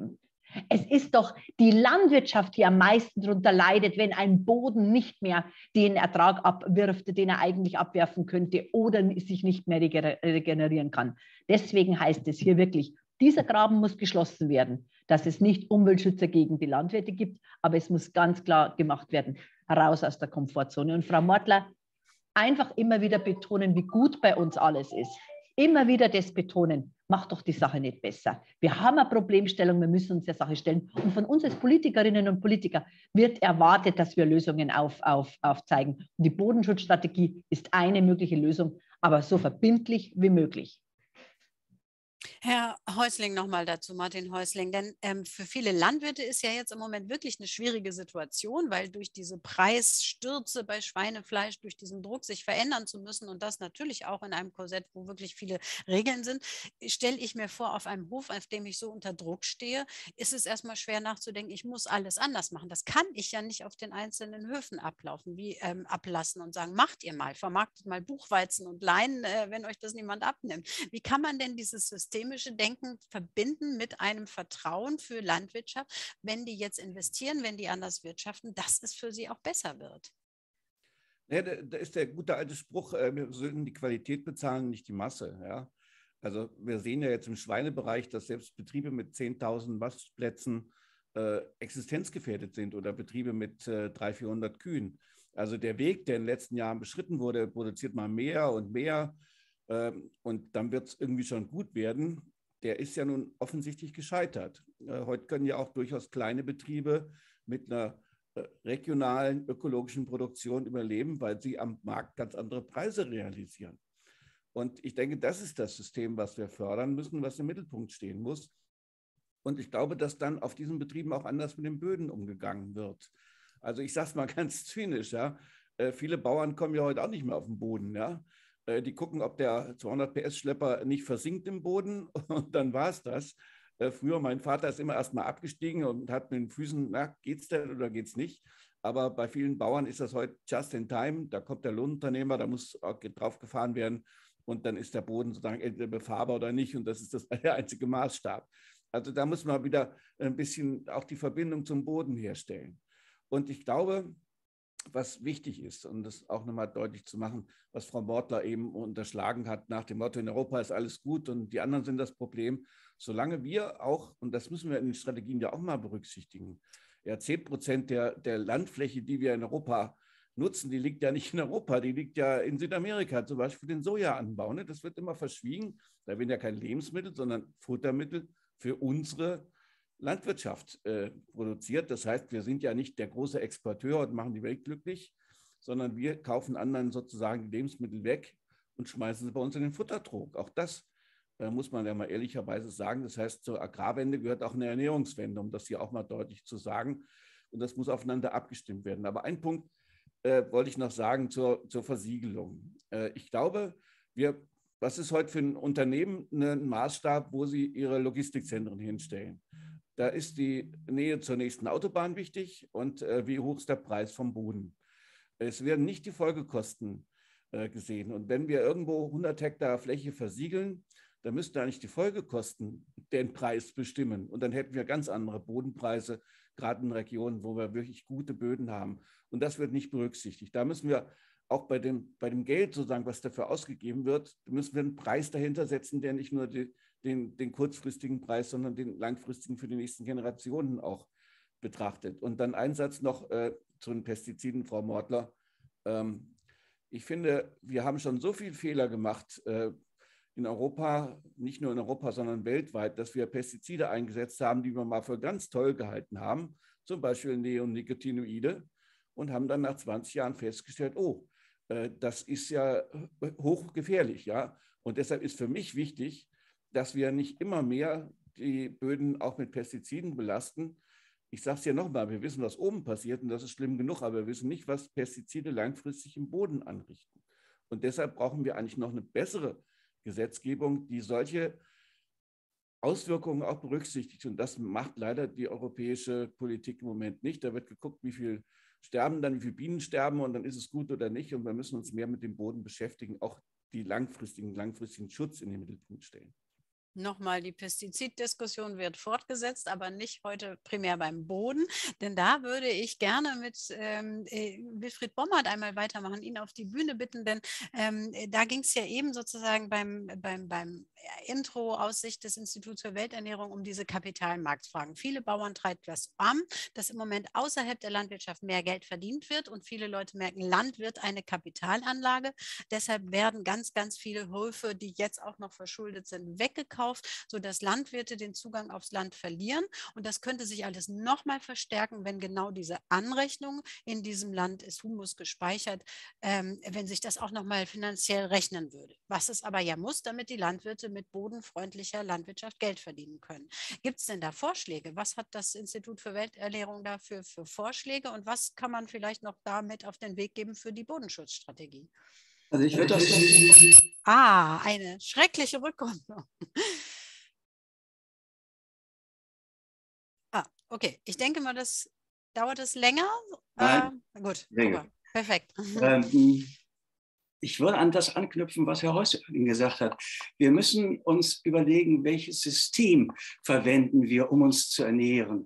Es ist doch die Landwirtschaft, die am meisten darunter leidet, wenn ein Boden nicht mehr den Ertrag abwirft, den er eigentlich abwerfen könnte oder sich nicht mehr regenerieren kann. Deswegen heißt es hier wirklich, dieser Graben muss geschlossen werden, dass es nicht Umweltschützer gegen die Landwirte gibt, aber es muss ganz klar gemacht werden, raus aus der Komfortzone. Und Frau Mortler, einfach immer wieder betonen, wie gut bei uns alles ist. Immer wieder das betonen, macht doch die Sache nicht besser. Wir haben eine Problemstellung, wir müssen uns der Sache stellen. Und von uns als Politikerinnen und Politikern wird erwartet, dass wir Lösungen auf, auf, aufzeigen. Und die Bodenschutzstrategie ist eine mögliche Lösung, aber so verbindlich wie möglich. Herr Häusling nochmal dazu, Martin Häusling, denn ähm, für viele Landwirte ist ja jetzt im Moment wirklich eine schwierige Situation, weil durch diese Preisstürze bei Schweinefleisch, durch diesen Druck, sich verändern zu müssen und das natürlich auch in einem Korsett, wo wirklich viele Regeln sind, stelle ich mir vor, auf einem Hof, auf dem ich so unter Druck stehe, ist es erstmal schwer nachzudenken, ich muss alles anders machen. Das kann ich ja nicht auf den einzelnen Höfen ablaufen, wie ähm, ablassen und sagen, macht ihr mal, vermarktet mal Buchweizen und Leinen, äh, wenn euch das niemand abnimmt. Wie kann man denn dieses Systemische Denken verbinden mit einem Vertrauen für Landwirtschaft, wenn die jetzt investieren, wenn die anders wirtschaften, dass es für sie auch besser wird? Ja, da, da ist der gute alte Spruch, äh, wir sollten die Qualität bezahlen, nicht die Masse. Ja? Also wir sehen ja jetzt im Schweinebereich, dass selbst Betriebe mit zehntausend Mastplätzen äh, existenzgefährdet sind oder Betriebe mit äh, dreihundert, vierhundert Kühen. Also der Weg, der in den letzten Jahren beschritten wurde, produziert mal mehr und mehr, und dann wird es irgendwie schon gut werden, der ist ja nun offensichtlich gescheitert. Heute können ja auch durchaus kleine Betriebe mit einer regionalen ökologischen Produktion überleben, weil sie am Markt ganz andere Preise realisieren. Und ich denke, das ist das System, was wir fördern müssen, was im Mittelpunkt stehen muss. Und ich glaube, dass dann auf diesen Betrieben auch anders mit den Böden umgegangen wird. Also ich sage es mal ganz zynisch, ja. Viele Bauern kommen ja heute auch nicht mehr auf den Boden, ja. Die gucken, ob der zweihundert P S Schlepper nicht versinkt im Boden und dann war es das. Früher, mein Vater ist immer erst mal abgestiegen und hat mit den Füßen, na, geht's denn oder geht's nicht? Aber bei vielen Bauern ist das heute just in time. Da kommt der Lohnunternehmer, da muss auch drauf gefahren werden und dann ist der Boden sozusagen entweder befahrbar oder nicht und das ist das der einzige Maßstab. Also da muss man wieder ein bisschen auch die Verbindung zum Boden herstellen. Und ich glaube, was wichtig ist, um das auch nochmal deutlich zu machen, was Frau Mortler eben unterschlagen hat, nach dem Motto, in Europa ist alles gut und die anderen sind das Problem, solange wir auch, und das müssen wir in den Strategien ja auch mal berücksichtigen, ja, zehn Prozent der, der Landfläche, die wir in Europa nutzen, die liegt ja nicht in Europa, die liegt ja in Südamerika, zum Beispiel für den Sojaanbau. Ne? Das wird immer verschwiegen, da werden ja kein Lebensmittel, sondern Futtermittel für unsere Landwirtschaft äh, produziert. Das heißt, wir sind ja nicht der große Exporteur und machen die Welt glücklich, sondern wir kaufen anderen sozusagen die Lebensmittel weg und schmeißen sie bei uns in den Futtertrog. Auch das äh, muss man ja mal ehrlicherweise sagen. Das heißt, zur Agrarwende gehört auch eine Ernährungswende, um das hier auch mal deutlich zu sagen. Und das muss aufeinander abgestimmt werden. Aber einen Punkt äh, wollte ich noch sagen zur, zur Versiegelung. Äh, ich glaube, wir, was ist heute für ein Unternehmen ein Maßstab, wo sie ihre Logistikzentren hinstellen? Da ist die Nähe zur nächsten Autobahn wichtig und äh, wie hoch ist der Preis vom Boden. Es werden nicht die Folgekosten äh, gesehen. Und wenn wir irgendwo hundert Hektar Fläche versiegeln, dann müssten eigentlich die Folgekosten den Preis bestimmen. Und dann hätten wir ganz andere Bodenpreise, gerade in Regionen, wo wir wirklich gute Böden haben. Und das wird nicht berücksichtigt. Da müssen wir auch bei dem, bei dem Geld sozusagen, was dafür ausgegeben wird, müssen wir einen Preis dahinter setzen, der nicht nur die, den, den kurzfristigen Preis, sondern den langfristigen für die nächsten Generationen auch betrachtet. Und dann ein Satz noch äh, zu den Pestiziden, Frau Mortler. Ähm, ich finde, wir haben schon so viele Fehler gemacht äh, in Europa, nicht nur in Europa, sondern weltweit, dass wir Pestizide eingesetzt haben, die wir mal für ganz toll gehalten haben, zum Beispiel Neonicotinoide, und haben dann nach zwanzig Jahren festgestellt, oh, äh, das ist ja hochgefährlich. Ja? Und deshalb ist für mich wichtig, dass wir nicht immer mehr die Böden auch mit Pestiziden belasten. Ich sage es ja nochmal, wir wissen, was oben passiert und das ist schlimm genug, aber wir wissen nicht, was Pestizide langfristig im Boden anrichten. Und deshalb brauchen wir eigentlich noch eine bessere Gesetzgebung, die solche Auswirkungen auch berücksichtigt. Und das macht leider die europäische Politik im Moment nicht. Da wird geguckt, wie viel sterben dann, wie viele Bienen sterben und dann ist es gut oder nicht. Und wir müssen uns mehr mit dem Boden beschäftigen, auch die langfristigen, langfristigen Schutz in den Mittelpunkt stellen. Nochmal, die Pestiziddiskussion wird fortgesetzt, aber nicht heute primär beim Boden, denn da würde ich gerne mit ähm, Wilfried Bommert einmal weitermachen, ihn auf die Bühne bitten, denn ähm, da ging es ja eben sozusagen beim, beim, beim Intro aus Sicht des Instituts für Welternährung um diese Kapitalmarktfragen. Viele Bauern treibt das an, dass im Moment außerhalb der Landwirtschaft mehr Geld verdient wird und viele Leute merken, Land wird eine Kapitalanlage. Deshalb werden ganz, ganz viele Höfe, die jetzt auch noch verschuldet sind, weggekauft, sodass Landwirte den Zugang aufs Land verlieren. Und das könnte sich alles nochmal verstärken, wenn genau diese Anrechnung in diesem Land ist Humus gespeichert, ähm, wenn sich das auch nochmal finanziell rechnen würde. Was es aber ja muss, damit die Landwirte mit bodenfreundlicher Landwirtschaft Geld verdienen können. Gibt es denn da Vorschläge? Was hat das Institut für Welternährung dafür für Vorschläge und was kann man vielleicht noch damit auf den Weg geben für die Bodenschutzstrategie? Also ich würde das... Ah, eine schreckliche Rückkopplung. Ah, okay. Ich denke mal, das dauert es länger. Nein, äh, gut, länger. super. Perfekt. Ähm, ich würde an das anknüpfen, was Herr Häusling gesagt hat. Wir müssen uns überlegen, welches System verwenden wir, um uns zu ernähren.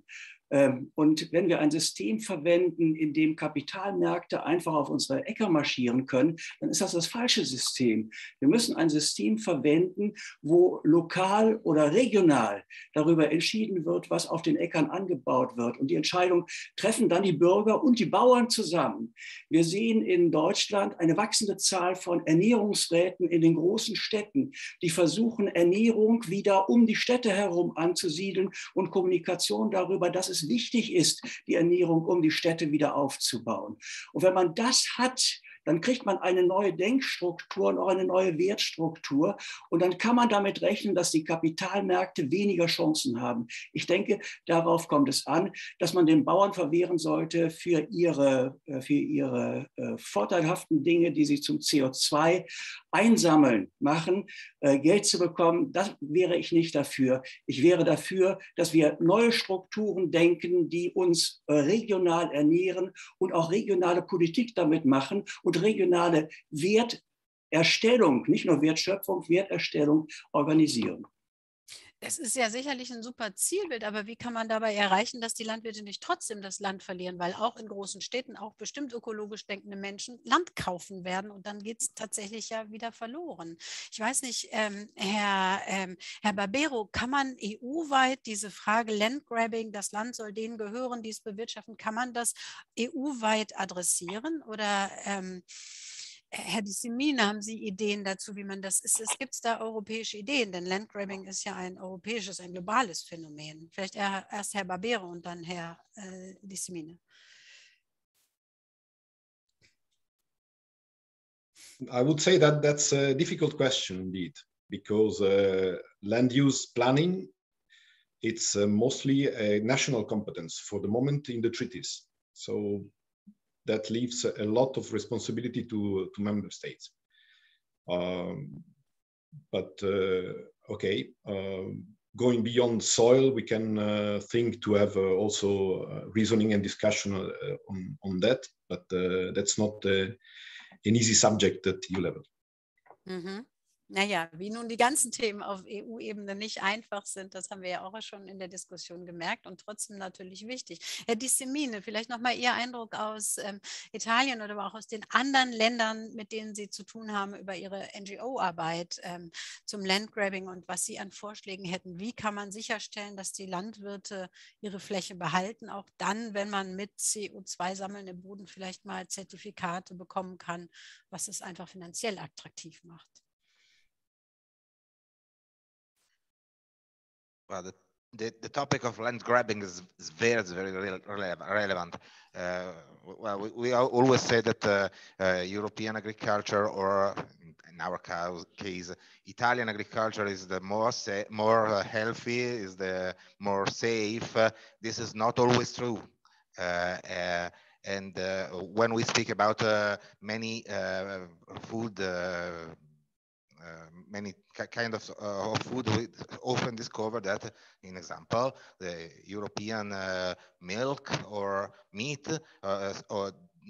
Und wenn wir ein System verwenden, in dem Kapitalmärkte einfach auf unsere Äcker marschieren können, dann ist das das falsche System. Wir müssen ein System verwenden, wo lokal oder regional darüber entschieden wird, was auf den Äckern angebaut wird. Und die Entscheidung treffen dann die Bürger und die Bauern zusammen. Wir sehen in Deutschland eine wachsende Zahl von Ernährungsräten in den großen Städten, die versuchen, Ernährung wieder um die Städte herum anzusiedeln und Kommunikation darüber, dass es wichtig ist, die Ernährung um die Städte wieder aufzubauen. Und wenn man das hat, dann kriegt man eine neue Denkstruktur und auch eine neue Wertstruktur. Und dann kann man damit rechnen, dass die Kapitalmärkte weniger Chancen haben. Ich denke, darauf kommt es an, dass man den Bauern verwehren sollte, für ihre, für ihre äh, vorteilhaften Dinge, die sie zum C O zwei einsammeln machen, äh, Geld zu bekommen. Das wäre ich nicht dafür. Ich wäre dafür, dass wir neue Strukturen denken, die uns äh, regional ernähren und auch regionale Politik damit machen und regionale Werterstellung, nicht nur Wertschöpfung, Werterstellung organisieren. Es ist ja sicherlich ein super Zielbild, aber wie kann man dabei erreichen, dass die Landwirte nicht trotzdem das Land verlieren? Weil auch in großen Städten auch bestimmt ökologisch denkende Menschen Land kaufen werden und dann geht es tatsächlich ja wieder verloren. Ich weiß nicht, ähm, Herr, ähm, Herr Barbero, kann man E U-weit diese Frage Landgrabbing, das Land soll denen gehören, die es bewirtschaften, kann man das E U-weit adressieren oder ähm, Herr Dissimine, haben Sie Ideen dazu, wie man das ist? Es gibt da europäische Ideen, denn Landgrabbing ist ja ein europäisches, ein globales Phänomen. Vielleicht erst Herr Barbero und dann Herr äh, Dissimine. I would say that that's a difficult question indeed, because uh, land use planning, it's uh, mostly a national competence for the moment in the treaties. So that leaves a lot of responsibility to, to member states. Um, but uh, okay, um, going beyond soil, we can uh, think to have uh, also uh, reasoning and discussion uh, on, on that, but uh, that's not uh, an easy subject at E U level. Mhm. Naja, wie nun die ganzen Themen auf E U-Ebene nicht einfach sind, das haben wir ja auch schon in der Diskussion gemerkt und trotzdem natürlich wichtig. Herr Dissimine, vielleicht nochmal Ihr Eindruck aus ähm, Italien oder aber auch aus den anderen Ländern, mit denen Sie zu tun haben, über Ihre N G O-Arbeit ähm, zum Landgrabbing und was Sie an Vorschlägen hätten. Wie kann man sicherstellen, dass die Landwirte ihre Fläche behalten, auch dann, wenn man mit C O zwei Sammeln im Boden vielleicht mal Zertifikate bekommen kann, was es einfach finanziell attraktiv macht? Well, the, the, the topic of land grabbing is, is very, very rele relevant. Uh, well, we, we always say that uh, uh, European agriculture, or in our case, Italian agriculture, is the more more uh, healthy, is the more safe. Uh, this is not always true. Uh, uh, and uh, when we speak about uh, many uh, food. Uh, Uh, many kind of, uh, of food, we often discover that, in example, the European uh, milk or meat uh, or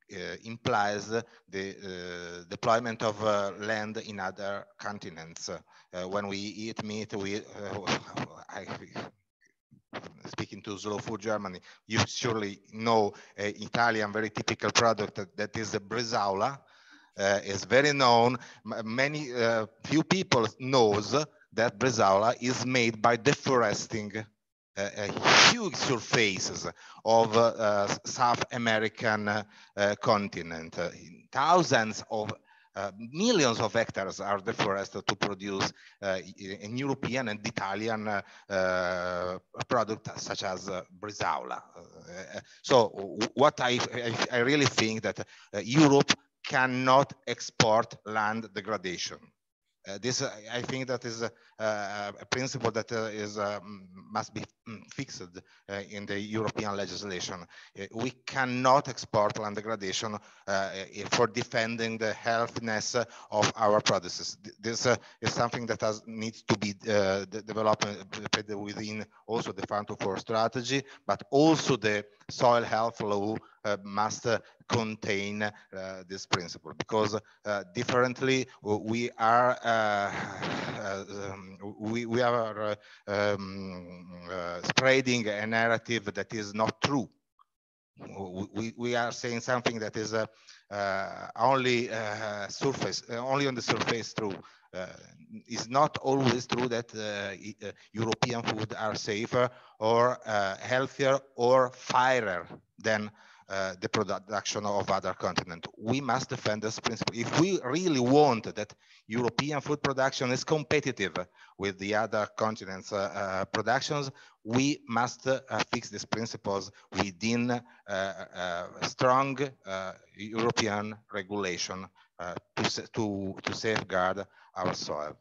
uh, implies the uh, deployment of uh, land in other continents. Uh, uh, when we eat meat, we, uh, I, speaking to Slow Food Germany, you surely know an Italian very typical product that, that is the bresaola. Uh, is very known. M many uh, few people knows that bresaola is made by deforesting uh, uh, huge surfaces of uh, uh, South American uh, uh, continent. Uh, thousands of uh, millions of hectares are deforested to produce uh, an European and Italian uh, uh, product such as uh, bresaola. Uh, so what I, I, I really think that uh, Europe cannot export land degradation. Uh, this, uh, I think that is a, uh, a principle that uh, is uh, must be fixed uh, in the European legislation. Uh, we cannot export land degradation uh, for defending the healthiness of our produces. This uh, is something that has, needs to be uh, developed within also the Farm to Fork strategy, but also the soil health law uh, must uh, contain uh, this principle, because uh, differently we are uh, uh, um, we, we are uh, um, uh, spreading a narrative that is not true. We, we are saying something that is uh, uh, only uh, surface, uh, only on the surface true. Uh, it's not always true that uh, uh, European food are safer or uh, healthier or fairer than Uh, the production of other continents. We must defend this principle. If we really want that European food production is competitive with the other continents' uh, uh, productions, we must uh, fix these principles within uh, uh, strong uh, European regulation uh, to, to, to safeguard our soil.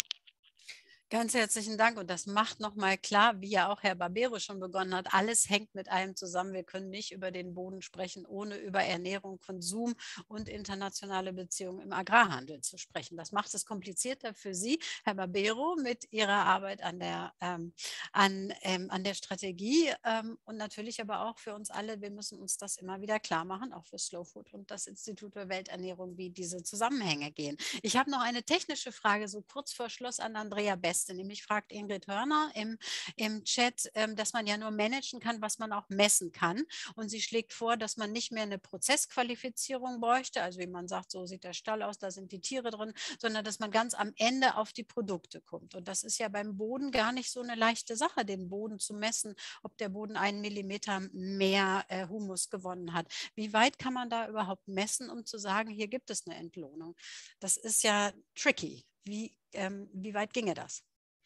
Ganz herzlichen Dank, und das macht nochmal klar, wie ja auch Herr Barbero schon begonnen hat, alles hängt mit allem zusammen. Wir können nicht über den Boden sprechen, ohne über Ernährung, Konsum und internationale Beziehungen im Agrarhandel zu sprechen. Das macht es komplizierter für Sie, Herr Barbero, mit Ihrer Arbeit an der, ähm, an, ähm, an der Strategie ähm, und natürlich aber auch für uns alle. Wir müssen uns das immer wieder klar machen, auch für Slow Food und das Institut für Welternährung, wie diese Zusammenhänge gehen. Ich habe noch eine technische Frage, so kurz vor Schluss, an Andrea Best. Nämlich fragt Ingrid Hörner im, im Chat, ähm, dass man ja nur managen kann, was man auch messen kann. Und sie schlägt vor, dass man nicht mehr eine Prozessqualifizierung bräuchte, also wie man sagt, so sieht der Stall aus, da sind die Tiere drin, sondern dass man ganz am Ende auf die Produkte kommt. Und das ist ja beim Boden gar nicht so eine leichte Sache, den Boden zu messen, ob der Boden einen Millimeter mehr äh, Humus gewonnen hat. Wie weit kann man da überhaupt messen, um zu sagen, hier gibt es eine Entlohnung? Das ist ja tricky. Wie, ähm, wie weit ginge das?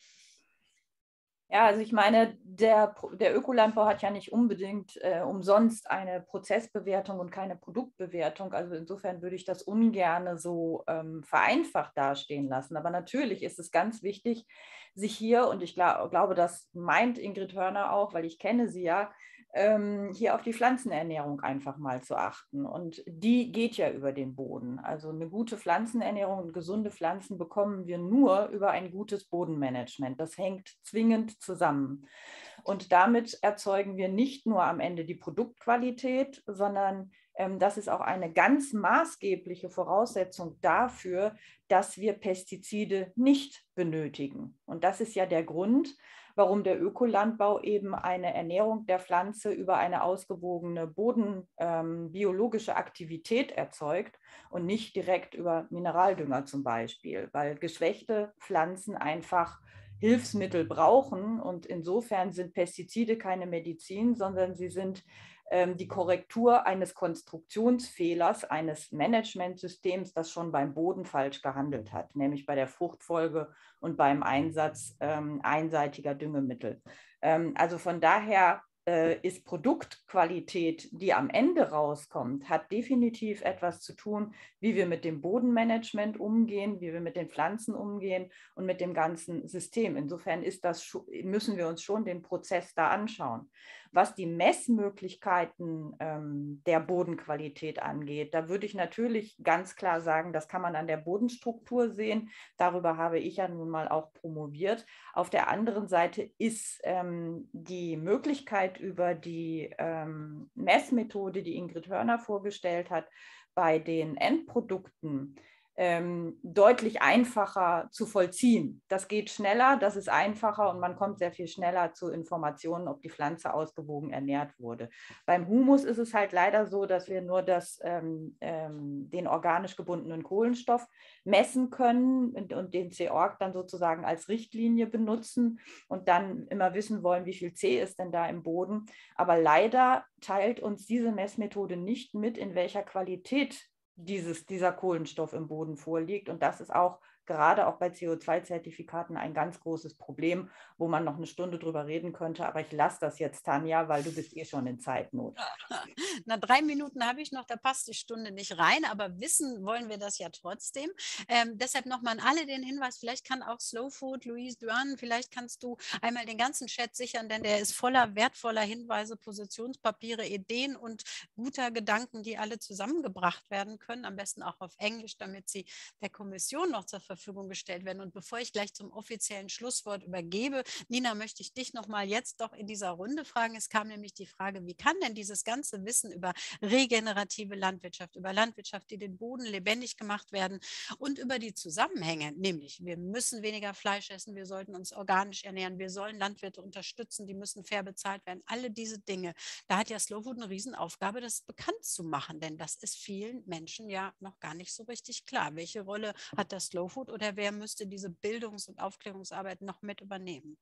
Ja, also ich meine, der, der Ökolandbau hat ja nicht unbedingt äh, umsonst eine Prozessbewertung und keine Produktbewertung. Also insofern würde ich das ungern so ähm, vereinfacht dastehen lassen. Aber natürlich ist es ganz wichtig, sich hier, und ich glaub, glaube, das meint Ingrid Hörner auch, weil ich kenne sie ja, ähm, hier auf die Pflanzenernährung einfach mal zu achten. Und die geht ja über den Boden. Also eine gute Pflanzenernährung und gesunde Pflanzen bekommen wir nur über ein gutes Bodenmanagement. Das hängt zwingend zusammen. Und damit erzeugen wir nicht nur am Ende die Produktqualität, sondern ähm, das ist auch eine ganz maßgebliche Voraussetzung dafür, dass wir Pestizide nicht benötigen. Und das ist ja der Grund, warum der Ökolandbau eben eine Ernährung der Pflanze über eine ausgewogene bodenbiologische ähm, Aktivität erzeugt und nicht direkt über Mineraldünger zum Beispiel, weil geschwächte Pflanzen einfach Hilfsmittel brauchen, und insofern sind Pestizide keine Medizin, sondern sie sind ähm, die Korrektur eines Konstruktionsfehlers, eines Managementsystems, das schon beim Boden falsch gehandelt hat, nämlich bei der Fruchtfolge und beim Einsatz ähm, einseitiger Düngemittel. Ähm, also von daher äh, ist Produktqualität, die am Ende rauskommt, hat definitiv etwas zu tun, wie wir mit dem Bodenmanagement umgehen, wie wir mit den Pflanzen umgehen und mit dem ganzen System. Insofern ist das, müssen wir uns schon den Prozess da anschauen. Was die Messmöglichkeiten ähm, der Bodenqualität angeht, da würde ich natürlich ganz klar sagen, das kann man an der Bodenstruktur sehen. Darüber habe ich ja nun mal auch promoviert. Auf der anderen Seite ist ähm, die Möglichkeit halt über die ähm, Messmethode, die Ingrid Hörner vorgestellt hat, bei den Endprodukten ähm, deutlich einfacher zu vollziehen. Das geht schneller, das ist einfacher und man kommt sehr viel schneller zu Informationen, ob die Pflanze ausgewogen ernährt wurde. Beim Humus ist es halt leider so, dass wir nur das, ähm, ähm, den organisch gebundenen Kohlenstoff messen können und, und den C O R G dann sozusagen als Richtlinie benutzen und dann immer wissen wollen, wie viel C ist denn da im Boden. Aber leider teilt uns diese Messmethode nicht mit, in welcher Qualität Dieses, dieser Kohlenstoff im Boden vorliegt. Und das ist auch gerade auch bei C O zwei Zertifikaten ein ganz großes Problem, wo man noch eine Stunde drüber reden könnte. Aber ich lasse das jetzt, Tanja, weil du bist eh schon in Zeitnot. Na, drei Minuten habe ich noch, da passt die Stunde nicht rein, aber wissen wollen wir das ja trotzdem. Ähm, deshalb nochmal an alle den Hinweis, vielleicht kann auch Slow Food, Louise Duan, vielleicht kannst du einmal den ganzen Chat sichern, denn der ist voller wertvoller Hinweise, Positionspapiere, Ideen und guter Gedanken, die alle zusammengebracht werden können, am besten auch auf Englisch, damit sie der Kommission noch zur Verfügung gestellt werden. Und bevor ich gleich zum offiziellen Schlusswort übergebe, Nina, möchte ich dich noch mal jetzt doch in dieser Runde fragen. Es kam nämlich die Frage, wie kann denn dieses ganze Wissen über regenerative Landwirtschaft, über Landwirtschaft, die den Boden lebendig gemacht werden und über die Zusammenhänge, nämlich wir müssen weniger Fleisch essen, wir sollten uns organisch ernähren, wir sollen Landwirte unterstützen, die müssen fair bezahlt werden, alle diese Dinge. Da hat ja Slow Food eine Riesenaufgabe, das bekannt zu machen, denn das ist vielen Menschen ja noch gar nicht so richtig klar. Welche Rolle hat das Slow Food oder wer müsste diese Bildungs- und Aufklärungsarbeit noch mit übernehmen?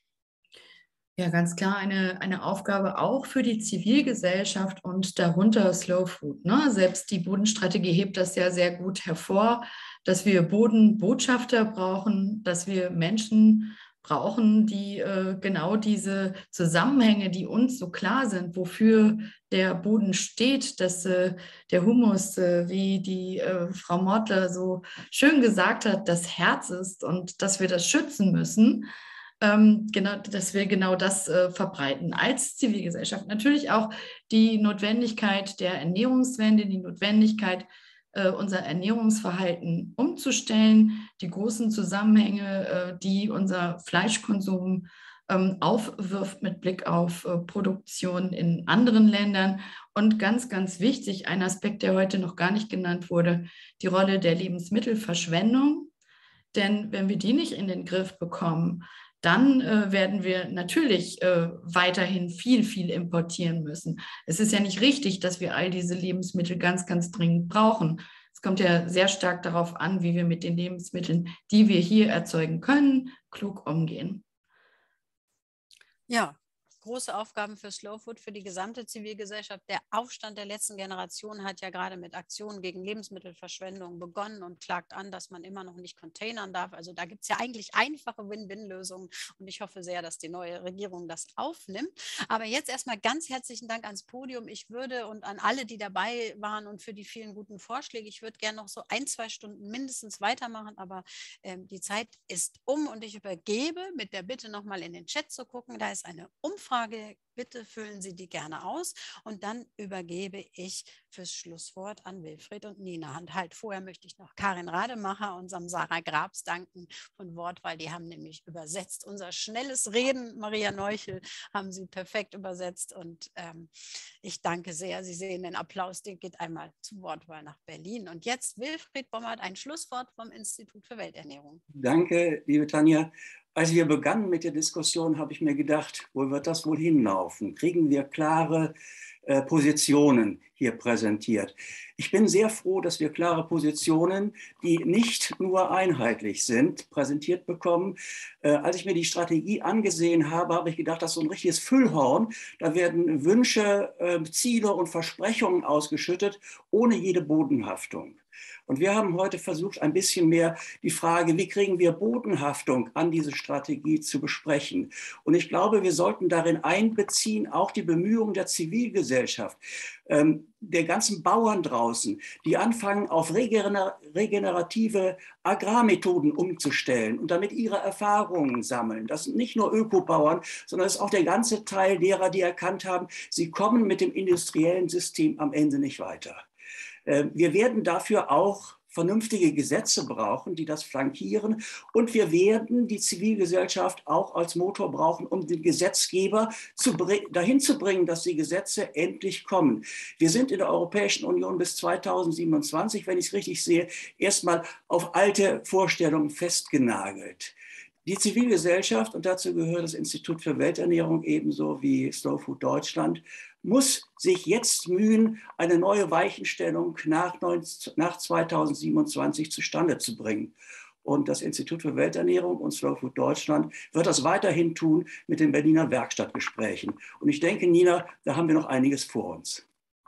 Ja, ganz klar eine, eine Aufgabe auch für die Zivilgesellschaft und darunter Slow Food. Ne? Selbst die Bodenstrategie hebt das ja sehr gut hervor, dass wir Bodenbotschafter brauchen, dass wir Menschen brauchen, die äh, genau diese Zusammenhänge, die uns so klar sind, wofür der Boden steht, dass äh, der Humus, äh, wie die äh, Frau Mortler so schön gesagt hat, das Herz ist und dass wir das schützen müssen. Ähm, genau, dass wir genau das äh, verbreiten als Zivilgesellschaft. Natürlich auch die Notwendigkeit der Ernährungswende, die Notwendigkeit, äh, unser Ernährungsverhalten umzustellen, die großen Zusammenhänge, äh, die unser Fleischkonsum ähm, aufwirft mit Blick auf äh, Produktion in anderen Ländern. Und ganz, ganz wichtig, ein Aspekt, der heute noch gar nicht genannt wurde, die Rolle der Lebensmittelverschwendung. Denn wenn wir die nicht in den Griff bekommen, dann äh, werden wir natürlich äh, weiterhin viel, viel importieren müssen. Es ist ja nicht richtig, dass wir all diese Lebensmittel ganz, ganz dringend brauchen. Es kommt ja sehr stark darauf an, wie wir mit den Lebensmitteln, die wir hier erzeugen können, klug umgehen. Ja. Große Aufgaben für Slow Food, für die gesamte Zivilgesellschaft. Der Aufstand der letzten Generation hat ja gerade mit Aktionen gegen Lebensmittelverschwendung begonnen und klagt an, dass man immer noch nicht containern darf. Also da gibt es ja eigentlich einfache Win-Win-Lösungen und ich hoffe sehr, dass die neue Regierung das aufnimmt. Aber jetzt erstmal ganz herzlichen Dank ans Podium. Ich würde und an alle, die dabei waren und für die vielen guten Vorschläge, ich würde gerne noch so ein, zwei Stunden mindestens weitermachen, aber ähm, die Zeit ist um und ich übergebe mit der Bitte nochmal in den Chat zu gucken. Da ist eine Umfrage. Frage, bitte füllen Sie die gerne aus und dann übergebe ich fürs Schlusswort an Wilfried und Nina. Und halt vorher möchte ich noch Karin Rademacher und Samsara Grabs danken von Wortwahl. Die haben nämlich übersetzt unser schnelles Reden. Maria Neuchel haben sie perfekt übersetzt und ähm, ich danke sehr. Sie sehen den Applaus, der geht einmal zu Wortwahl nach Berlin. Und jetzt Wilfried Bommert, ein Schlusswort vom Institut für Welternährung. Danke, liebe Tanja. Als wir begannen mit der Diskussion, habe ich mir gedacht, wo wird das wohl hinlaufen? Kriegen wir klare äh, Positionen hier präsentiert? Ich bin sehr froh, dass wir klare Positionen, die nicht nur einheitlich sind, präsentiert bekommen. Äh, als ich mir die Strategie angesehen habe, habe ich gedacht, das ist so ein richtiges Füllhorn. Da werden Wünsche, äh, Ziele und Versprechungen ausgeschüttet, ohne jede Bodenhaftung. Und wir haben heute versucht, ein bisschen mehr die Frage, wie kriegen wir Bodenhaftung an diese Strategie zu besprechen. Und ich glaube, wir sollten darin einbeziehen auch die Bemühungen der Zivilgesellschaft, ähm, der ganzen Bauern draußen, die anfangen, auf regener regenerative Agrarmethoden umzustellen und damit ihre Erfahrungen sammeln. Das sind nicht nur Ökobauern, sondern das ist auch der ganze Teil derer, die erkannt haben, sie kommen mit dem industriellen System am Ende nicht weiter. Wir werden dafür auch vernünftige Gesetze brauchen, die das flankieren. Und wir werden die Zivilgesellschaft auch als Motor brauchen, um den Gesetzgeber zu dahin zu bringen, dass die Gesetze endlich kommen. Wir sind in der Europäischen Union bis zweitausendsiebenundzwanzig, wenn ich es richtig sehe, erstmal auf alte Vorstellungen festgenagelt. Die Zivilgesellschaft, und dazu gehört das Institut für Welternährung ebenso wie Slow Food Deutschland, muss sich jetzt mühen, eine neue Weichenstellung nach, nach zweitausendsiebenundzwanzig zustande zu bringen. Und das Institut für Welternährung und Slow Food Deutschland wird das weiterhin tun mit den Berliner Werkstattgesprächen. Und ich denke, Nina, da haben wir noch einiges vor uns.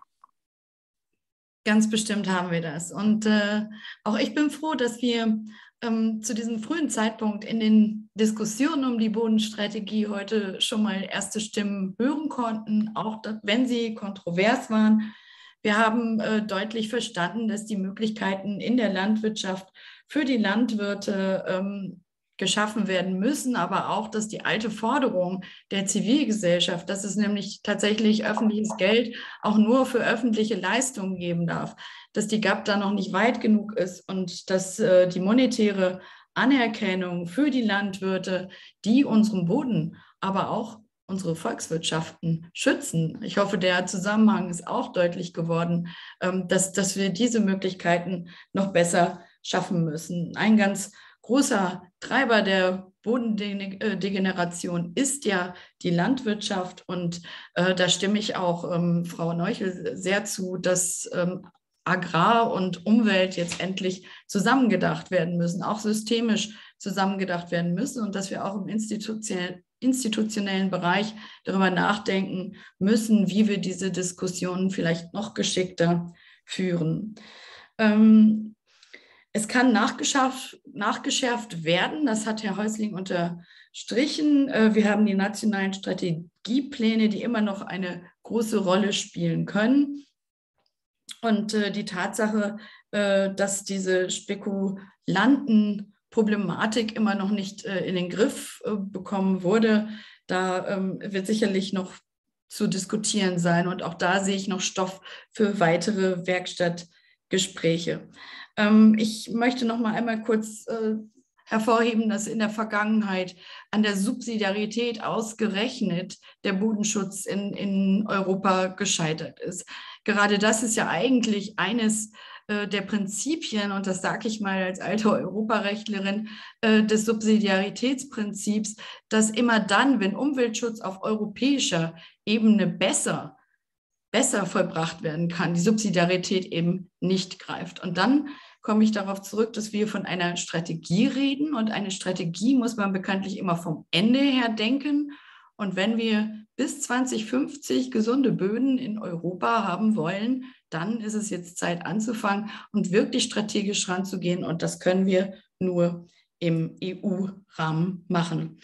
Ganz bestimmt haben wir das. Und äh, auch ich bin froh, dass wir ähm, zu diesem frühen Zeitpunkt in den Diskussionen um die Bodenstrategie heute schon mal erste Stimmen hören konnten, auch wenn sie kontrovers waren. Wir haben äh, deutlich verstanden, dass die Möglichkeiten in der Landwirtschaft für die Landwirte ähm, geschaffen werden müssen, aber auch, dass die alte Forderung der Zivilgesellschaft, dass es nämlich tatsächlich öffentliches Geld auch nur für öffentliche Leistungen geben darf, dass die G A P da noch nicht weit genug ist und dass äh, die monetäre Anerkennung für die Landwirte, die unseren Boden, aber auch unsere Volkswirtschaften schützen. Ich hoffe, der Zusammenhang ist auch deutlich geworden, ähm, dass, dass wir diese Möglichkeiten noch besser schaffen müssen. Ein ganz großer Treiber der Bodendegeneration ist ja die Landwirtschaft und äh, da stimme ich auch ähm, Frau Neuchel sehr zu, dass ähm, Agrar und Umwelt jetzt endlich zusammengedacht werden müssen, auch systemisch zusammengedacht werden müssen und dass wir auch im institutionellen, institutionellen Bereich darüber nachdenken müssen, wie wir diese Diskussionen vielleicht noch geschickter führen. Ähm, Es kann nachgeschärft, nachgeschärft werden, das hat Herr Häusling unterstrichen. Wir haben die nationalen Strategiepläne, die immer noch eine große Rolle spielen können. Und die Tatsache, dass diese Spekulantenproblematik immer noch nicht in den Griff bekommen wurde, da wird sicherlich noch zu diskutieren sein. Und auch da sehe ich noch Stoff für weitere Werkstattgespräche. Ich möchte noch mal einmal kurz äh, hervorheben, dass in der Vergangenheit an der Subsidiarität ausgerechnet der Bodenschutz in, in Europa gescheitert ist. Gerade das ist ja eigentlich eines äh, der Prinzipien, und das sage ich mal als alte Europarechtlerin, äh, des Subsidiaritätsprinzips, dass immer dann, wenn Umweltschutz auf europäischer Ebene besser besser vollbracht werden kann, die Subsidiarität eben nicht greift. Und dann komme ich darauf zurück, dass wir von einer Strategie reden und eine Strategie muss man bekanntlich immer vom Ende her denken. Und wenn wir bis zweitausendfünfzig gesunde Böden in Europa haben wollen, dann ist es jetzt Zeit anzufangen und wirklich strategisch ranzugehen. Und das können wir nur im E U-Rahmen machen.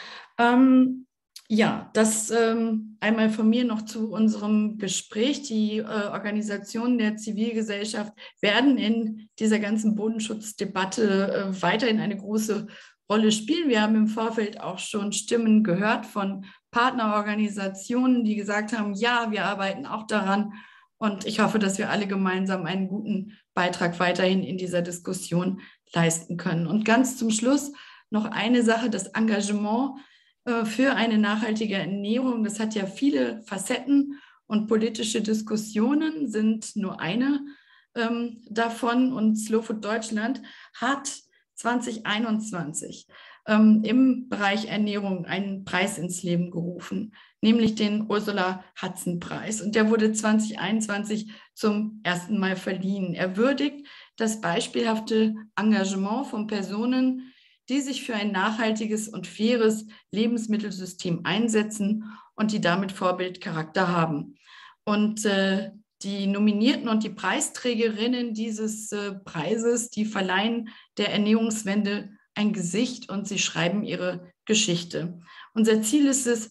Ähm, Ja, das ähm, einmal von mir noch zu unserem Gespräch. Die äh, Organisationen der Zivilgesellschaft werden in dieser ganzen Bodenschutzdebatte äh, weiterhin eine große Rolle spielen. Wir haben im Vorfeld auch schon Stimmen gehört von Partnerorganisationen, die gesagt haben, ja, wir arbeiten auch daran. Und ich hoffe, dass wir alle gemeinsam einen guten Beitrag weiterhin in dieser Diskussion leisten können. Und ganz zum Schluss noch eine Sache, das Engagement für eine nachhaltige Ernährung. Das hat ja viele Facetten und politische Diskussionen sind nur eine ähm, davon. Und Slow Food Deutschland hat zweitausendeinundzwanzig ähm, im Bereich Ernährung einen Preis ins Leben gerufen, nämlich den Ursula-Hudson-Preis. Und der wurde zweitausendeinundzwanzig zum ersten Mal verliehen. Er würdigt das beispielhafte Engagement von Personen, die sich für ein nachhaltiges und faires Lebensmittelsystem einsetzen und die damit Vorbildcharakter haben. Und äh, die Nominierten und die Preisträgerinnen dieses äh, Preises, die verleihen der Ernährungswende ein Gesicht und sie schreiben ihre Geschichte. Unser Ziel ist es,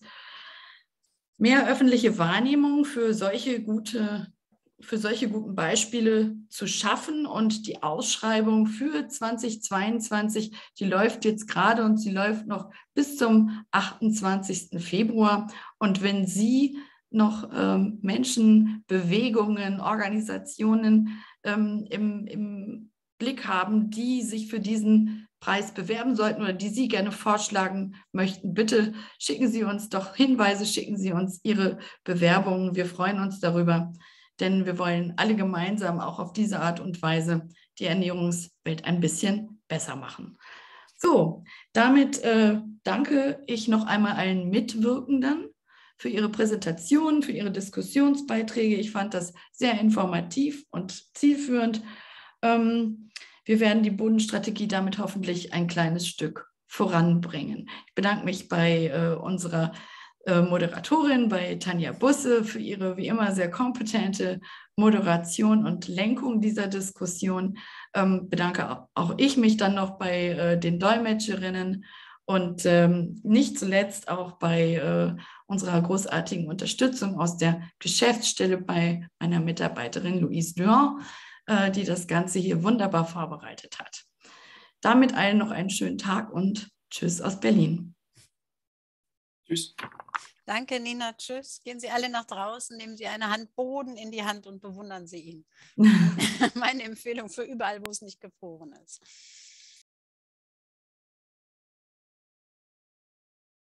mehr öffentliche Wahrnehmung für solche gute für solche guten Beispiele zu schaffen und die Ausschreibung für zweitausendzweiundzwanzig, die läuft jetzt gerade und sie läuft noch bis zum achtundzwanzigsten Februar. Und wenn Sie noch ähm, Menschen, Bewegungen, Organisationen ähm, im, im Blick haben, die sich für diesen Preis bewerben sollten oder die Sie gerne vorschlagen möchten, bitte schicken Sie uns doch Hinweise, schicken Sie uns Ihre Bewerbungen. Wir freuen uns darüber, denn wir wollen alle gemeinsam auch auf diese Art und Weise die Ernährungswelt ein bisschen besser machen. So, damit äh, danke ich noch einmal allen Mitwirkenden für Ihre Präsentation, für Ihre Diskussionsbeiträge. Ich fand das sehr informativ und zielführend. Ähm, wir werden die Bodenstrategie damit hoffentlich ein kleines Stück voranbringen. Ich bedanke mich bei äh, unserer äh, Moderatorin, bei Tanja Busse, für ihre wie immer sehr kompetente Moderation und Lenkung dieser Diskussion. Ähm, bedanke auch, auch ich mich dann noch bei äh, den Dolmetscherinnen und ähm, nicht zuletzt auch bei äh, unserer großartigen Unterstützung aus der Geschäftsstelle bei meiner Mitarbeiterin Louise Luan, äh, die das Ganze hier wunderbar vorbereitet hat. Damit allen noch einen schönen Tag und tschüss aus Berlin. Tschüss. Danke, Nina. Tschüss. Gehen Sie alle nach draußen, nehmen Sie eine Hand Boden in die Hand und bewundern Sie ihn. Meine Empfehlung für überall, wo es nicht gefroren ist.